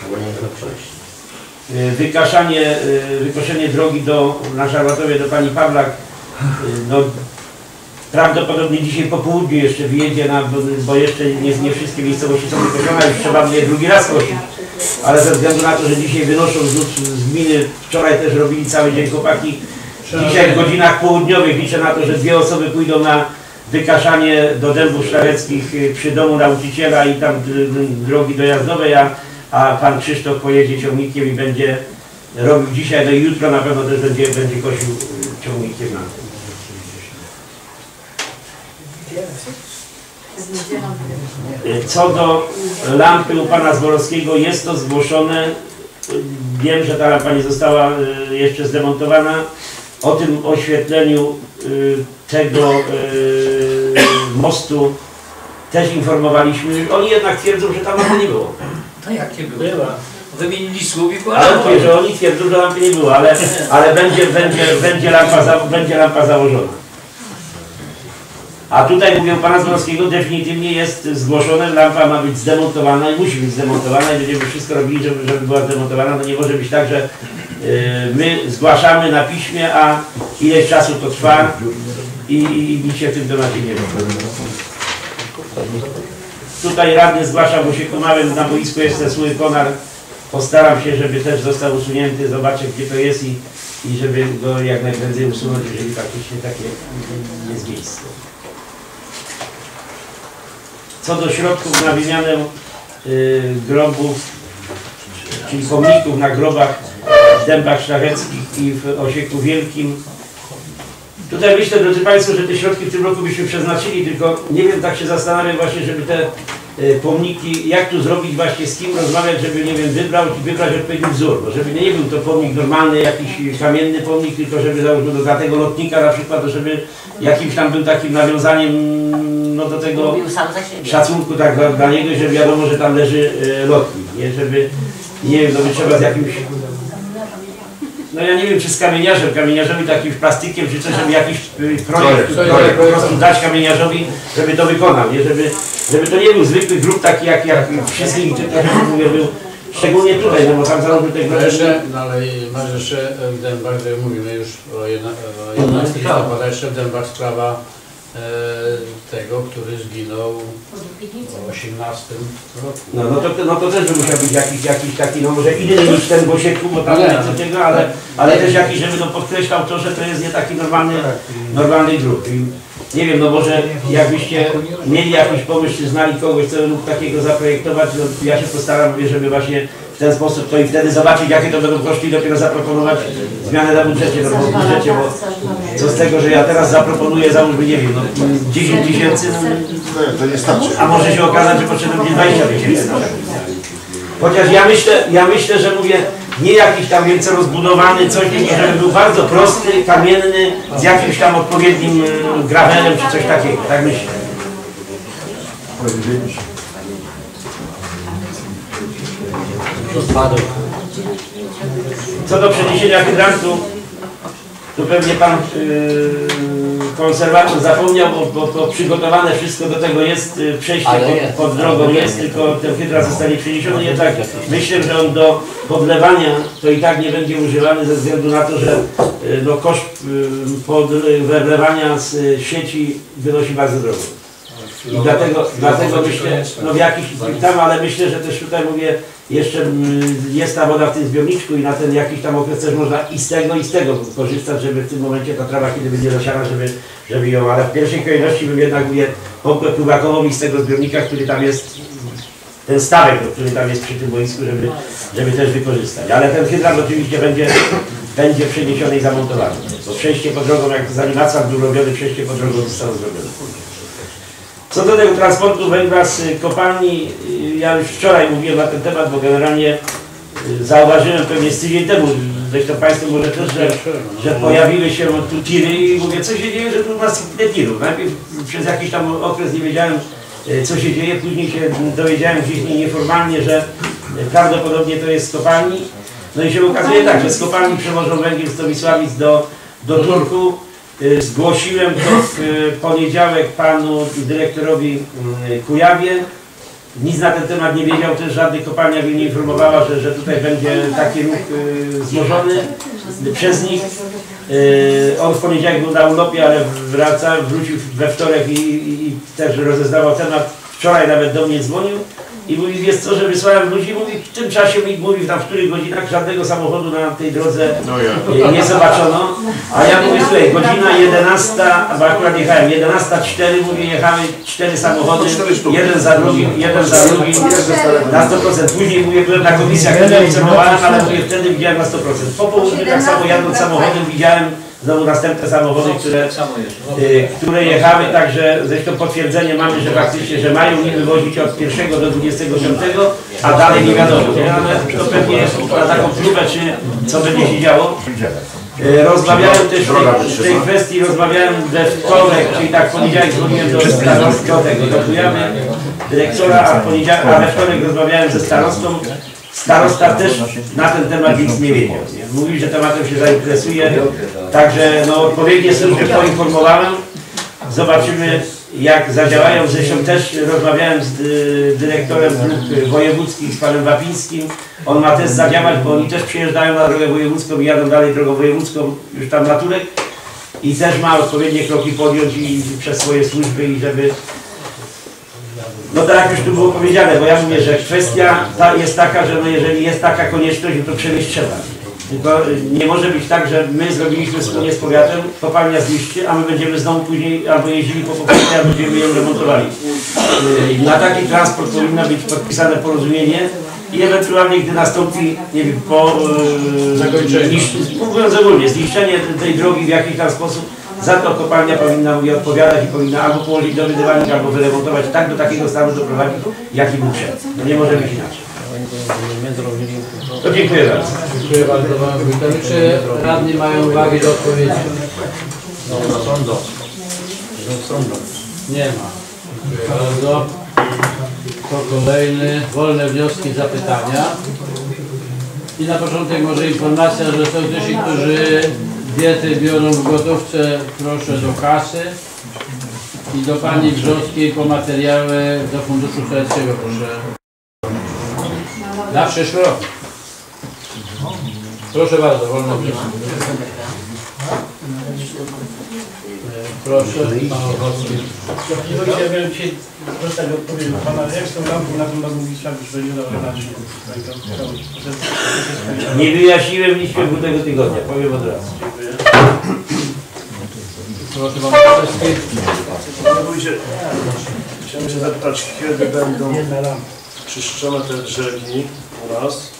Wykaszanie, wykoszenie drogi do, na Szarłatowie do pani Pawlak, no, prawdopodobnie dzisiaj po południu jeszcze wyjedzie, na, bo, bo jeszcze nie, nie wszystkie miejscowości są wykoszone, już trzeba mnie drugi raz kosić. Ale ze względu na to, że dzisiaj wynoszą z, z gminy, wczoraj też robili cały dzień chłopaki, dzisiaj w godzinach południowych liczę na to, że dwie osoby pójdą na wykaszanie do Dębów Szlacheckich przy domu nauczyciela i tam drogi dojazdowe, a, a pan Krzysztof pojedzie ciągnikiem i będzie robił dzisiaj, no i jutro na pewno też będzie, będzie kosił ciągnikiem na tym. Co do lampy u pana Zborowskiego, jest to zgłoszone. Wiem, że ta lampa nie została jeszcze zdemontowana. O tym oświetleniu tego mostu też informowaliśmy. Oni jednak twierdzą, że tam lampy nie było. No jakie była? Wymienili słów i była. Ale mówię, że oni twierdzą, że lampy nie było, ale, ale będzie, będzie, będzie, lampa za, będzie lampa założona. A tutaj mówię pana Zborowskiego, definitywnie jest zgłoszone, lampa ma być zdemontowana i musi być zdemontowana i będziemy wszystko robili, żeby, żeby była zdemontowana. No nie może być tak, że y, my zgłaszamy na piśmie, a ileś czasu to trwa i, i, i nic się w tym temacie nie robi. Tutaj radny zgłasza w Osieku Małym, na boisku jest ten zły konar. Postaram się, żeby też został usunięty, zobaczę gdzie to jest i, i żeby go jak najprędzej usunąć, jeżeli faktycznie takie jest miejsce. Co do środków na wymianę y, grobów, czyli pomników na grobach w Dębach Szlacheckich i w Osieku Wielkim. Tutaj myślę, drodzy Państwo, że te środki w tym roku byśmy przeznaczyli, tylko nie wiem, tak się zastanawiam właśnie, żeby te y, pomniki, jak tu zrobić właśnie, z kim rozmawiać, żeby, nie wiem, wybrać, wybrać odpowiedni wzór, bo żeby nie był to pomnik normalny, jakiś kamienny pomnik, tylko żeby załóżmy do tego lotnika na przykład, to żeby jakimś tam był takim nawiązaniem no, do tego szacunku tak dla, dla niego, że wiadomo, że tam leży y, lotnik, nie? Żeby, nie wiem, no by trzeba z jakimś, no ja nie wiem, czy z kamieniarzem, kamieniarzowi takim plastykiem, czy coś, żeby jakiś y, projekt, projekt po prostu dać kamieniarzowi, żeby to wykonał, nie? Żeby, żeby to nie był zwykły grób taki, jak, jak wszystkich, tak jak mówię, był, szczególnie tutaj, no bo tam założył tego... Jeszcze, no ale masz jeszcze w Dębach, że mówimy już o jedenastego listopada, jeszcze w Dębach sprawa e, tego, który zginął w osiemnastym roku. No, no, to, no to też by musiał być jakiś, jakiś taki, no może inny niż ten w Osieku, bo tam nie co tego, ale, ale też jakiś, żeby to podkreślał to, że to jest nie taki normalny, normalny grób. I nie wiem, no może jakbyście mieli jakiś pomysł, czy znali kogoś, co mógł takiego zaprojektować, no ja się postaram, mówię, żeby właśnie w ten sposób to i wtedy zobaczyć, jakie to będą koszty i dopiero zaproponować zmianę na budżecie, no bo w budżecie, bo co z tego, że ja teraz zaproponuję, załóżmy, nie wiem, no dziesięć tysięcy, to nie starczy. A może się okazać, że potrzebne będzie dwadzieścia tysięcy. Chociaż ja myślę, ja myślę, że mówię, nie jakiś tam wielce rozbudowany, coś, tylko żeby był bardzo prosty, kamienny, z jakimś tam odpowiednim y, gravelem czy coś takiego, tak myślę. Co do przeniesienia hydrantu, tu pewnie pan yy, konserwator zapomniał, bo, bo, bo przygotowane wszystko do tego jest, yy, przejście pod, pod drogą jest, tylko ten hydrant zostanie przeniesiony. Jednak myślę, że on do podlewania to i tak nie będzie używany ze względu na to, że yy, no, koszt yy, pod, yy, wlewania z yy, sieci wynosi bardzo drogo. I dlatego, dlatego myślę, no w jakiś tam, ale myślę, że też tutaj mówię, jeszcze jest ta woda w tym zbiorniczku i na ten jakiś tam okres też można i z tego i z tego korzystać, żeby w tym momencie ta trawa, kiedy będzie zasiana, żeby, żeby ją, ale w pierwszej kolejności bym jednak mówię pompę pływakową i z tego zbiornika, który tam jest, ten stawek, który tam jest przy tym boisku, żeby, żeby też wykorzystać. Ale ten hydrant oczywiście będzie, będzie przeniesiony i zamontowany. Bo przejście pod drogą, jak zanim asfalt był robiony, przejście pod drogą zostało zrobione. Co do tego transportu węgla z kopalni, ja już wczoraj mówiłem na ten temat, bo generalnie zauważyłem pewnie z tydzień temu, zresztą Państwo może też, że, że pojawiły się tu tiry i mówię, co się dzieje, że tu nas nie tirów. Najpierw przez jakiś tam okres nie wiedziałem, co się dzieje, później się dowiedziałem gdzieś nieformalnie, że prawdopodobnie to jest z kopalni. No i się okazuje tak, że z kopalni przewożą węgiel z Tomisławic do, do Turku. Zgłosiłem to w poniedziałek panu dyrektorowi Kujawie. Nic na ten temat nie wiedział, też żadna kopalnia mnie nie informowała, że, że tutaj będzie taki ruch złożony przez nich. On w poniedziałek był na urlopie, ale wraca, wrócił we wtorek i, i, i też rozeznawał temat. Wczoraj nawet do mnie dzwonił i mówi, wiesz co, że wysłałem ludzi, mówi, w tym czasie mi mówi, tam w których godzinach żadnego samochodu na tej drodze no ja. nie zobaczono. A ja mówię, słuchaj, godzina jedenasta, bo akurat jechałem, jedenasta cztery, mówię, jechały cztery samochody, jeden za drugim, jeden za drugim, na sto procent. Później mówię, byłem na komisjach, kiedy obserwowałem, ale mówię, wtedy widziałem na sto procent. Po południu tak samo jadąc samochodem widziałem znowu następne samochody, które, y, które jechały, także zresztą potwierdzenie mamy, że faktycznie, że mają nie wywozić od pierwszego do dwudziestego piątego, a dalej nie wiadomo, nie? Ale to pewnie jest na taką próbę, czy co będzie się działo. Y, rozmawiałem też w tej, w tej kwestii, rozmawiałem we wtorek, czyli tak w poniedziałek dzwoniłem do starosty, do tego, do Kujawy, dyrektora, a, w poniedziałek, a we wtorek rozmawiałem ze starostą. Starosta też na ten temat nic nie wiedział. Nie? Mówi, że tematem się zainteresuje, także no, odpowiednie służby poinformowałem. Zobaczymy, jak zadziałają. Zresztą też rozmawiałem z y, dyrektorem dróg wojewódzkich, z panem Wapińskim. On ma też zadziałać, bo oni też przyjeżdżają na drogę wojewódzką i jadą dalej drogą wojewódzką, już tam na Turek. I też ma odpowiednie kroki podjąć i, i przez swoje służby, i żeby... No tak jak już tu było powiedziane, bo ja mówię, że kwestia ta jest taka, że no jeżeli jest taka konieczność, to przewieźć trzeba. Tylko nie może być tak, że my zrobiliśmy wspólnie z powiatem, kopalnia zniszczy, a my będziemy znowu później albo jeździli po powiecie, a będziemy ją remontowali. Na taki transport powinno być podpisane porozumienie i ewentualnie, gdy nastąpi, nie wiem, po zakończeniu, mówiąc ogólnie, zniszczenie tej drogi w jakiś tam sposób, za to kopalnia powinna mówię, odpowiadać i powinna albo położyć nowy dywanik, albo wyremontować, tak do takiego stanu doprowadzić, jaki był przed. No nie może być inaczej. To dziękuję bardzo. Dziękuję bardzo panu wójtowi. Czy radni mają uwagi do odpowiedzi? No, sądzą. Sądzą. Nie ma. Dziękuję bardzo. Po kolejny, wolne wnioski, zapytania. I na początek może informacja, że są też ci, którzy diety biorą w gotówce, proszę do kasy. I do pani Wrzowskiej po materiały do Funduszu Sowieckiego, proszę. Na przyszły rok. Proszę bardzo, wolno wnioski. Proszę, pan Ochocki. Ja miałem dzisiaj dostać odpowiedź na pana, jak z tą lampą na tym bazównictwie już będzie dobra. Nie wyjaśniłem nic w ciągu tego tygodnia, powiem od razu. Proszę pan Ochocki. Chciałem się zapytać, kiedy będą czyszczone te brzegi u nas?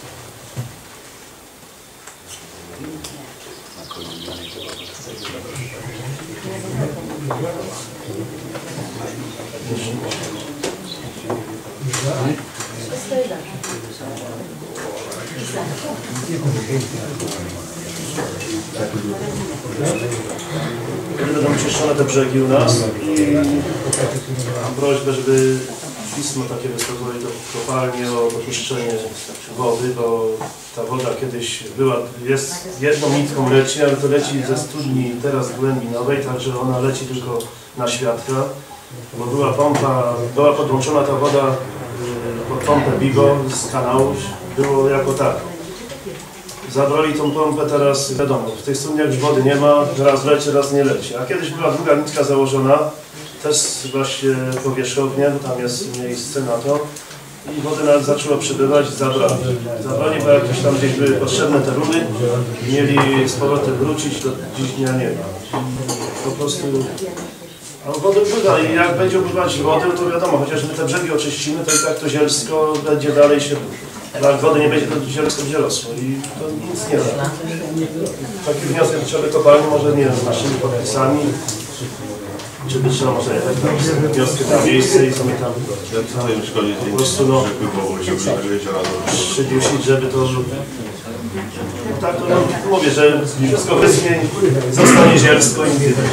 Kiedy będą czyszczone te brzegi u nas i mam prośbę, żeby pismo takie wysłało do kopalni o dopuszczenie wody, bo ta woda kiedyś była, jest jedną nitką leci, ale to leci ze studni teraz głębinowej, także ona leci tylko na świadka, bo była pompa, była podłączona ta woda pod pompę Bigo z kanału, było jako tak. Zabrali tą pompę teraz, wiadomo, w tych studniach już wody nie ma, raz leci, raz nie leci. A kiedyś była druga nitka założona, też właśnie powierzchownie, bo tam jest miejsce na to. I wody nawet zaczęło przybywać, zabrali. Zabrali, bo jakieś tam gdzieś były potrzebne te rury, mieli z powrotem wrócić, to dziś dnia nie ma. Po prostu... A wody pływa i jak będzie upływać wodę, to wiadomo, chociaż my te brzegi oczyścimy, to i tak to zielsko będzie dalej się... Jak wody nie będzie, to zielsko będzie rosło i to nic nie da. Taki wniosek trzeba kopalni, może nie wiem, z naszymi podpisami, czy by trzeba może jechać tam wnioski na miejsce i sobie tam po prostu no przydusić, żeby to... No tak, to no, mówię, że wszystko wyschnie, zostanie zielsko i nie widać.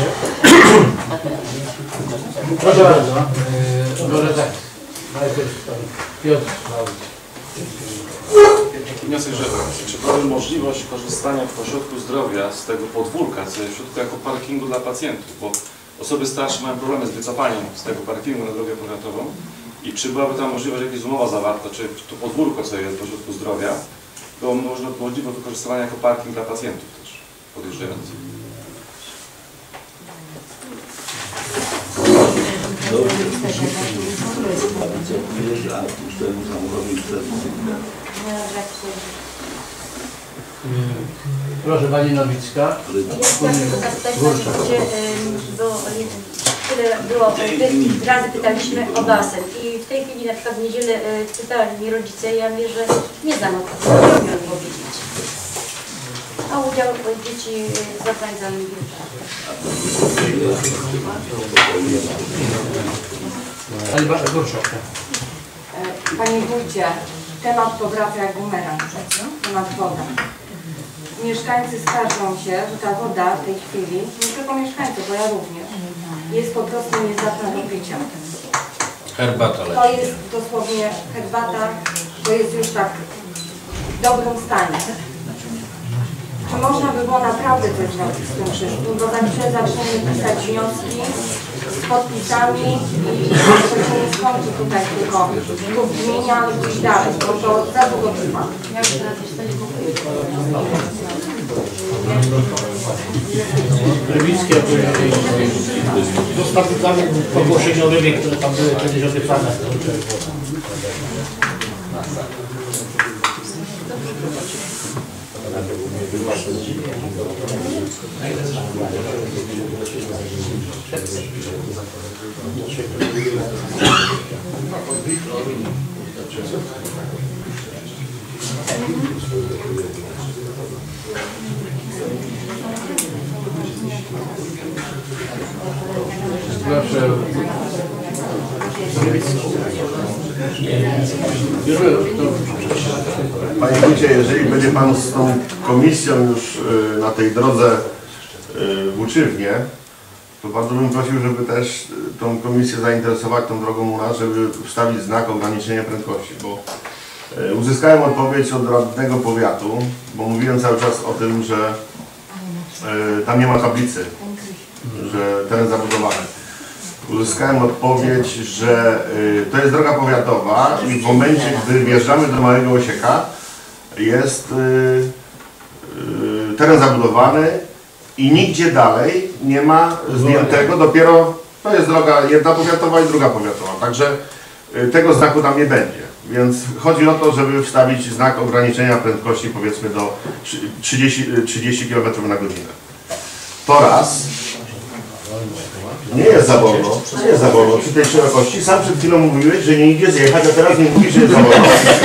Proszę bardzo. Może tak. Najpierw Piotr. Wniosek, że czy mamy możliwość korzystania w ośrodku zdrowia z tego podwórka, co jest w środku jako parkingu dla pacjentów, bo osoby starsze mają problemy z wycofaniem z tego parkingu na drogę powiatową i czy byłaby tam możliwość, jakaś umowa zawarta, czy to podwórko, co jest w ośrodku zdrowia, było można, możliwe wykorzystywanie jako parking dla pacjentów też podjeżdżających. Proszę Pani Nowicka. Ja chciałam tylko zapytać, bo tyle było, razy pytaliśmy o basen i w tej chwili na przykład w niedzielę pytali mnie rodzice, ja mówię, że nie znam odpowiedzi, nie powiedzieć. A udział dzieci w zapędzanym Panie wójcie, temat powraca jak bumerang, temat woda. Mieszkańcy skarżą się, że ta woda w tej chwili, nie tylko mieszkańcy, bo ja również, jest po prostu niezdatna do picia. Herbata To jest dosłownie herbata, to jest już tak w dobrym stanie. Czy można by było naprawdę coś zrobić z tym wszystkim, bo zanim zaczniemy pisać wnioski z podpisami i to się nie skończy tutaj tylko tu w gminie, ale gdzieś dalej, bo to za długo trwa. Rybickie zostawiamy ogłoszeniowymi, które tam były kiedyś obiecane. Panie wójcie, jeżeli będzie Pan z tą komisją już y, na tej drodze y, w Łuczywnie, to bardzo bym prosił, żeby też y, tą komisję zainteresować tą drogą u nas, żeby wstawić znak ograniczenia prędkości, bo y, uzyskałem odpowiedź od radnego powiatu, bo mówiłem cały czas o tym, że y, tam nie ma tablicy, że teren zabudowany. Uzyskałem odpowiedź, że y, to jest droga powiatowa i w momencie, gdy wjeżdżamy do Małego Osieka, jest y, y, teren zabudowany i nigdzie dalej nie ma zdjętego, dopiero to jest droga jedna powiatowa i druga powiatowa, także y, tego znaku tam nie będzie. Więc chodzi o to, żeby wstawić znak ograniczenia prędkości powiedzmy do trzydziestu kilometrów na godzinę. To raz. Nie jest za wolno, nie jest za wolno przy tej szerokości. Sam przed chwilą mówiłeś, że nie idzie zjechać, a teraz nie mówisz, że jest za wolno.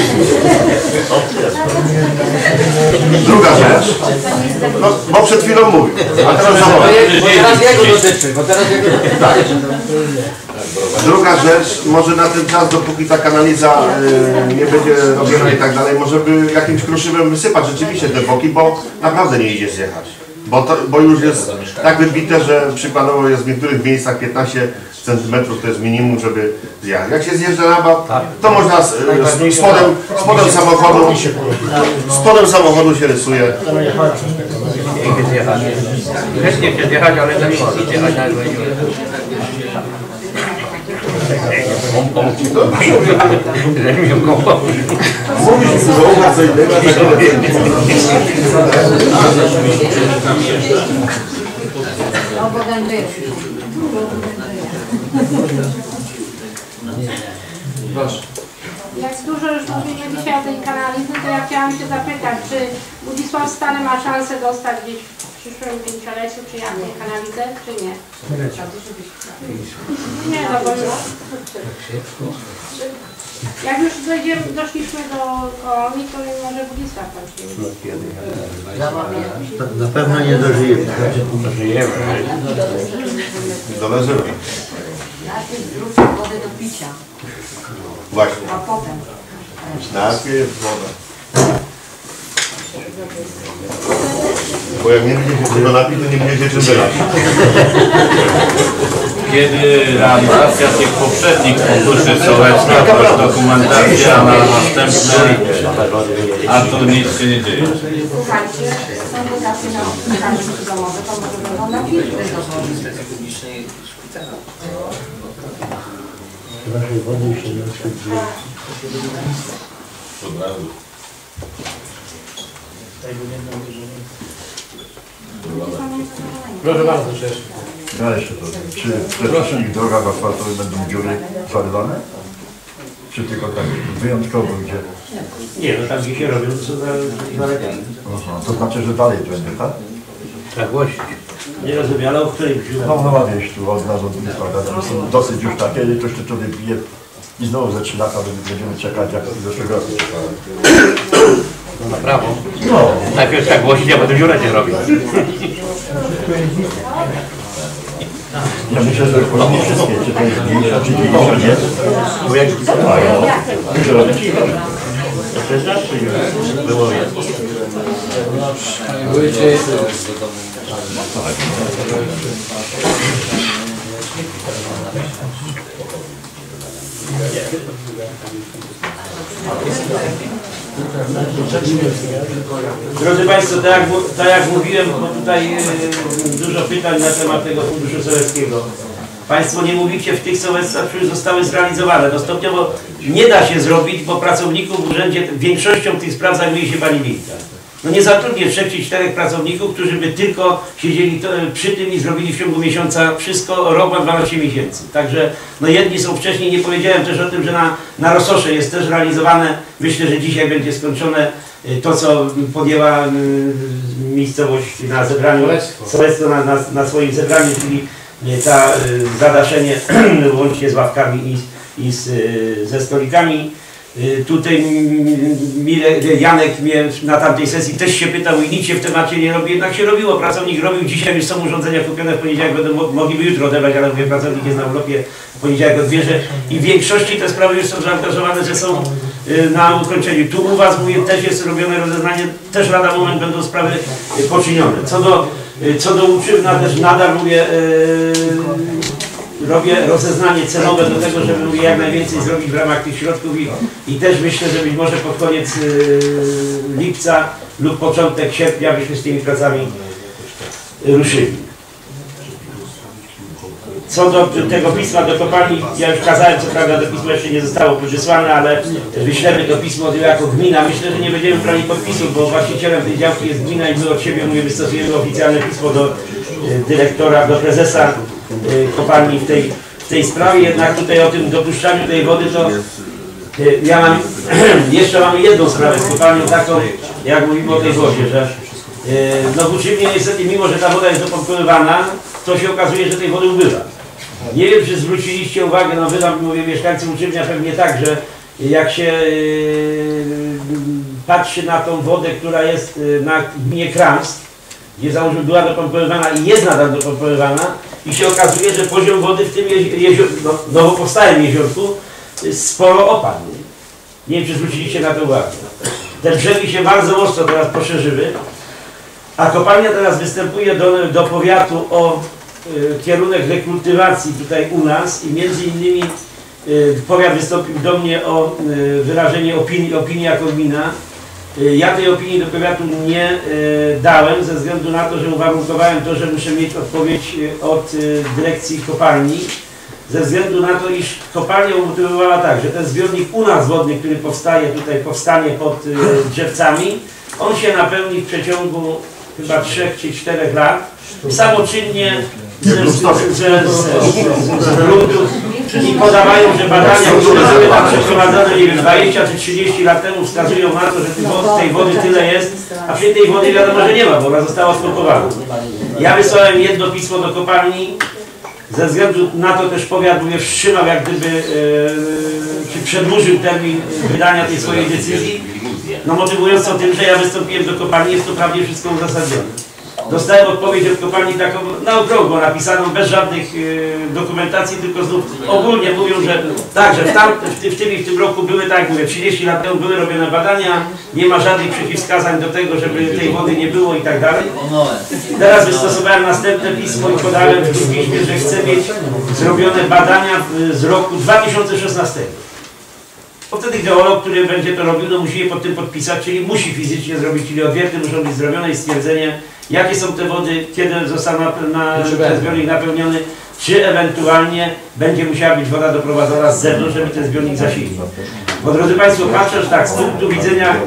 Druga rzecz, no, bo przed chwilą mówił, a teraz za wolno. Bo teraz jego dotyczy, bo teraz jego dotyczy. Tak. Druga rzecz, może na ten czas, dopóki ta kanaliza y, nie będzie robiona i tak dalej, może by jakimś kruszywem wysypać rzeczywiście te boki, bo naprawdę nie idzie zjechać. Bo, to, bo już jest tak wybite, że przykładowo jest w niektórych miejscach piętnaście centymetrów to jest minimum, żeby zjechać. Jak się zjeżdża na bok, to można z, z, spodem, spodem samochodu spodem samochodu się rysuje. Chętnie chcę zjechać, ale to nie mogę zjechać. Pomóż ci to? Że mi ją pomóż. Mówisz, że ucha co innego, Jak dużo już mówimy dzisiaj o tej kanalizy, to ja chciałam się zapytać, czy Wodzisław Stary ma szansę dostać gdzieś w przyszłym pięcioleciu, czy jak nie kanalizę, czy nie? Nie, no bo już... Jak już dojdziemy, doszliśmy do kolonii, to może Wodzisław tam się... Na pewno nie dożyjemy. Dożyjemy. Doleżymy. Najpierw zróbmy wodę do picia. Właśnie. A potem. Najpierw woda. Bo jak nie będzie się czego napić, to nie będzie czym wylać. Kiedy realizacja tych poprzednich funduszy sołecka, to jest dokumentacja na następne, a tu nic się nie dzieje. Słuchajcie, są dotacje na kanalizacje domowe, to może będą na filtry domowe. Naszej wody się nie odświetluje. Od razu. Proszę bardzo, cześć. Ja jeszcze to. Czy we wszystkich drogach asfaltowych będą dziury zarywane? Czy tylko tak wyjątkowo, gdzie... Nie, no tam gdzie się robią, to są zalegane. To znaczy, że dalej będzie, tak? Tak właśnie. Nie rozumiem, ale o której wziąłem? No, no ma wieść tu od nas, od ministra, są dosyć już takie, to jeszcze człowiek bije i znowu ze trzy lata będziemy czekać, jak z zeszłego roku czekałem. No na prawo. No. Najpierw tak głosić, a potem dziurę nie robić. Ja myślę, że powinni wszystkie, czy to jest mniejsza, czy mniejsza, nie? Bo jak mają, muszę robić. To jest raz, czy nie? Było jedno. Panie wójcie, Drodzy Państwo, tak jak, tak jak mówiłem, bo tutaj e, dużo pytań na temat tego Funduszu Sołeckiego. Państwo nie mówicie w tych sołectwach, które zostały zrealizowane. No stopniowo nie da się zrobić, bo pracowników w urzędzie większością tych spraw zajmuje się pani Linka. No nie zatrudnię trzech czy czterech pracowników, którzy by tylko siedzieli to, przy tym i zrobili w ciągu miesiąca wszystko, rok ma dwanaście miesięcy. Także no jedni są wcześniej, nie powiedziałem też o tym, że na, na Rososze jest też realizowane. Myślę, że dzisiaj będzie skończone to, co podjęła y, miejscowość na zebraniu, sołectwo na, na, na swoim zebraniu, czyli y, ta y, zadaszenie łącznie z ławkami i, i z, y, ze stolikami. Tutaj Mirek, Janek mnie na tamtej sesji też się pytał i nic się w temacie nie robi, jednak się robiło, pracownik robił, dzisiaj już są urządzenia kupione, w poniedziałek będą mogliby jutro odebrać, ale mówię, pracownik jest na urlopie, w poniedziałek odbierze i w większości te sprawy już są zaangażowane, że są na ukończeniu. Tu u Was, mówię, też jest robione rozeznanie, też lada moment będą sprawy poczynione. Co do, co do uczywna też nadal mówię, robię rozeznanie celowe do tego, żeby jak najwięcej zrobić w ramach tych środków i, i też myślę, że być może pod koniec y, lipca lub początek sierpnia byśmy z tymi pracami ruszyli. Co do tego pisma do kopalni, ja już kazałem, co prawda to pismo jeszcze nie zostało wysłane, ale wyślemy to pismo jako gmina. Myślę, że nie będziemy brali podpisów, bo właścicielem tej działki jest gmina i my od siebie mówię, wystosujemy oficjalne pismo do y, dyrektora, do prezesa y, kopalni w tej, w tej sprawie. Jednak tutaj o tym dopuszczaniu tej wody to y, ja mam, jeszcze mamy jedną sprawę z kopalnią taką, jak mówimy o tej wodzie, że y, no w Uczymnie niestety, mimo że ta woda jest dopompowywana, to się okazuje, że tej wody ubywa. Nie wiem, czy zwróciliście uwagę, no wy tam, mówię, mieszkańcy Uczymnia pewnie tak, że jak się yy, patrzy na tą wodę, która jest yy, na gminie Kramst, gdzie załóżmy była dopompowywana i jest nadal dopompowywana i się okazuje, że poziom wody w tym jezior, no, nowo powstałym jeziorku sporo opadł. Nie wiem, czy zwróciliście na to uwagę. Te brzegi się bardzo mocno teraz poszerzyły, a kopalnia teraz występuje do, do powiatu o y, kierunek rekultywacji tutaj u nas i między innymi y, powiat wystąpił do mnie o y, wyrażenie opinii, opinii jako gmina. Y, ja tej opinii do powiatu nie y, dałem ze względu na to, że uwarunkowałem to, że muszę mieć odpowiedź y, od y, dyrekcji kopalni. Ze względu na to, iż kopalnia umotywowała tak, że ten zbiornik u nas wodny, który powstaje tutaj, powstanie pod y, drzewcami, on się napełni w przeciągu chyba trzech czy czterech lat, samoczynnie z, z, z, z gruntów i podawają, że badania, które były tam przeprowadzone, nie wiem, dwadzieścia czy trzydzieści lat temu wskazują na to, że tej wody, tej wody tyle jest, a przy tej wody wiadomo, że nie ma, bo ona została spompowana. Ja wysłałem jedno pismo do kopalni. Ze względu na to też powiat mnie wstrzymał, jak gdyby, e, czy przedłużył termin wydania tej swojej decyzji, no motywując to tym, że ja wystąpiłem do kopalni, jest to prawie wszystko uzasadnione. Dostałem odpowiedź od kopalni taką na okrągło napisaną, bez żadnych e, dokumentacji, tylko znów ogólnie mówią, że tak, że w, tam, w, tym, w tym i w tym roku były, tak jak mówię, trzydzieści lat temu były robione badania, nie ma żadnych przeciwwskazań do tego, żeby tej wody nie było i tak dalej. Teraz wystosowałem następne pismo i podałem w piśmie, że chcę mieć zrobione badania z roku dwa tysiące szesnastego. Bo wtedy geolog, który będzie to robił, no musi je pod tym podpisać, czyli musi fizycznie zrobić, czyli odwierty muszą być zrobione i stwierdzenie, jakie są te wody, kiedy został na, na, ten zbiornik napełniony, czy ewentualnie będzie musiała być woda doprowadzona z zewnątrz, żeby ten zbiornik zasilić. Bo drodzy Państwo, patrząc tak z punktu widzenia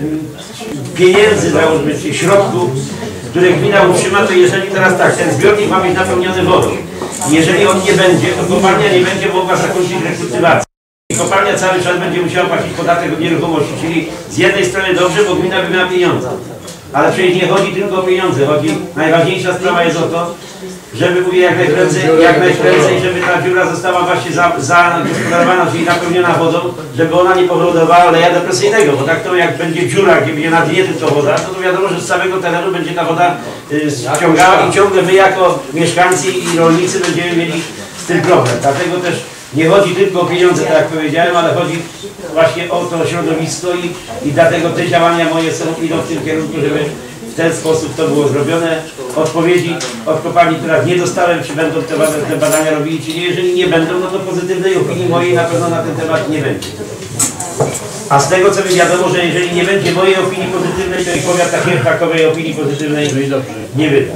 y, pieniędzy, załóżmy, czy środków, które gmina utrzyma, to jeżeli teraz tak, ten zbiornik ma być napełniony wodą, jeżeli on nie będzie, to kopalnia nie będzie mogła zakończyć rekultywacji. I kopalnia cały czas będzie musiała płacić podatek od nieruchomości, czyli z jednej strony dobrze, bo gmina by miała pieniądze. Ale przecież nie chodzi tylko o pieniądze, chodzi, najważniejsza sprawa jest o to, żeby mówię jak najprędzej, jak najprędzej, żeby ta dziura została właśnie zagospodarowana, za czyli napełniona wodą, żeby ona nie powodowała leja depresyjnego, bo tak to jak będzie dziura, gdzie będzie na dnie tylko woda, to, to wiadomo, że z całego terenu będzie ta woda y, ściągała i ciągle my jako mieszkańcy i rolnicy będziemy mieli z tym problem. Dlatego też nie chodzi tylko o pieniądze, tak jak powiedziałem, ale chodzi właśnie o to środowisko i, i dlatego te działania moje są, idą w tym kierunku, żeby w ten sposób to było zrobione. Odpowiedzi od kopalni teraz nie dostałem, czy będą te, te badania robili, czy nie. Jeżeli nie będą, no to pozytywnej opinii mojej na pewno na ten temat nie będzie. A z tego co mi wiadomo, że jeżeli nie będzie mojej opinii pozytywnej, to i powiat takiej takowej opinii pozytywnej nie wyda.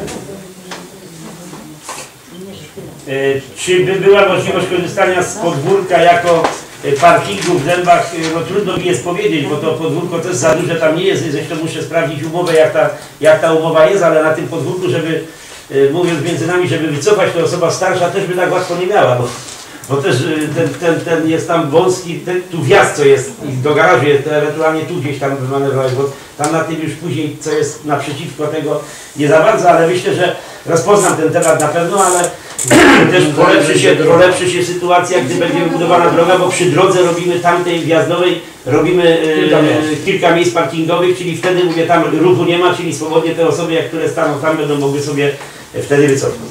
Czy by była możliwość korzystania z podwórka jako parkingu w Dębach? No trudno mi jest powiedzieć, bo to podwórko też za duże tam nie jest, zresztą muszę sprawdzić umowę, jak ta, jak ta umowa jest, ale na tym podwórku, żeby, mówiąc między nami, żeby wycofać, to osoba starsza też by tak łatwo nie miała, bo, bo też ten, ten, ten jest tam wąski, ten, tu wjazd co jest i do garażu jest, ewentualnie tu gdzieś tam wymanewrować, bo tam na tym już później, co jest naprzeciwko tego, nie za bardzo, ale myślę, że rozpoznam ten temat na pewno, ale też polepszy się, polepszy się sytuacja, gdy będzie wybudowana droga, bo przy drodze robimy tamtej wjazdowej, robimy e, kilka miejsc parkingowych, czyli wtedy, mówię, tam ruchu nie ma, czyli swobodnie te osoby, jak które staną tam, będą mogły sobie wtedy wycofnąć.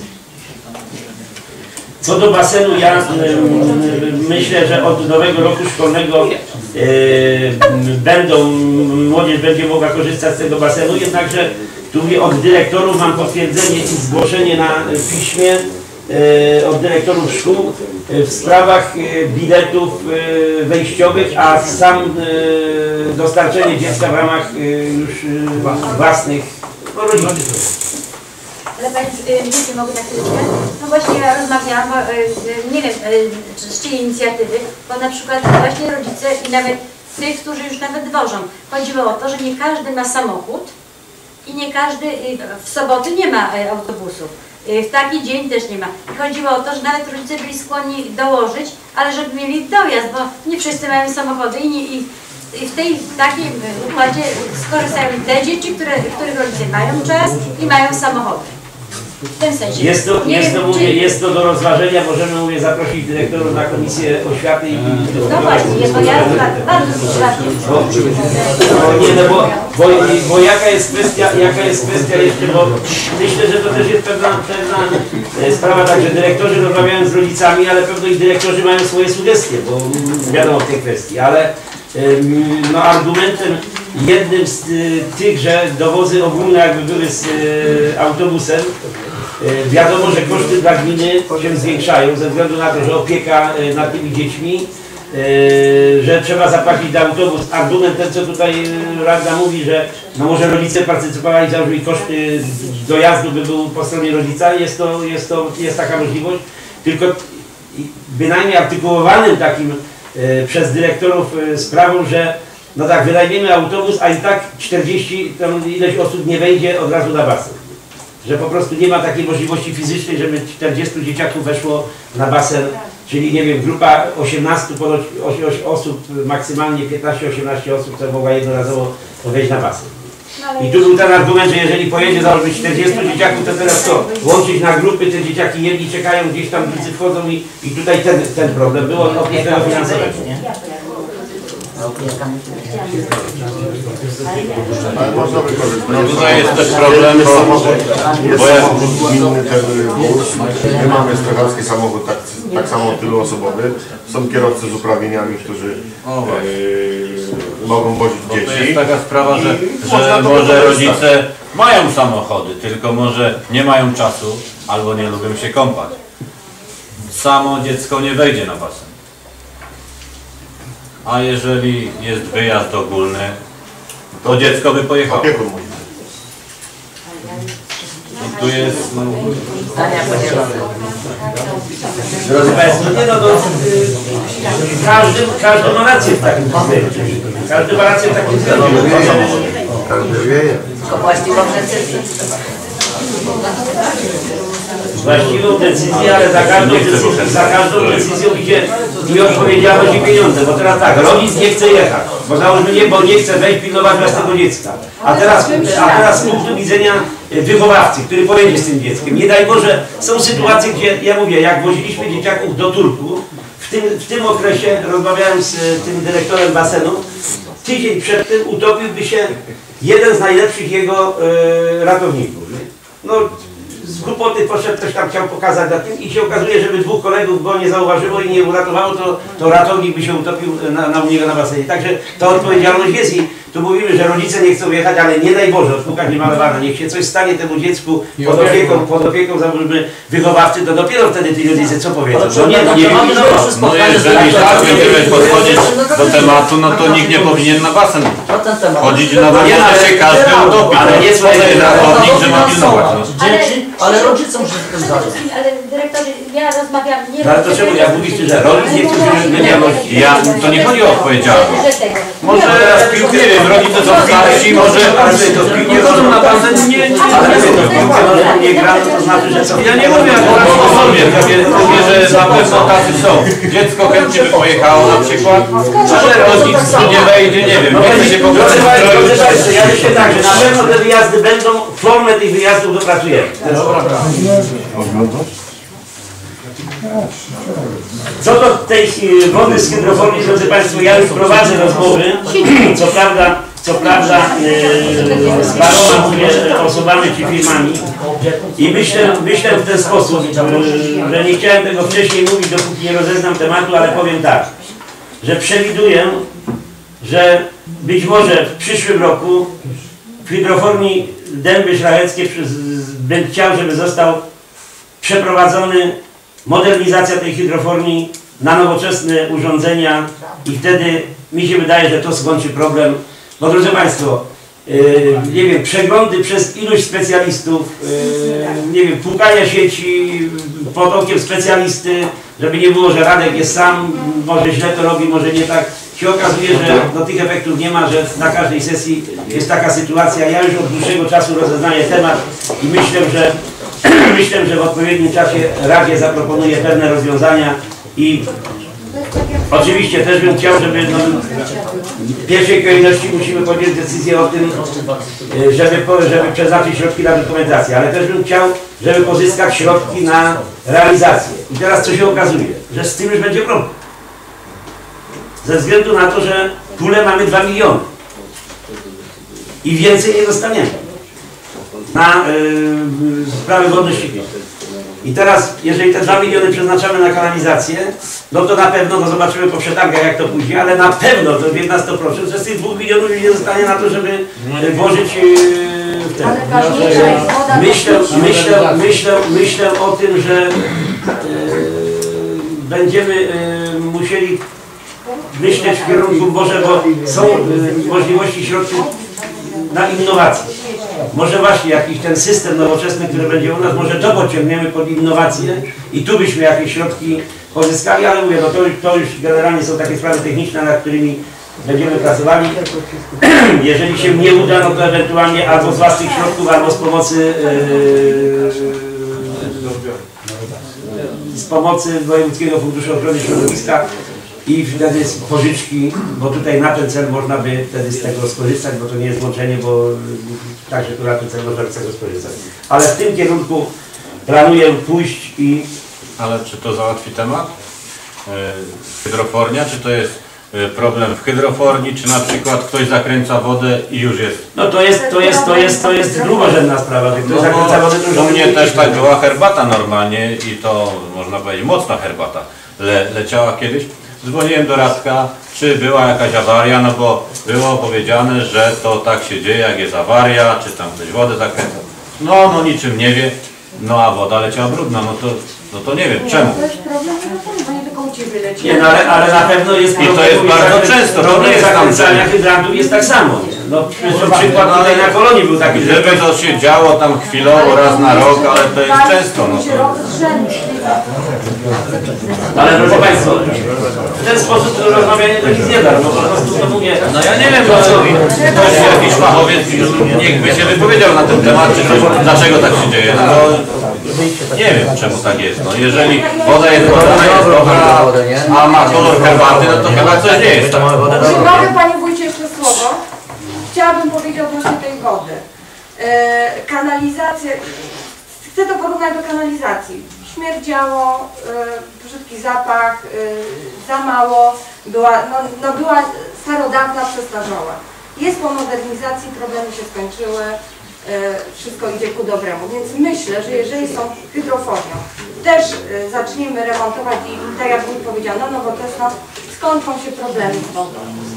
Co do basenu, ja e, myślę, że od nowego roku szkolnego e, będą, młodzież będzie mogła korzystać z tego basenu, jednakże tu od dyrektorów mam potwierdzenie i zgłoszenie na piśmie e, od dyrektorów szkół e, w sprawach e, biletów e, wejściowych, a sam e, dostarczenie dziecka w ramach e, już e, własnych no, rodziców. Ale Pani, nie mogę na chwileczkę? No właśnie ja rozmawiałam, nie wiem z czyjej inicjatywy, bo na przykład właśnie rodzice i nawet tych, którzy już nawet wożą. Chodziło o to, że nie każdy ma samochód i nie każdy w soboty nie ma autobusów. W taki dzień też nie ma. I chodziło o to, że nawet rodzice byli skłonni dołożyć, ale żeby mieli dojazd, bo nie wszyscy mają samochody i, nie, i I w tej takim układzie skorzystają te dzieci, które, których rodzice mają czas i mają samochody. W tym sensie. Jest to, Nie jest, wiem, to, mówię, czy- jest to do rozważenia, możemy mówię, zaprosić dyrektorów na komisję oświaty i No właśnie, bo ja tak bardzo uważnie. Bo, bo, nie, no bo, bo, bo jaka jest kwestia, jaka jest kwestia jeszcze, bo myślę, że to też jest pewna, pewna e, sprawa, tak, że dyrektorzy rozmawiają z rodzicami, ale pewno i dyrektorzy mają swoje sugestie, bo wiadomo w tej kwestii, ale em, no, argumentem jednym z y, tych, że dowozy ogólne jakby były z y, autobusem, y, wiadomo, że koszty dla gminy się zwiększają ze względu na to, że opieka y, nad tymi dziećmi, Yy, że trzeba zapłacić za autobus. Argument ten, co tutaj yy, radna mówi, że no może rodzice partycypowali, że i koszty dojazdu by był po stronie rodzica, jest to, jest to, jest taka możliwość, tylko bynajmniej artykułowanym takim yy, przez dyrektorów yy, sprawą, że no tak, wynajmiemy autobus, a i tak czterdzieści, tam ileś osób nie wejdzie od razu na basen. Że po prostu nie ma takiej możliwości fizycznej, żeby czterdziestu dzieciaków weszło na basen. Czyli nie wiem, grupa osiemnastu ponoć osób, maksymalnie piętnaście osiemnaście osób, to mogła jednorazowo wejść na basen. I tu był ten argument, że jeżeli pojedzie założyć czterdziestu dzieciaków, to teraz co? Łączyć na grupy, te dzieciaki jedni czekają, gdzieś tam drudzy wchodzą i, i tutaj ten, ten problem był oprócz tego finansowego. Ale można wykorzystać. No tutaj jest też problem, bo, Jest bo ja, samochód gminny, ten wóz. My mamy strażacki samochód tak, tak samo tyluosobowy. Są kierowcy z uprawnieniami, którzy e, mogą wozić Bo dzieci. to jest taka sprawa, że, I można że to może wykorzystać. rodzice mają samochody, tylko może nie mają czasu albo nie lubią się kąpać. Samo dziecko nie wejdzie na basen. A jeżeli jest wyjazd ogólny, to dziecko by pojechało. Opiekun musi. I tu jest... No, Drodzy Państwo, nie no, no y, każdy, każdy ma rację w takim względzie. Każdy ma rację w takim względzie. Każdy wieje. Tylko właściwą decyzję. Właściwą decyzję, ale za każdą decyzją, za każdą decyzją idzie i odpowiedzialność i pieniądze. Bo teraz tak, rodzic nie chce jechać, bo załóżmy nie, bo nie chce wejść pilnować własnego dziecka. A teraz, a teraz z punktu widzenia wychowawcy, który pojedzie z tym dzieckiem. Nie daj Boże, są sytuacje, gdzie, ja mówię, jak woziliśmy dzieciaków do Turku, w tym, w tym okresie, rozmawiałem z tym dyrektorem basenu, tydzień przed tym utopiłby się jeden z najlepszych jego e, ratowników. No, z głupoty poszedł, ktoś tam chciał pokazać na tym i się okazuje, żeby dwóch kolegów go nie zauważyło i nie uratowało, to, to ratownik by się utopił na, na u niego na basenie. Także ta odpowiedzialność jest i tu mówimy, że rodzice nie chcą jechać, ale nie daj Boże, odpukać nie malowane, niech się coś stanie temu dziecku pod opieką, pod opieką załóżmy wychowawcy, to dopiero wtedy ci rodzice co powiedzą? No nie, no nie, no jeżeli tak będziemy podchodzić do tematu, no to nikt nie powinien na basen chodzić, na basen się każdy utopi. Ale nie co jest ratownik, że ma pilnować. Dzieci, ale rodzice muszą się tym zająć. Ale dyrektorze, ja rozmawiam... Nie ale to czemu, jak mówisz, że rodzic nie chce wziąć odpowiedzialności? Ja, to nie chodzi o odpowiedzialność. Może teraz piłkę, nie wiem, rodzice są starsi, może nie chodzą na basen, nie, nie, nie, nie gra, to znaczy, że co? ja nie mówię akurat o sobie, mówię, że na pewno tacy są. Dziecko chętnie by pojechało na przykład, ale rodzic nie wejdzie, nie wiem, nie chce się pogodzić. Ja myślę tak, że na pewno te wyjazdy będą, formę tych wyjazdów dopracujemy. Co do tej wody z hydroformii, drodzy Państwo, ja już prowadzę rozmowy, co prawda, co prawda e, z paroma mówię, osobami czy firmami i myślę, myślę w ten sposób, e, że nie chciałem tego wcześniej mówić, dopóki nie rozeznam tematu, ale powiem tak, że przewiduję, że być może w przyszłym roku w hydroformii Dęby Szlacheckie bym chciał, żeby został przeprowadzony modernizacja tej hydroformii na nowoczesne urządzenia i wtedy mi się wydaje, że to skończy problem. Bo drodzy Państwo, yy, nie wiem, przeglądy przez iluś specjalistów, yy, nie wiem, płukania sieci pod okiem specjalisty, żeby nie było, że Radek jest sam, może źle to robi, może nie tak. Się okazuje, że no, tych efektów nie ma, że na każdej sesji jest taka sytuacja. Ja już od dłuższego czasu rozeznaję temat i myślę, że myślę, że w odpowiednim czasie Radzie zaproponuję pewne rozwiązania i Oczywiście też bym chciał, żeby no, w pierwszej kolejności musimy podjąć decyzję o tym, żeby, żeby przeznaczyć środki na dokumentację, ale też bym chciał, żeby pozyskać środki na realizację. I teraz co się okazuje, że z tym już będzie problem. Ze względu na to, że pulę mamy dwa miliony i więcej nie dostaniemy na yy, sprawy wodno-ściekowe. I teraz, jeżeli te dwa miliony przeznaczamy na kanalizację, no to na pewno, no zobaczymy po przetargach jak to pójdzie, ale na pewno to wiem na sto procent, że z tych dwóch milionów już nie zostanie na to, żeby włożyć yy, w ten. Myślę, myślę, myślę, myślę o tym, że yy, będziemy yy, musieli myśleć w kierunku może, bo są yy, możliwości środków na innowacje. Może właśnie jakiś ten system nowoczesny, który będzie u nas, może to pociągniemy pod innowacje i tu byśmy jakieś środki pozyskali, ale mówię, no to, to już generalnie są takie sprawy techniczne, nad którymi będziemy pracowali. Jeżeli się nie uda, no to ewentualnie albo z własnych środków, albo z pomocy yy, z pomocy Wojewódzkiego Funduszu Ochrony Środowiska i wtedy z pożyczki, bo tutaj na ten cel można by wtedy z tego skorzystać, bo to nie jest łączenie, bo także tu na ten cel można by z tego skorzystać. Ale w tym kierunku planuję pójść i... Ale czy to załatwi temat? Hydrofornia, czy to jest problem w hydroforni, czy na przykład ktoś zakręca wodę i już jest? No to jest, to jest, to jest, to jest drugorzędna sprawa, że ktoś no, zakręca wodę, to już... U mnie też tak była herbata normalnie i to można powiedzieć mocna herbata Le, leciała kiedyś. Dzwoniłem do Radka, czy była jakaś awaria, no bo było powiedziane, że to tak się dzieje, jak jest awaria, czy tam ktoś wodę zakręca. No, no niczym nie wie, no a woda leciała brudna, no to, no to nie wiem czemu. To jest problem, że nie tylko u Ciebie leci. Nie, no ale, ale na pewno jest I to jest bardzo często, to nie jest tam, zakręcania hydrantów jest tak samo. No, no przykład tutaj na Kolonii był taki, że... Żeby to się działo tam chwilowo, raz na rok, ale to jest często, no to... Ale proszę Państwa, w ten sposób to rozmawianie to nic nie da, no po prostu to mówię... No ja nie wiem, bo ktoś jakiś fachowiec niech by się wypowiedział na ten temat, czy coś, dlaczego tak się dzieje, no bo nie wiem czemu tak jest, no jeżeli woda jest dobra, jest dobra, a ma kolor herbaty, no to chyba coś nie jest. Czy mogę Panie Wójcie jeszcze słowo? Chciałabym powiedzieć odnośnie tej wody. E, kanalizacja, chcę to porównać do kanalizacji. Śmierdziało, e, brzydki zapach, e, za mało, była, no, no była starodawna, przestarzała. Jest po modernizacji, problemy się skończyły, e, wszystko idzie ku dobremu. Więc myślę, że jeżeli są hydrofonią, też e, zaczniemy remontować i tak jak Wójt powiedział, no nowoczesno, skończą się problemy z wodą.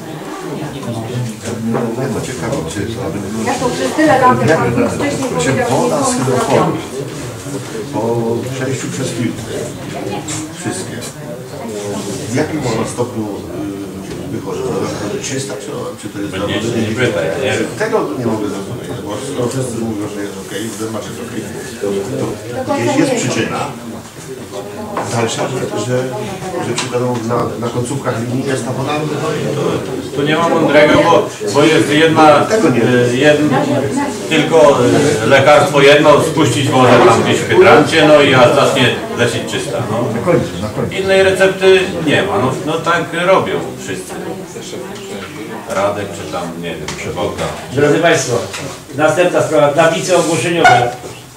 Mnie to ciekawe, czy Ja to przez tyle lat, jak Pan Wójt wcześniej powiedział, że woda z nie hydrofonii po przejściu przez filtr, wszystkie, w jakim ona stopniu y, wychodzi? To jest czysta, czy, czy to jest Nie, nie, nie pytaj, nie wiem. Tego nie mogę zrozumieć, bo wszyscy mówią, że jest ok, że macie ok. To jest, jest przyczyna dalsza, że, że, że przykładowo na, na końcówkach linii jest ta woda. Tu nie ma mądrego, bo, bo jest jedna, jedna, tylko lekarstwo jedno, spuścić wodę tam gdzieś w hydrancie, no i aż zacznie lecieć czysta. No. Innej recepty nie ma, no, no tak robią wszyscy. Radek czy tam, nie wiem, Przewałka. Drodzy Państwo, następna sprawa, tablice ogłoszeniowe.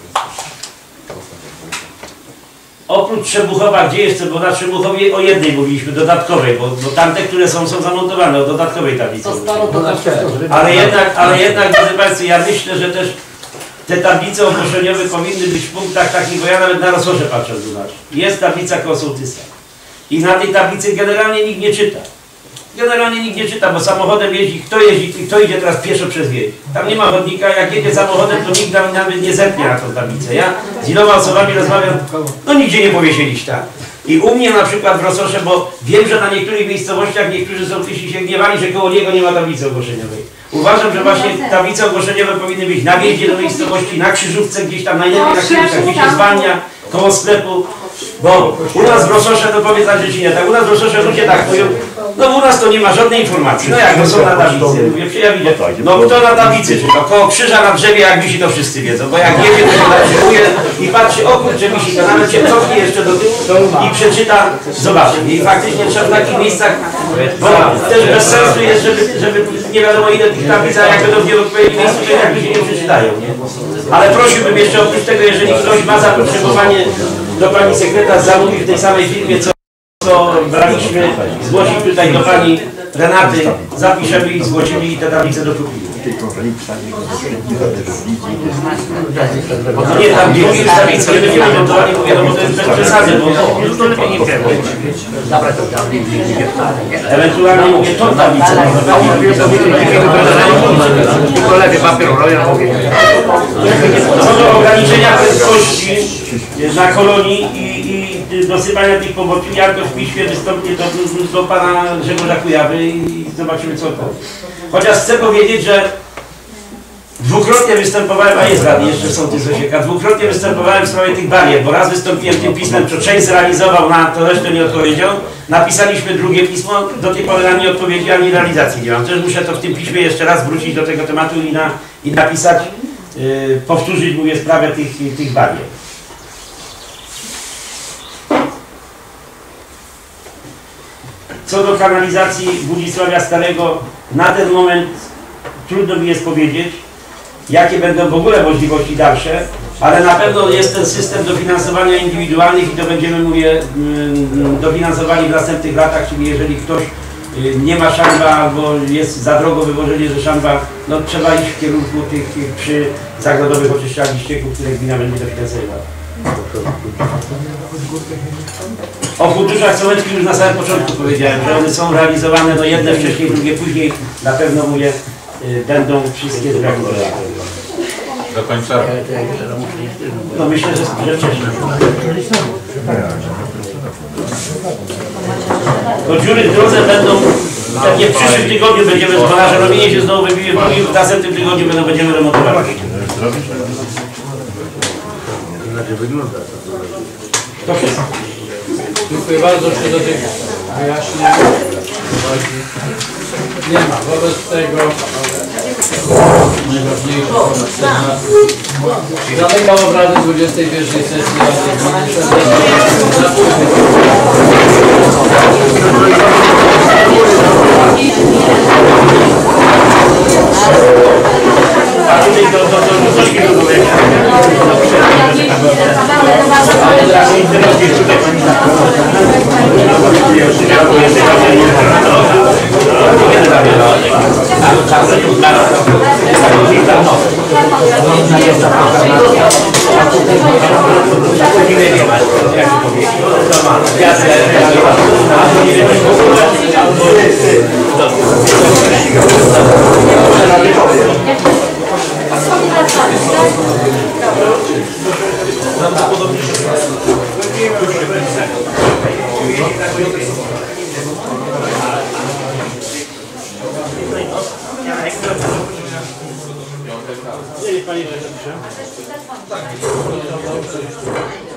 Oprócz Trzebuchowa, gdzie jeszcze, bo na Trzebuchowie o jednej mówiliśmy, dodatkowej, bo, bo tamte, które są, są zamontowane, o dodatkowej tablicy. Ale jednak, ale jednak, drodzy Państwo, ja myślę, że też te tablice ogłoszeniowe powinny być w punktach takich, bo ja nawet na Rososze patrzę tu nasz. Jest tablica koło sołtysa. I na tej tablicy generalnie nikt nie czyta. Generalnie nikt nie czyta, bo samochodem jeździ, kto jeździ, kto idzie teraz pieszo przez wieś. Tam nie ma chodnika, jak jedzie samochodem, to nikt tam nawet nie zerknie na tą tablicę. Ja z iloma osobami rozmawiam, no nigdzie nie powiesieliś tak. I u mnie na przykład w Rososze, bo wiem, że na niektórych miejscowościach niektórzy sołtysi się gniewali, że koło niego nie ma tablicy ogłoszeniowej. Uważam, że właśnie tablice ogłoszeniowe powinny być na wjeździe do miejscowości, na krzyżówce gdzieś tam, najlepiej na krzyżówkach, gdzie się zwalnia, koło sklepu. Bo u nas w Rososze, to powiedz Andrzej, tak, u nas w Rososze ludzie tak mówią, No u nas to nie ma żadnej informacji. No jak, no są na tablicy. Mówię, ja widzę, no kto na tablicy czyta? Koło krzyża na drzewie, jak wisi, to wszyscy wiedzą. Bo jak jedzie, to się zatrzymuje i patrzy, o kurczę, wisi to, nawet się cofnie jeszcze do tyłu i przeczyta, zobaczy. I faktycznie trzeba w takich miejscach, bo też bez sensu jest, żeby, żeby nie wiadomo ile tych tablic, a jak będą w nieodpowiednim miejscu, to jak ludzie nie przeczytają, nie? Ale prosiłbym jeszcze oprócz tego, jeżeli ktoś ma zapotrzebowanie do pani sekretarz zamówi w tej samej firmie, co, co braliśmy, zgłosić tutaj do pani Renaty, zapiszemy i zgłosimy i te tablice dokupimy. No nie, tam drugiej tablicy nie będziemy montowali, mówię, no bo to jest bez przesady, bo to lepiej nie wiem. Ewentualnie mówię, tą tablicę. Tylko lepiej papieru, no ja mówię. Co do ograniczenia prędkości na kolonii i, i dosypania tych pobocznych, jak to w piśmie wystąpię do, do pana Grzegorza Kujawy i zobaczymy co to. Chociaż chcę powiedzieć, że dwukrotnie występowałem, a jest rady, jeszcze są ty Zosieka, dwukrotnie występowałem w sprawie tych barier, bo raz wystąpiłem tym pismem, to część zrealizował, na to resztę nie odpowiedział. Napisaliśmy drugie pismo, do tej pory ani odpowiedzi, ani realizacji nie mam. Też muszę to w tym piśmie jeszcze raz wrócić do tego tematu i, na, i napisać, yy, powtórzyć, mówię, sprawę tych, tych barier. Co do kanalizacji Wodzisławia Starego, na ten moment trudno mi jest powiedzieć, jakie będą w ogóle możliwości dalsze, ale na pewno jest ten system dofinansowania indywidualnych i to będziemy, mówię, dofinansowali w następnych latach, czyli jeżeli ktoś nie ma szamba albo jest za drogo wywożenie ze szamba, no trzeba iść w kierunku tych przy zagrodowych oczyszczalni ścieków, które gmina będzie dofinansowała. O funduszach sołeckich już na samym początku powiedziałem, że one są realizowane, no jedne wcześniej, drugie później, na pewno mówię, y, będą wszystkie zrealizowane. Do końca? No myślę, że, że wcześniej. To dziury w drodze będą, pewnie w przyszłym tygodniu będziemy, bo nasze robienie się znowu wybije, w następnym tygodniu będą, będziemy remontować. Wygląda to wszystko. Dziękuję bardzo czy do tych wyjaśnień. Nie ma. Wobec tego najważniejsze zamykam obrady dwudziestej pierwszej sesji A tutaj do, do, do, do coś nie było. Pani, że